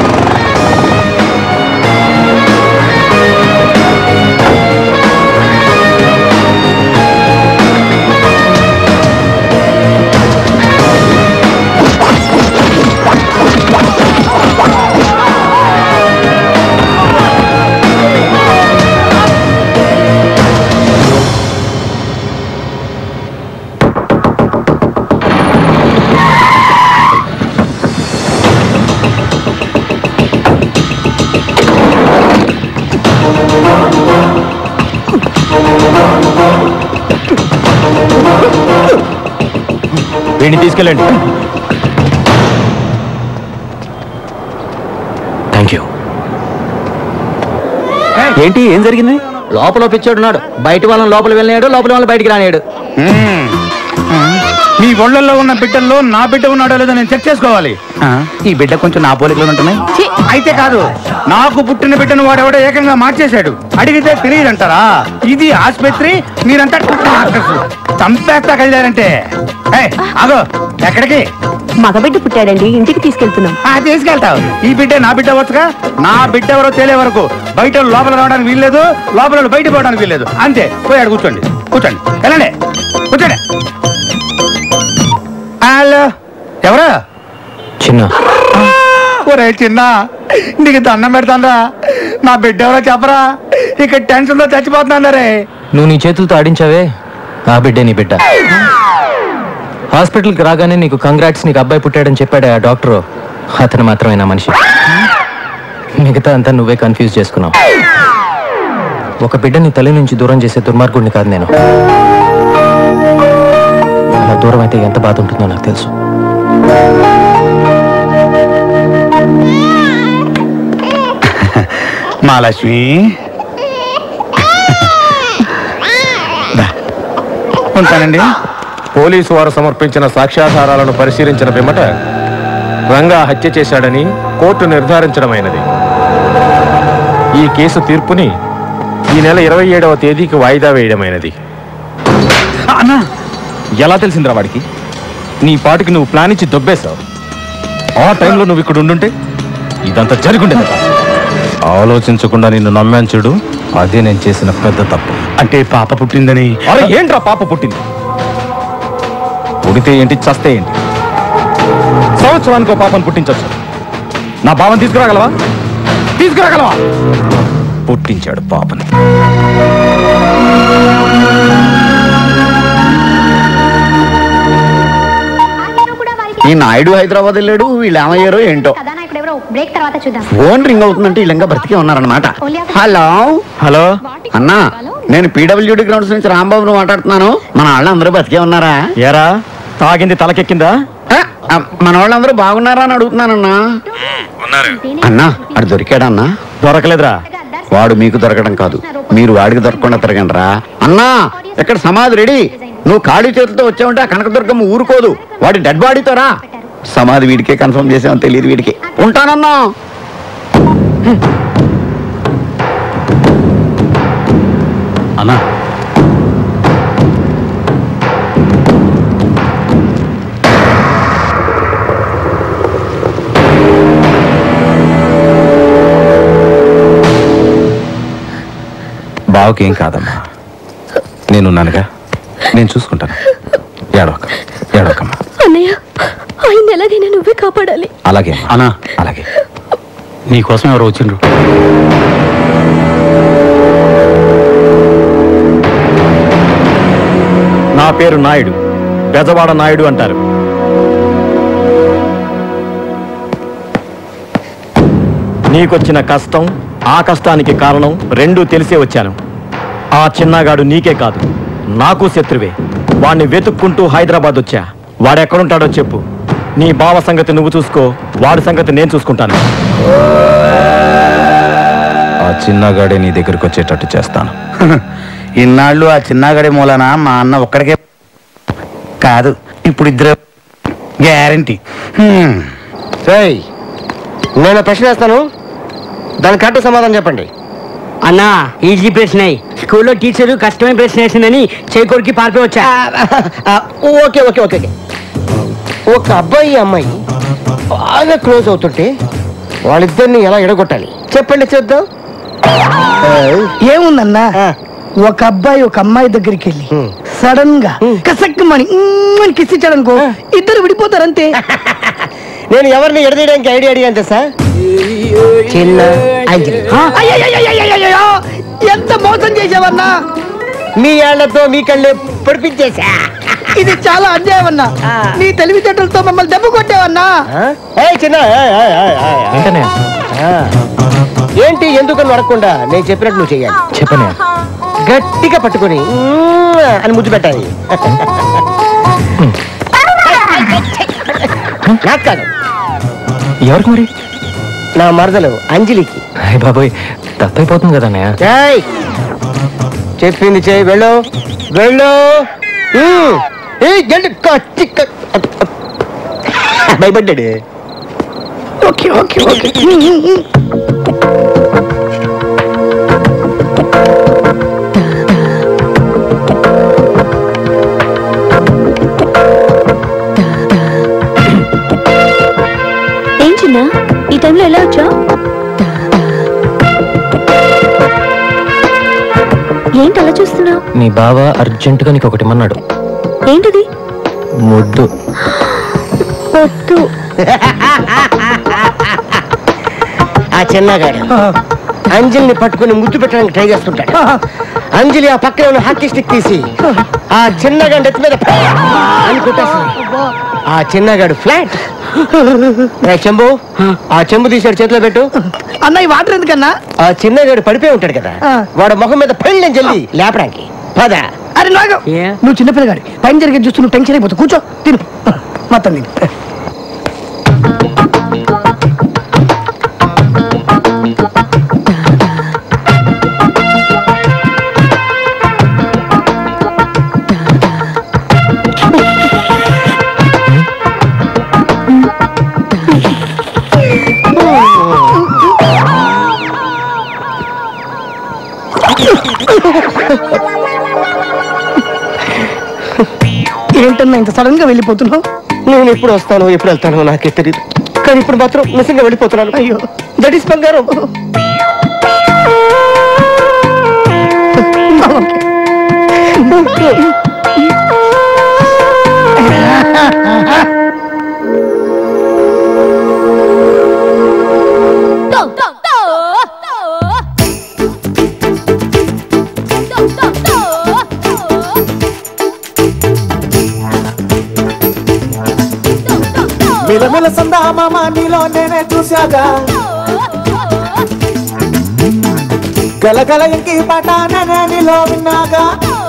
వీడిని తీసుకెళ్ళండి. Thank you. ఏంటి, ఏం జరిగింది? లోపల పిచ్చోడున్నాడు, బయట వాళ్ళని లోపల వెళ్ళినాడు, లోపల వాళ్ళని బయటికి రానాడు. మీ ఒళ్ళల్లో ఉన్న బిడ్డల్లో నా బిడ్డ ఉన్నాడో లేదో నేను చెక్ చేసుకోవాలి. ఈ బిడ్డ కొంచెం నా పోలికలు ఉంటున్నాయి. అయితే కాదు, నాకు పుట్టిన బిడ్డను వాడెవడో ఏకంగా మార్చేశాడు. అడిగితే తెలియదంటారా? ఇది ఆసుపత్రి, మీరంతా చంపేస్తా కలిదారంటే. అగో ఎక్కడికి? మగబిడ్డ పుట్టాడండి, ఇంటికి తీసుకెళ్తున్నాం. తీసుకెళ్తావు. ఈ బిడ్డ నా బిడ్డ వచ్చుగా. నా బిడ్డ ఎవరో తెలియ వరకు బయట లోపల రావడానికి వీల్లేదు, లోపల బయట పోవడానికి వీల్లేదు. అంతే. పోయాడు. కూర్చోండి కూర్చోండి, వెళ్ళండి కూర్చోండి. హలో, ఎవరు? చిన్న. ఒరే చిన్న, నీకు దండం పెడతాందా? నా బిడ్డ ఎవరో చెప్పరా? ఇక్కడ టెన్షన్ లో చచ్చిపోతున్నా రే. నువ్వు నీ చేతులతో ఆడించావే, ఆ బిడ్డే నీ బిడ్డ. హాస్పిటల్కి రాగానే నీకు కంగ్రాట్స్, నీకు అబ్బాయి పుట్టాడని చెప్పాడు ఆ డాక్టరు. అతను మాత్రమే నా మనిషి. మిగతా అంతా నువ్వే కన్ఫ్యూజ్ చేసుకున్నావు. ఒక బిడ్డని తల్లి నుంచి దూరం చేసే దుర్మార్గుడిని కాదు నేను. అలా దూరం అయితే ఎంత బాధ ఉంటుందో నాకు తెలుసు. మహాలక్ష్మి, ఉంటానండి. పోలీసు వారు సమర్పించిన సాక్ష్యాధారాలను పరిశీలించిన పిమ్మట రంగా హత్య చేశాడని కోర్టు నిర్ధారించడమైనది. ఈ కేసు తీర్పుని ఈ నెల 27వ తేదీకి వాయిదా వేయడమైనది. ఎలా తెలిసిందిరా వాడికి? నీ పాటికి నువ్వు ప్లాన్ ఇచ్చి దొబ్బేశావు. ఆ టైంలో నువ్వు ఇక్కడ ఉండుంటే ఇదంతా జరుగుండేది. ఆలోచించకుండా నిన్ను నమ్మాను చూడు, అదే నేను చేసిన పెద్ద తప్పు. అంటే పాప పుట్టిందని? అరే ఏంట్రా పాప పుట్టింది? పుడితే ఏంటి, చస్తే ఏంటి? సంవత్సరానికి పాపను పుట్టించచ్చు. నా బావని తీసుకురాగలవా? తీసుకురాగలవా? పుట్టించాడు పాపని. ఈ నాయుడు హైదరాబాద్ వెళ్ళాడు, వీళ్ళు ఏమయ్యారో ఏంటో. బ్రేక్ తర్వాత చూద్దాం. ఫోన్ రింగ్ అవుతుందంటే వీళ్ళంగా బ్రతికే ఉన్నారన్నమాట. హలో హలో అన్నా, నేను పీడబ్ల్యూడి గ్రౌండ్స్ నుంచి రాంబాబును మాట్లాడుతున్నాను. మన వాళ్ళందరూ బతికే ఉన్నారా? ఏరా తాగింది తలకెక్కిందా? మన వాళ్ళందరూ బాగున్నారా అని అడుగుతున్నానన్నా. అన్నా అడు దొరికాడన్నా? దొరకలేదురా. వాడు మీకు దొరకడం కాదు, మీరు వాడికి దొరకకుండా తిరగండి రా. అన్నా ఇక్కడ సమాధి రెడీ. నువ్వు ఖాళీ చేతులతో వచ్చావంటే ఆ కనకదుర్గమ్మ ఊరుకోదు. వాడి డెడ్ బాడీతో రా. సమాధి వీడికే కన్ఫర్మ్ చేసామని తెలియదు వీడికి. ఉంటానన్నా. అన్నా బావకేం కాదమ్మా, నేనున్నానుగా, నేను చూసుకుంటాను. ఏడవకమ్మా. అన్నయ్య, ఆయన ఎలాగైనా నువ్వే కాపాడాలి. అలాగే అన్నా, అలాగే. నీకోసం ఎవరు వచ్చిండ్రు? నా పేరు నాయుడు, బెజవాడ నాయుడు అంటారు. నీకొచ్చిన కష్టం, ఆ కష్టానికి కారణం రెండూ తెలిసే వచ్చాను. ఆ చిన్నగాడు నీకే కాదు నాకు శత్రువే. వాణ్ణి వెతుక్కుంటూ హైదరాబాద్ వచ్చా. వాడెక్కడుంటాడో చెప్పు. నీ బావ సంగతి నువ్వు చూసుకో, వాడి సంగతి నేను చూసుకుంటాను. ఆ చిన్నగాడే నీ దగ్గరికి వచ్చేటట్టు చేస్తాను. ఇన్నాళ్ళు ఆ చిన్నగడి మూలన మా అన్న ఒక్కడికే కాదు, ఇప్పుడు ఇద్దరు గ్యారంటీ. నేను ప్రశ్న వేస్తాను, దానికి కరెక్ట్ సమాధానం చెప్పండి. అన్నా ఈజీ ప్రశ్న. స్కూల్లో టీచరు కష్టమైన ప్రశ్న వేసిందని చేకూరికి పారిపోయి వచ్చా. ఓకే ఓకే ఓకే ఒక అబ్బాయి అమ్మాయి బాగా క్లోజ్ అవుతుంటే వాళ్ళిద్దరిని ఎలా ఎడగొట్టాలి చెప్పండి, చూద్దాం. ఏముందన్నా, ఒక అబ్బాయి ఒక అమ్మాయి దగ్గరికి వెళ్ళి సడన్ గా కసక్కమని కిస్ ఇచ్చాడనుకో, ఇద్దరు విడిపోతారంతే. నేను ఎవరిని ఎడదీయడానికి ఐడియా అడిగాను సార్. చిన్న అంజలి. ఎంత మోసం చేసావన్నా. మీ ఏళ్లతో మీ కళ్ళే పొడిపించేసా. ఇది చాలా అన్యాయం అన్నా. నీ తెలివితేటలతో మమ్మల్ని దెబ్బ కొట్టావన్నా. చిన్న ఏంటి ఎందుకని అడగకుండా నేను చెప్పినట్టు నువ్వు చెయ్యాలి. చెప్పనే గట్టిగా పట్టుకొని అని ముద్దు పెట్టాలి. నాకు కాదు, ఎవరికి మరి? నా మరదలు అంజలికి. బాబోయ్, తప్పైపోతుంది కదా అన్నయ్య. చెప్పింది చేయి, వెళ్ళు వెళ్ళు. భయపడ్డాడు. Okay okay okay. ఏం చిన్న, ఈ టైంలో ఎలా వచ్చా? ఏంటి అలా చూస్తున్నావు? నీ బావ అర్జెంటుగా నీకు ఒకటి ఇమ్మన్నాడు. ఏంటిది? ముద్దు. వద్దు. ఆ చిన్నగాడు అంజలిని పట్టుకుని ముద్దు పెట్టడానికి ట్రై చేస్తుంటాడు. అంజలి ఆ పక్కన ఉన్న హాకీ స్టిక్ తీసి ఆ చిన్నగాడు ఎత్తి మీద అని కొట్టేస్తుంది. ఆ చిన్నగాడు ఫ్లాట్. చెంబు, ఆ చెంబు తీసాడు చేతిలో పెట్టు. అన్న, ఈ వాటర్ ఎందుకన్నా? ఆ చిన్నగాడు పడిపోయి ఉంటాడు కదా, వాడు ముఖం మీద పెళ్ళని జల్లి లేపడానికి పద. అరే నాగ, నువ్వు చిన్నపిల్లగాడి పైన జరిగే చూస్తూ నువ్వు టెన్షన్ అయిపోతావు. కూర్చో, తిను మొత్తం తిను. ఏంటన్నా ఇంత సడన్ గా వెళ్ళిపోతున్నావు? నేను ఎప్పుడు వస్తాను ఎప్పుడు వెళ్తాను నాకే తెలియదు, కానీ ఇప్పుడు మాత్రం నిజంగా వెళ్ళిపోతున్నాను. అయ్యో, దట్ ఈస్ బంగారం. మీ మిలమిల సందా మామ నీలో నేనే చూశాగా గలగల ఇంకి పాట నేనే నీలో విన్నాగా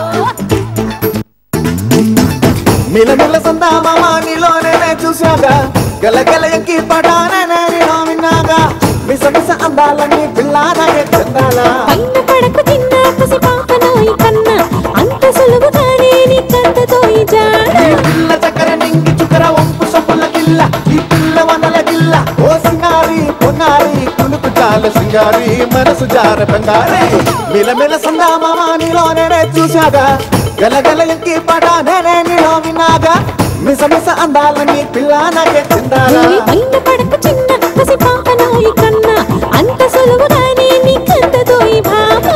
మిలమిల సందా మామ నీలో నేనే చూశాగా గలగల ఇంకి పాట నేనే నీలో విన్నాగా మిస మిస అందాలని పిల్లానగే చెందాలా పైన పడకు చిన్న పసి పాపనోయి కన్నా అంత సులువుగానే నీ కంతతోయి జానా పిల్ల చక్కర నింగి చుక్కర వంపు సొప్పుల గిల్ల ఈ పిల్ల వనల గిల్ల ఓ సింగారి పొన్నారి కులుకు చాల సింగారి మనసు జార బంగారి మిలమిల సందా మామ నీలో నేనే చూశాగా గలగల ఇంకి పాట నేనే నీలో విన్నాగా మిస మిస అందాలని పిల్లానగే చెందాలా పైన పడకు చిన్న పసి పాపనోయి కన్నా అంత సులువుగానే నీ కంతతోయి బాబా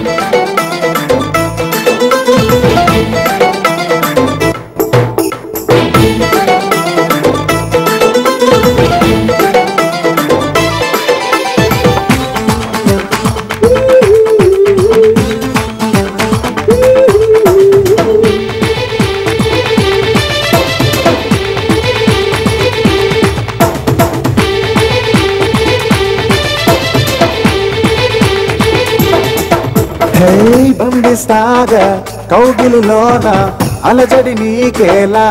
బండిస్తాగా కౌగిలిలోన అలజడి నీకేలా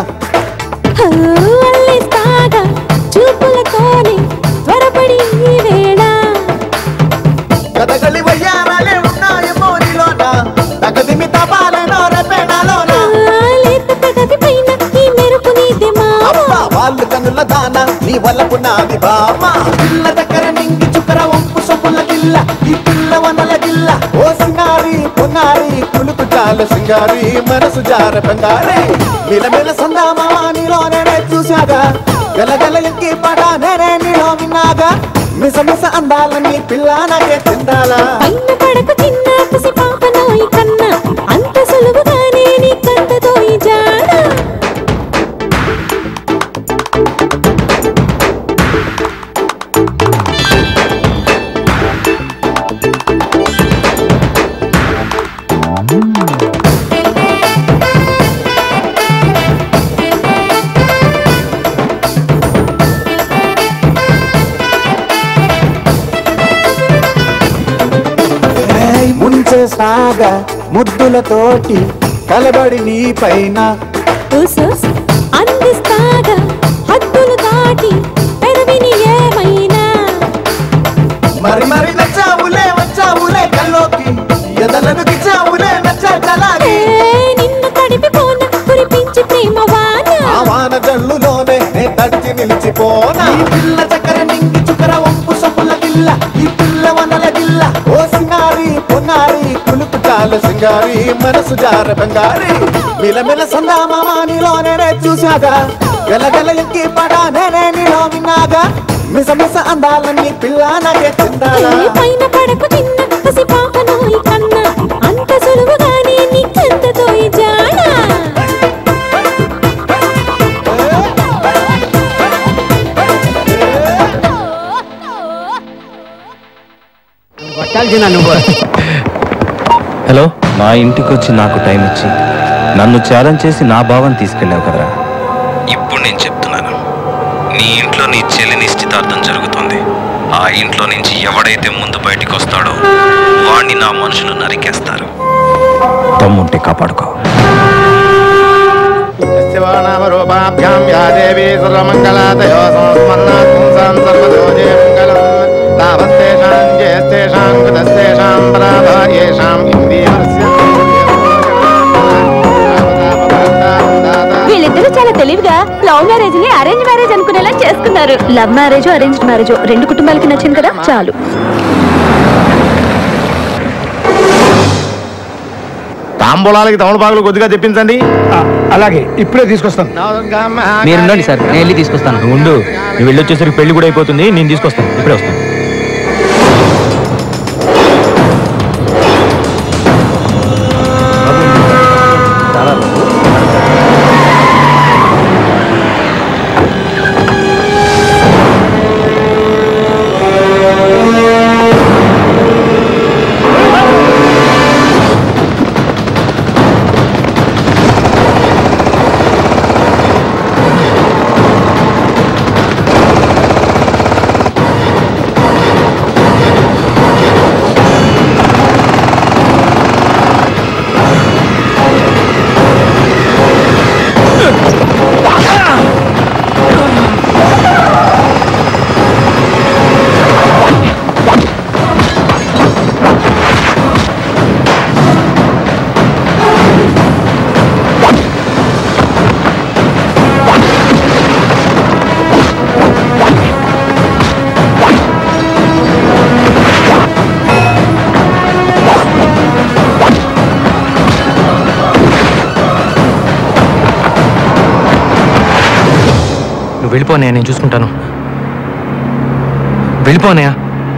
అల్లిస్తాగా చూపులతోనే త్వరపడి ఈ వేళ కదగలి వయ్యారాలే ఉన్నాయేమో నీలోన తగదిమి తపాలేనో రెపెనాలోన లేత పెదవి పైన ఈ మెరుపు నీదే మావా వాళ్ళు కనుల దాన నీ వల్లపు నాది బామ పిల్ల దగ్గర నింగి చుక్కర వంపు సొప్పుల గిల్ల ఈ పిల్ల వనల గిల్ల ఓ సింగారి పొన్నారి కులుకు చాల సింగారి మనసు జార బంగారి మిలమిల సందా మామ నీలో నేనే చూశాగా గలగల ఇంకి పాట నేనే నీలో విన్నాగా మిస మిస అందాలని పిల్లానగే చెందాలా పైన పడకు చిన్న పసి పాపనోయి కన్నా అంత సులువుగానే నీ కంతతోయి జానా ముంచేసాగా ముద్దులతోటి కలబడి నీ పైన అందిస్తాగా హద్దులు దాటి పెదవిని ఏమైనా మరి మరి నచ్చావులే వచ్చావులే కల్లోకి ఎదలను గిచ్చావులే నచ్చాలాగే నిన్ను తడిపిపోన కురిపించి ప్రేమ వాన ఆ వాన జల్లులోనే నే తడిచి నిలిచిపోనా ఈ పిల్ల చక్కర నింగి చుక్కర వంపు సొప్పుల గిల్ల ఈ పిల్ల వనల గిల్ల ఓ సింగారి పొన్నారి కులుకు చాల సింగారి మనసు జార బంగారి మిలమిల సందా మామ నీలో నేనే చూశాగా గలగల ఇంకి పాట నేనే నీలో విన్నాగా మిస మిస అందాలని పిల్లానగే చెందాలా పైన పడకు చిన్న పసి పాపనోయి కన్నా అంత సులువుగానే నీ కంతతోయి జానా హలో నా ఇంటికి వచ్చి నాకు టైం ఇచ్చి నన్ను ఛాలెంజ్ చేసి నా భావం తీసుకెళ్ళావు కదరా ఇప్పుడు నేను చెప్తున్నాను నీ ఇంట్లో నీ చెల్లి నిశ్చితార్థం జరుగుతుంది ఆ ఇంట్లో నుంచి ఎవడైతే ముందు బయటికి వస్తాడో వాణ్ణి నా మనుషులు నరికేస్తారు తమ్ముంటే కాపాడుకో శివానామరూపాభ్యాం యా దేవీ సర్వమంగళాదయో సంస్మరణాత్ పుంసాం సర్వదోజే మంగళం తావత్తేషాం జయస్తేషాం కృతస్తేషాం పరాభాయేషాం ఇందీవర్స్య వీళ్ళిద్దరూ చాలా తెలివిగా లవ్ మ్యారేజ్ ని అరేంజ్ మ్యారేజ్ అనుకునేలా చేసుకున్నారు. లవ్ మ్యారేజ్ అరేంజ్ మ్యారేజ్ రెండు కుటుంబాలకి నచ్చింది కదా చాలు. తాంబూలాలకి తమలపాకులు కొద్దిగా తెప్పించండి. అలాగే ఇప్పుడే తీసుకొస్తాను. మీరు ఉండండి సార్, నేను వెళ్ళి తీసుకొస్తాను. నువ్వు ఉండు, నువ్వు వెళ్ళి వచ్చేసరికి పెళ్లి కూడా అయిపోతుంది. నేను తీసుకొస్తాను, ఇప్పుడే వస్తాను. నువ్వు వెళ్ళిపోనయా, నేను చూసుకుంటాను. వెళ్ళిపోనయా.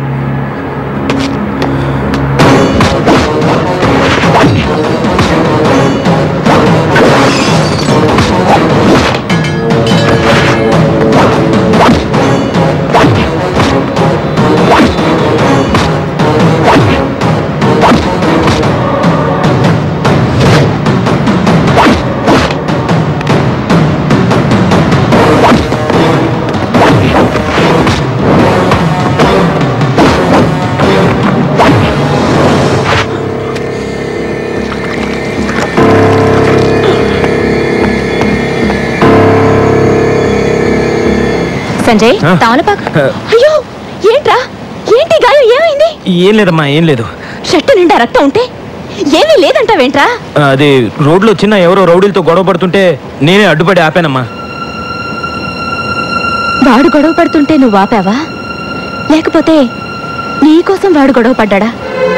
సంజయ్, తమలపాకు. అయ్యో, ఏంట్రా? ఏంటి గాయం? ఏమైంది? ఏం లేదమ్మా, ఏం లేదు. షర్టు నిండా రక్తం ఉంటే ఏమీ లేదంటావేంట్రా? అది రోడ్లో చిన్న ఎవరో రౌడీలతో గొడవ పడుతుంటే నేనే అడ్డుపడి ఆపానమ్మా. వాడు గొడవ పడుతుంటే నువ్వు ఆపావా, లేకపోతే నీకోసం వాడు గొడవ పడ్డా?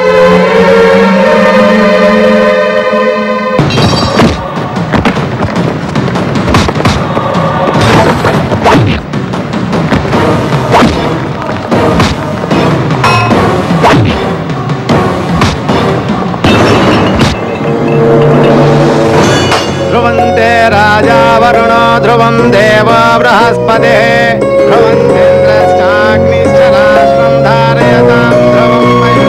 ధ్రువంతే రాజా వరుణో ధ్రువం దేవో బృహస్పతే ధ్రువంతేంద్రశ్చాగ్నిశ్చ రాష్ట్రం ధారయతాం ధ్రువం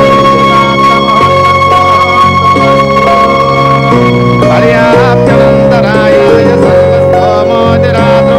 పర్యాప్తనంతరాయాయ సర్వస్తోమోతిరాత్రో.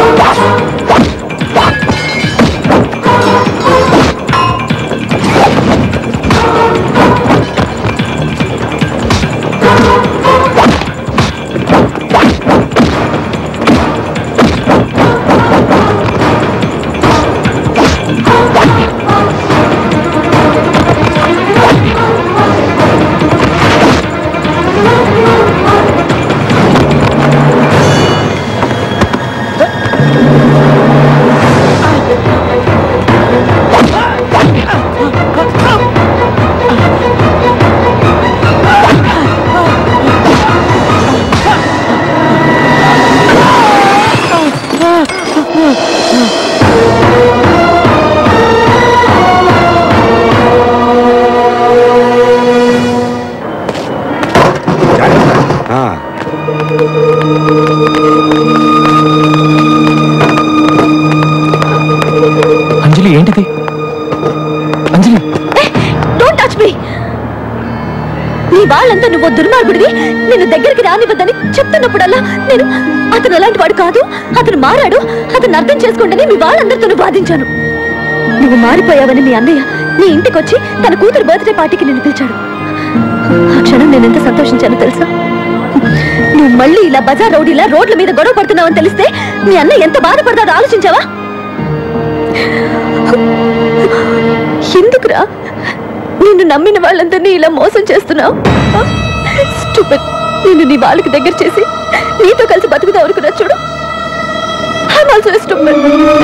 అంజలి, ఏంటిది? Anjali, don't touch me. నీ వాళ్ళంతా నువ్వు దుర్మార్గుడివి, నేను దగ్గరికి రానివ్వద్దని చెప్తున్నప్పుడల్లా నేను అతను అలాంటి వాడు కాదు, అతను మారాడు, అతను అర్థం చేసుకోండి మీ వాళ్ళందరితో బాధించాను. నువ్వు మారిపోయావని మీ అన్నయ్య నీ ఇంటికి వచ్చి తన కూతురు బర్త్డే పార్టీకి నిన్ను పిలిచాడు. ఆ క్షణం నేను ఎంత సంతోషించానో తెలుసా? నువ్వు మళ్ళీ ఇలా బజార్ రౌడీలా రోడ్ల మీద గొడవ పడుతున్నావని తెలిస్తే మీ అన్నయ్య ఎంత బాధపడతాడో ఆలోచించావా? ఎందుకురా నిన్ను నమ్మిన వాళ్ళందరినీ ఇలా మోసం చేస్తున్నావు? స్టూపిడ్. నిన్ను నీ వాళ్ళకి దగ్గర చేసి నీతో కలిసి బతుకుదాం అనుకున్నా చూడు. I'm also stupid.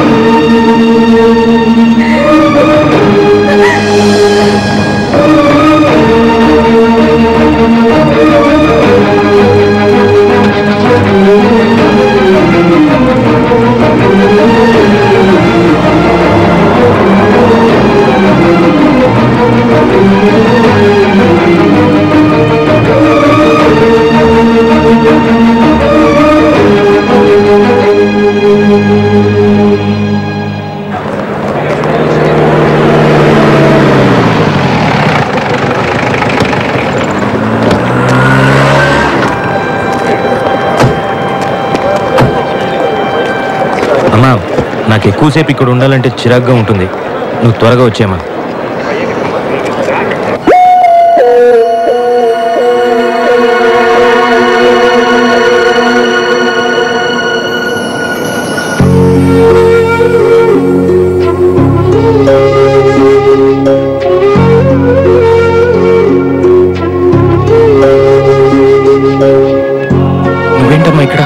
అమ్మా, నాకు ఎక్కువసేపు ఇక్కడ ఉండాలంటే చిరాగ్గా ఉంటుంది. నువ్వు త్వరగా వచ్చేయమ్మా. నువ్వేంటమ్మా ఇక్కడ?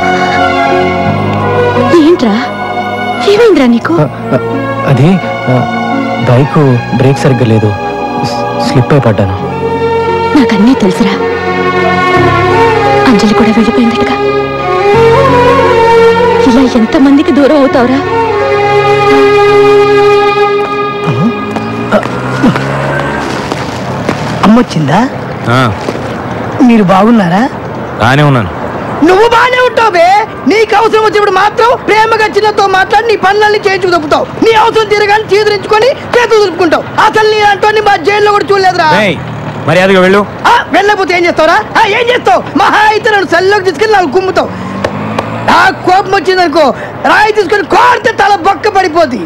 ఏంట్రా, ఏమైందిరా నీకు? అది బైక్ బ్రేక్ సరిగ్గా లేదు, స్లిప్ అయి పడ్డాను. నాకన్నీ తెలుసురా. అంజలి కూడా వెళ్ళిపోయిందటగా. ఇలా ఎంతమందికి దూరం అవుతావురా? అమ్మొచ్చిందా? మీరు బాగున్నారా? బానే ఉన్నాను. నువ్వు బానే ఉంటావు బే. నీకు అవసరం వచ్చినప్పుడు మాత్రం ప్రేమగా చిన్నతో మాట్లాడి నీ పనులన్నీ చేయించుకు తప్పుతావు. నీ అవసరం తీరగానే చీదరించుకొని చేతులు దులుపుకుంటావు. అసలు నీ అంటోని మా జైల్లో కూడా చూడలేదురా. మర్యాదగా వెళ్ళు. వెళ్ళకపోతే ఏం చేస్తావురా? ఏం చేస్తావు? మహా అయితే నన్ను సెల్లోకి తీసుకెళ్ళి నాకు కుమ్ముతావు. నాకు కోపం వచ్చిందనుకో రాయి తీసుకొని కోరితే తల బొక్క పడిపోద్ది.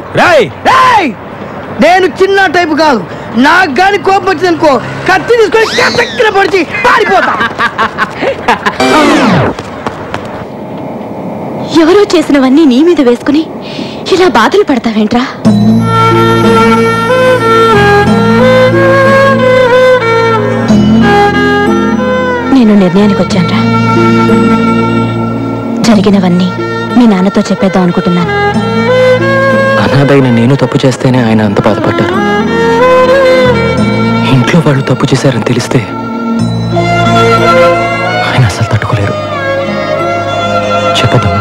నేను చిన్న టైపు కాదు. నాకు గాని కోపం వచ్చిందనుకో కత్తి తీసుకొని చక్కన పొడిచి పారిపోతా. ఎవరో చేసినవన్నీ నీ మీద వేసుకుని ఇలా బాధలు పడతావేంట్రా? నేను నిర్ణయానికి వచ్చానురా. జరిగినవన్నీ మీ నాన్నతో చెప్పేద్దాం అనుకుంటున్నాను. అనాథైన నేను తప్పు చేస్తేనే ఆయన అంత బాధపడ్డారు. ఇంట్లో వాళ్ళు తప్పు చేశారని తెలిస్తే ఆయన అసలు తట్టుకోలేరు. చెప్పదమ్మా.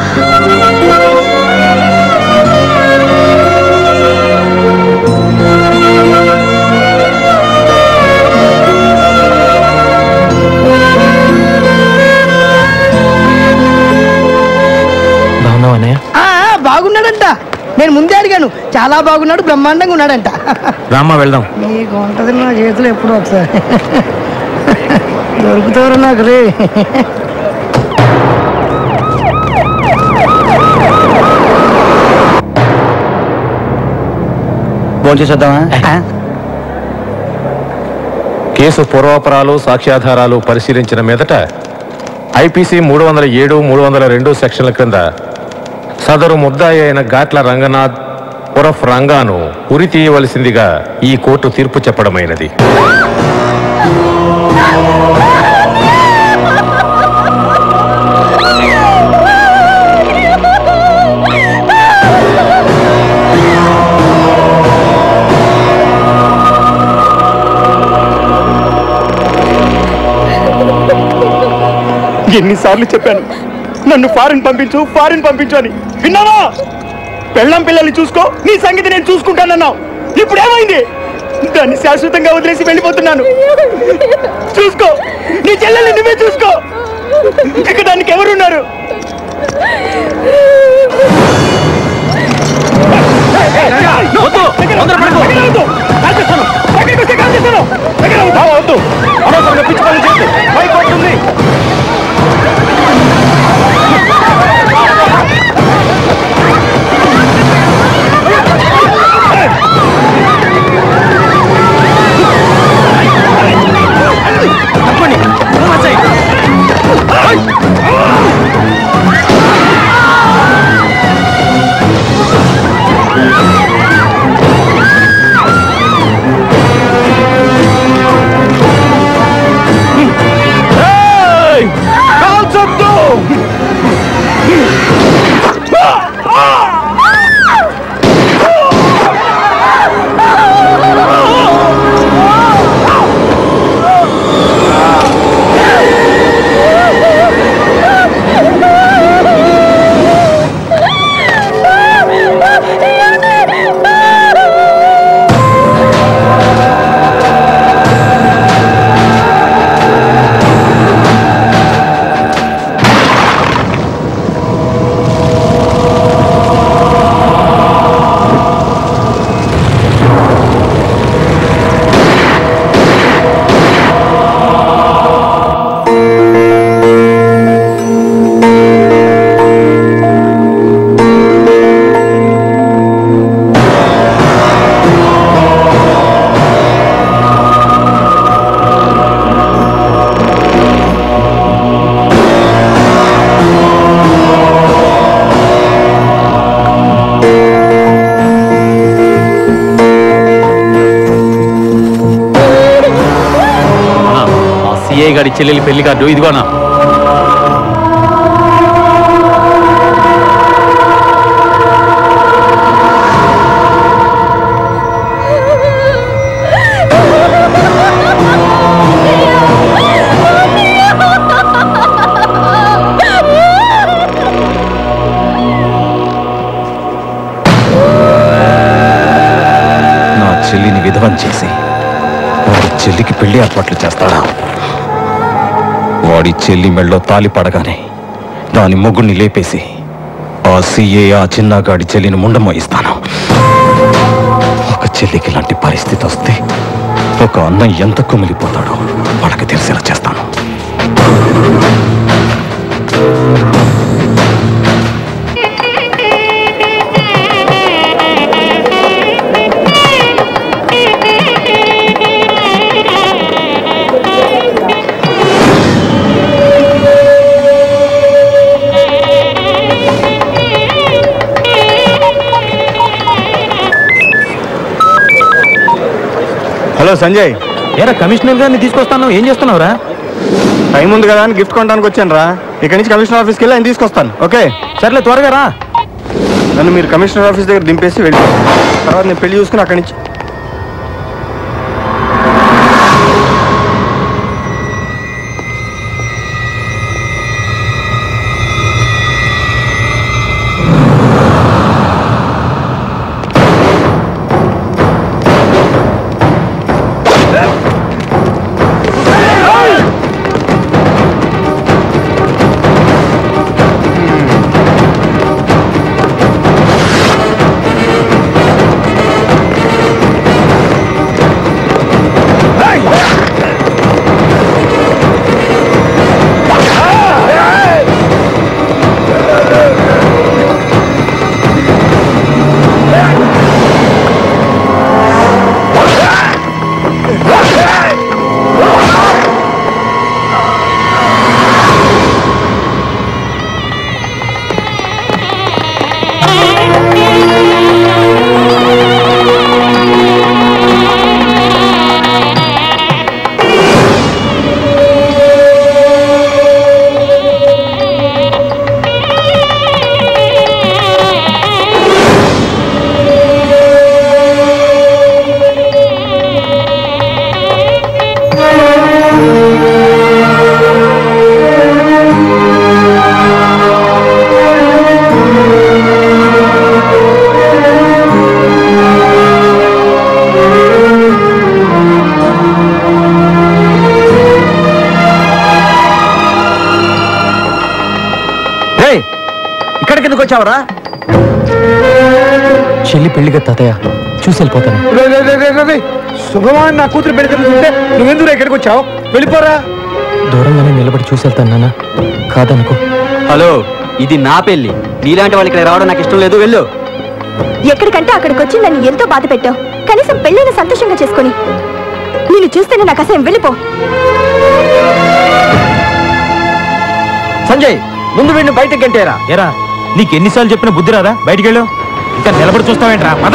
బాగున్నావా అన్నయ్య? బాగున్నాడంట. నేను ముందే అడిగాను. చాలా బాగున్నాడు, బ్రహ్మాండంగా ఉన్నాడంట. రామ్మా వెళ్దాం. నీకు ఉంటది నా చేతిలో ఎప్పుడు ఒకసారి దొరుకుతారు నాకు రే. భోంచేసేద్దామా? కేసు పూర్వాపరాలు సాక్ష్యాధారాలు పరిశీలించిన మీదట ఐపీసీ 307, 302 సెక్షన్ల క్రింద సదరు ముద్దాయి అయిన గాట్ల రంగనాథ్ ఉరఫ్ రంగాను ఉరి తీయవలసిందిగా ఈ కోర్టు తీర్పు చెప్పడమైనది. ఎన్నిసార్లు చెప్పాను నన్ను ఫారిన్ పంపించు అని. విన్నావా? పెళ్ళం పిల్లల్ని చూసుకో, నీ సంగతి నేను చూసుకుంటానన్నావు. ఇప్పుడు ఏమైంది? దాన్ని శాశ్వతంగా వదిలేసి వెళ్ళిపోతున్నాను. చూసుకో, నీ చెల్లెల్ని నువ్వే చూసుకో. ఇక దానికి ఎవరున్నారు? గారి చెల్లెలి పెళ్లి కార్డు ఇదిగోనా. విధవం చేసి వాడి చెల్లికి పెళ్లి ఏర్పాట్లు చేస్తాడా? వాడి చెల్లి మెళ్ళో తాలి పడగానే దాని మొగుడిని లేపేసి ఆ సీఏ ఆ చిన్నగాడి చెల్లిని ముండమోయిస్తాను. ఒక చెల్లికి ఇలాంటి పరిస్థితి వస్తే ఒక అన్న ఎంత కుమిలిపోతాడో వాళ్ళకి తెలిసేలా చేస్తాను. హలో సంజయ్, ఏరా కమిషనర్ గారిని తీసుకొస్తాను, ఏం చేస్తున్నావురా? టైం ఉంది కదా అని గిఫ్ట్ కొనడానికి వచ్చాను రా. ఇక్కడి నుంచి కమిషనర్ ఆఫీస్కి వెళ్ళి ఆయన తీసుకొస్తాను. ఓకే సర్లే, త్వరగా రా. నన్ను మీరు కమిషనర్ ఆఫీస్ దగ్గర దింపేసి వెళ్ళి తర్వాత నేను పెళ్లి చూసుకుని అక్కడి నుంచి. ఇక్కడికి ఎందుకు వచ్చావరా? చెల్లి పెళ్లిగా తాతయ్య, చూసి వెళ్ళిపోతాను. శుభమాన్ నా కూతురు పెళ్లి జరుగుతుంటే నువ్వెందుకు ఇక్కడికి వచ్చావు? వెళ్ళిపోరా. దూరంగానే నిలబడి చూసి వెళ్తాను నాన్న, కాదనుకో. హలో, ఇది నా పెళ్లి. నీలాంటి వాళ్ళు ఇక్కడ రావడం నాకు ఇష్టం లేదు. వెళ్ళు. ఎక్కడికంటే అక్కడికి వచ్చి నన్ను ఎంతో బాధ పెట్టావు. కనీసం పెళ్ళైన సంతోషంగా చేసుకొని నేను చూస్తేనే నాకు అసహ్యం. వెళ్ళిపో. సంజయ్, ముందు వీడిని బయటకు గంటేరా. ఏరా, నీకు ఎన్నిసార్లు చెప్పిన బుద్ధి రాదా? బయటికి వెళ్ళు. ఇంకా నిలబడి చూస్తావేంట్రా? పద.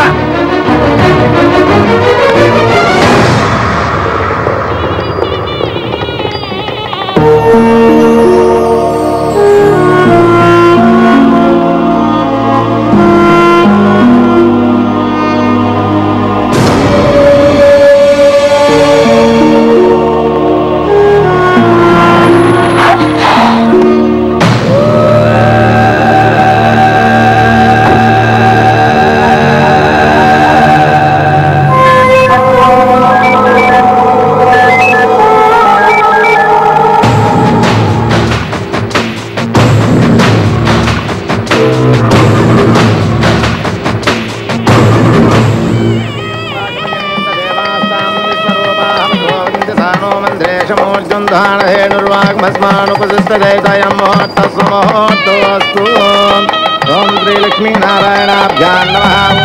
ఓం శ్రీ లక్ష్మీ నారాయణాభ్యాం నమః.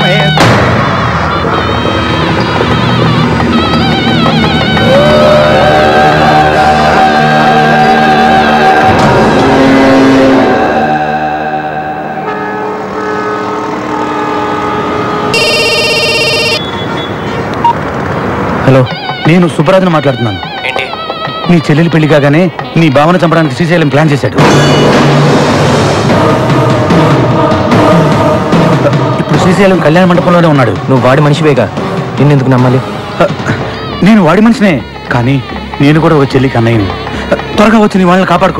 హలో, నేను సుబ్బరాజుని మాట్లాడుతున్నాను. నీ చెల్లెలి పెళ్లి కాగానే నీ భావన చంపడానికి శ్రీశైలం ప్లాన్ చేశాడు. ఇప్పుడు శ్రీశైలం కళ్యాణ మండపంలోనే ఉన్నాడు. నువ్వు వాడి మనిషివేగా, నిన్నెందుకు నమ్మాలి? నేను వాడి మనిషినే, కానీ నేను కూడా ఒక చెల్లికి అన్నయ్యని. త్వరగా వచ్చి నీ వాళ్ళని కాపాడుకో.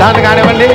హారతి కానివ్వండి.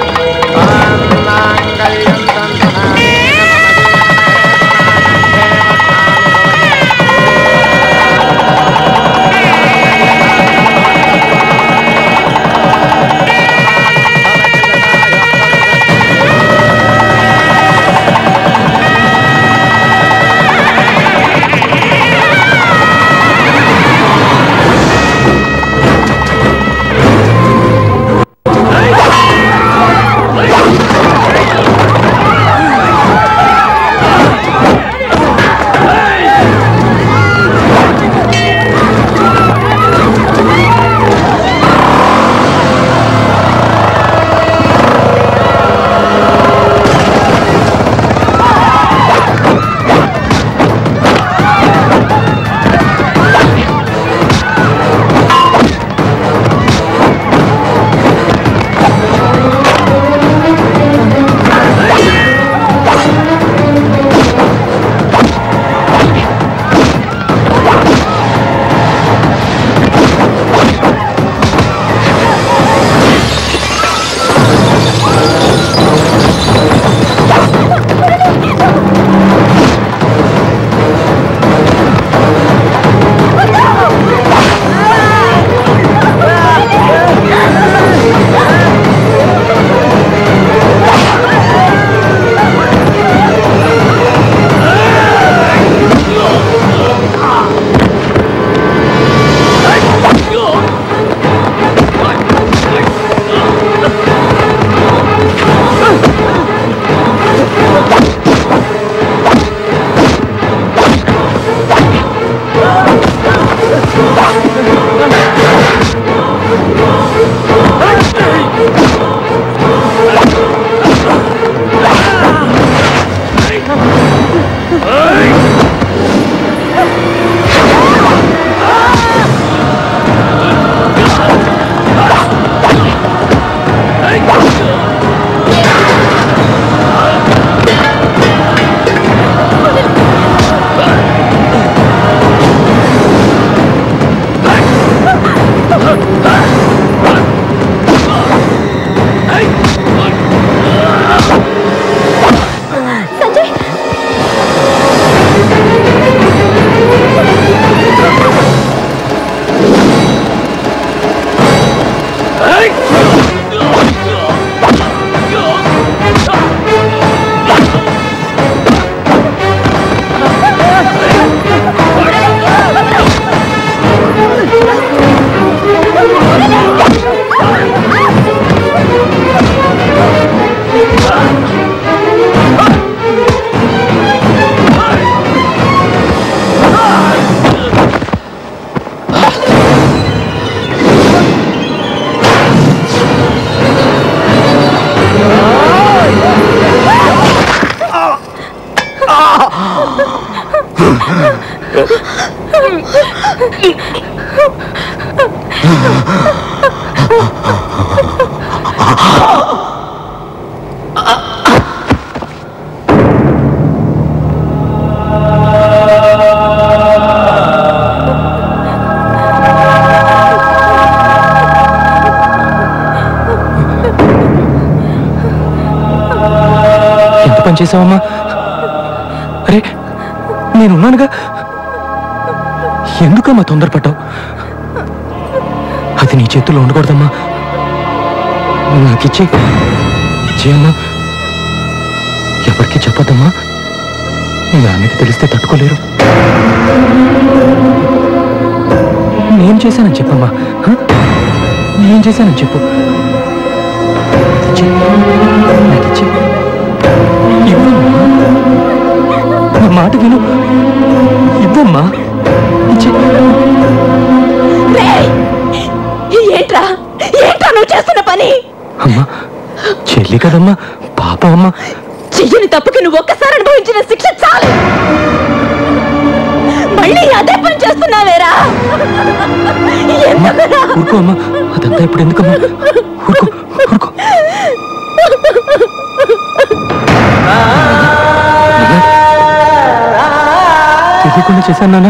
పని చేసావమ్మా? అరే నేనున్నానుగా, ఎందుకమ్మా తొందరపడ్డావు? అది నీ చేతుల్లో ఉండకూడదమ్మా. నాకిచ్చేయమ్మా. ఎవరికి చెప్పొద్దమ్మా, నాన్నకి తెలిస్తే తట్టుకోలేరు. నేను చేశానని చెప్పమ్మా. నేను చేశానని చెప్పు. నాకిచ్చే నా మాట విను. ఇవ్వమ్మా. ఏంట్రా ఏంట్రా నువ్వు చేస్తున్న పని? అమ్మా చెల్లి కదమ్మా, పాప అమ్మా. చెయ్యని తప్పుకి నువ్వు ఒక్కసారి అనుభవించిన శిక్ష చాలు. మళ్ళీ అదే పని చేస్తున్నావేరా? ఊరుకో అమ్మా, అదంతా ఇప్పుడు ఎందుకమ్మా? ఊరుకో ఊరుకో. తెలియకుండా చేశాను నాన్న,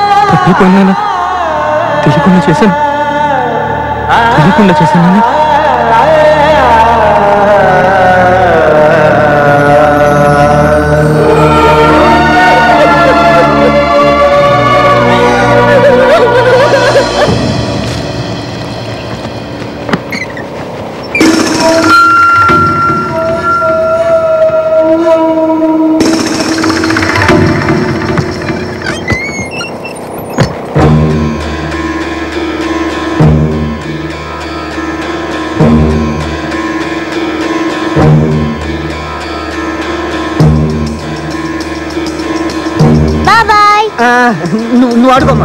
తప్పిపోయినా తెలియకుండా చేశాను, తెలియకుండా చేశాను నాన్న. నువ్వు ఆడుకోమ్మా.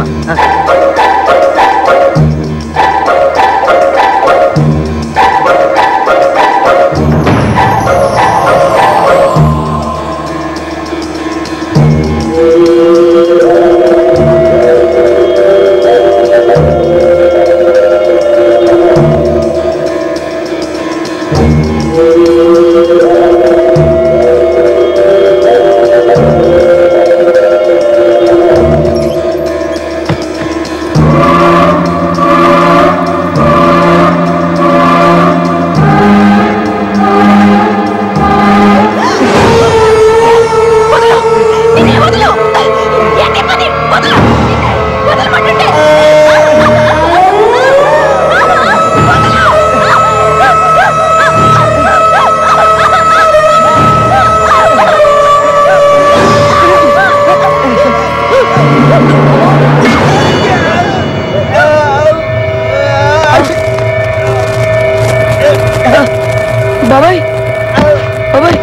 బాబాయ్ బాబాయ్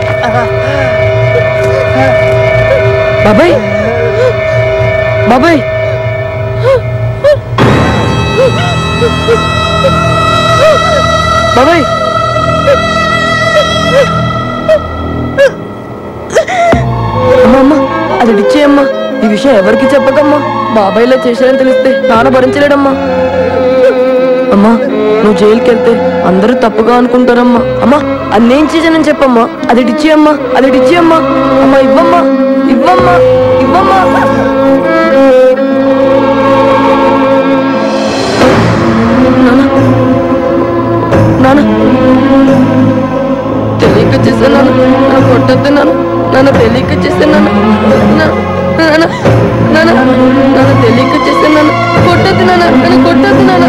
బాబాయ్ బాబాయ్ బాబాయ్ అమ్మా అది డిచ్చేయమ్మా. ఈ విషయం ఎవరికి చెప్పకమ్మా. బాబాయ్లో చేశారని తెలిస్తే నాన్న భరించలేడమ్మా. అమ్మా నువ్వు జైలుకి వెళ్తే అందరూ తప్పుగా అనుకుంటారమ్మా. అమ్మా అది నేను చేశానని చెప్పమ్మా. అది డిచ్చేయమ్మా, అది డిచ్చేయమ్మా. అమ్మా ఇవ్వమ్మా, ఇవ్వమ్మా, ఇవ్వమ్మా. నాన్న తెలియక చేశాను. నన్ను కొట్టద్దు నాన్న తెలియక చేశాను. నాన్న తెలియక చేశాను. కొట్టద్దు నన్ను కొట్టద్దు నాన్న.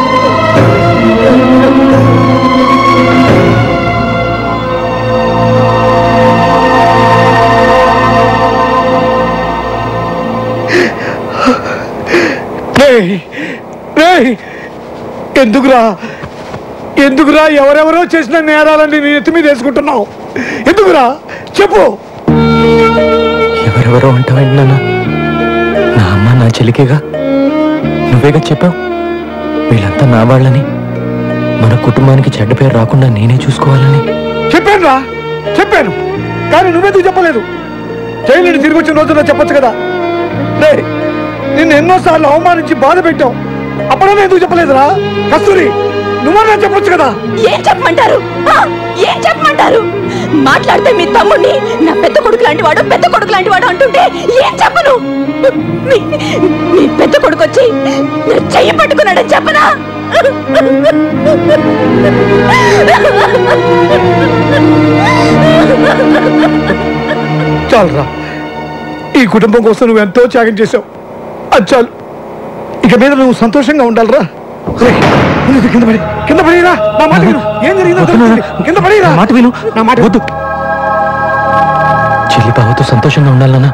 ఎందుకురా ఎవరెవరో చేసిన నేరాలని నీ ఎత్తి మీద వేసుకుంటున్నావు? ఎందుకురా చెప్పు. ఎవరెవరో అంటావేంటి నాన్న? నా అమ్మ నా చెల్లికేగా. నువ్వేగా చెప్పావు వీళ్ళంతా నా వాళ్ళని, మన కుటుంబానికి చెడ్డ పేరు రాకుండా నేనే చూసుకోవాలని. చెప్పాను కానీ నువ్వెందుకు చెప్పలేదు? జైలు నుండి తిరిగి వచ్చిన రోజుల్లో చెప్పొచ్చు కదా. నిన్ను ఎన్నోసార్లు అవమానించి బాధ పెట్టావు, అప్పుడన్నా ఎందుకు చెప్పలేదురా? కస్తూరి నువ్వన్నా చెప్పొచ్చు కదా. ఏం చెప్పమంటారు? ఏం చెప్పమంటారు? మాట్లాడితే మీ తమ్ముడిని నా పెద్ద కొడుకు లాంటి వాడు, పెద్ద కొడుకు లాంటి వాడు అంటుంటే ఏం చెప్పను? మీ పెద్ద కొడుకు వచ్చి చెయ్యి పట్టుకున్నాడని చెప్పనా? చాలురా, ఈ కుటుంబం కోసం నువ్వు ఎంతో త్యాగం చేశావు. అది చాలు. ఇక మీద నువ్వు సంతోషంగా ఉండాలిరా. కింద పడిరా. నా మాట విను. ఏం జరిగిందో కింద పడిరా. మాట విను. నా మాట వద్దు. చెల్లి బావతో సంతోషంగా ఉండాలన్నా.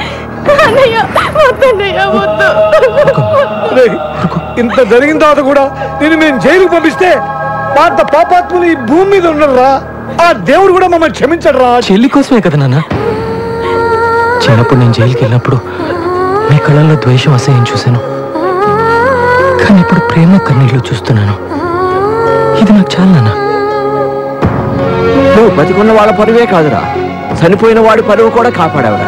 ఇంత జరిగిన తర్వాత కూడా నేను మేము జైలుకు పంపిస్తే పాత పాపాత్ములు ఈ భూమి మీద ఉన్నారా? ఆ దేవుడు కూడా మమ్మల్ని క్షమించడు రా. చెల్లి కోసమే కదా నాన్న. చిన్నప్పుడు నేను జైలుకి వెళ్ళినప్పుడు మీ కళ్ళల్లో ద్వేషం, అసహ్యం చూశాను. కానీ ఇప్పుడు ప్రేమ కన్నీళ్ళు చూస్తున్నాను. ఇది నాకు చాలా నాన్న. నువ్వు బతికున్న వాళ్ళ పరువే కాదురా, చనిపోయిన వాడి పరువు కూడా కాపాడావురా.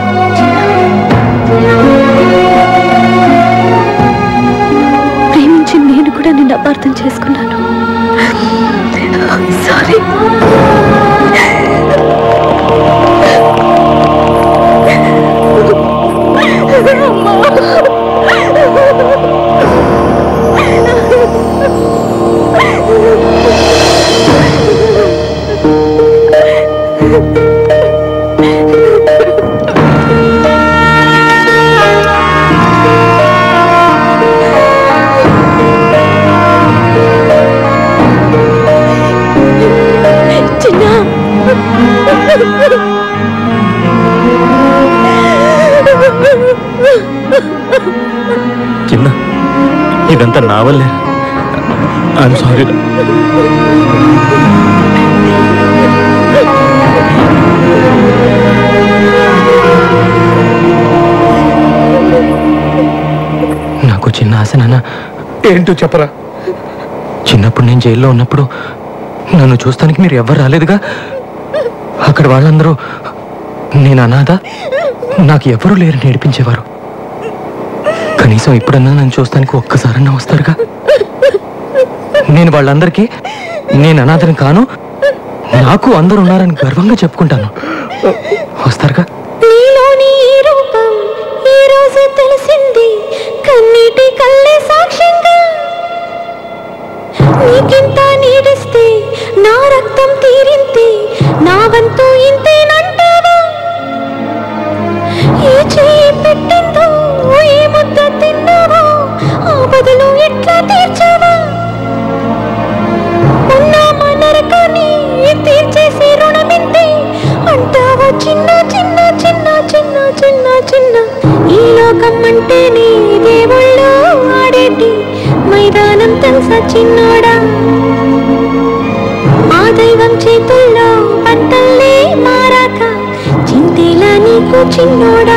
ప్రేమించి నేను కూడా నిన్ను అపార్థం చేసుకున్నాను. సారీ. చిన్న చిన్న ఇదంతా నా వల్లే. I'm sorry. నాకు చిన్న ఆశ నాన్న. ఏంటో చెప్పరా? చిన్నప్పుడు నేను జైల్లో ఉన్నప్పుడు నన్ను చూస్తానికి మీరు ఎవ్వరు రాలేదుగా. అక్కడ వాళ్ళందరూ నేను అనాథ, నాకు ఎవరూ లేరని ఏడిపించేవారు. కనీసం ఇప్పుడన్నా నన్ను చూస్తానికి ఒక్కసారన్నా వస్తారుగా. నేను వాళ్ళందరికీ నేను అనాథని కాను, నాకు అందరు ఉన్నారని గర్వంగా చెప్పుకుంటాను. వస్తారుగా? నీలోని ఈ రూపం ఈ రోజే తెలిసింది, కన్నీటి కళ్ళే సాక్ష్యంగా. నీకింత నీడిస్తే నా రక్తం తీరింతే, నా వంతు ఇంతేనంటావా? ఏ చేయి పెట్టిందో ఏ ముద్ద తిన్నావో, ఆ బదులు ఎట్లా తీర్చావా? ఉన్న మన నరకాన్ని తీర్చేసి రుణమింతే అంటావా? చిన్న చిన్న చిన్న చిన్న చిన్న చిన్న ఈ లోకం అంటేనే దేవుళ్ళు ఆడేటి మైదానం తెలుసా చిన్నోడా? ఆ దైవం చేతుల్లో పంటల్లే మారాక చింతేలా నీకు చిన్నోడా,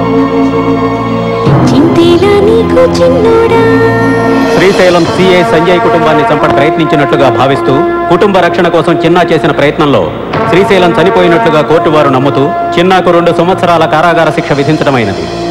చింతేలా నీకు చిన్నోడా. శ్రీశైలం సిఐ సంజయ్ కుటుంబాన్ని చంప ప్రయత్నించినట్లుగా భావిస్తూ కుటుంబ రక్షణ కోసం చిన్నా చేసిన ప్రయత్నంలో శ్రీశైలం చనిపోయినట్లుగా కోర్టు వారు నమ్ముతూ చిన్నాకు 2 సంవత్సరాల కారాగార శిక్ష విధించడమైనది.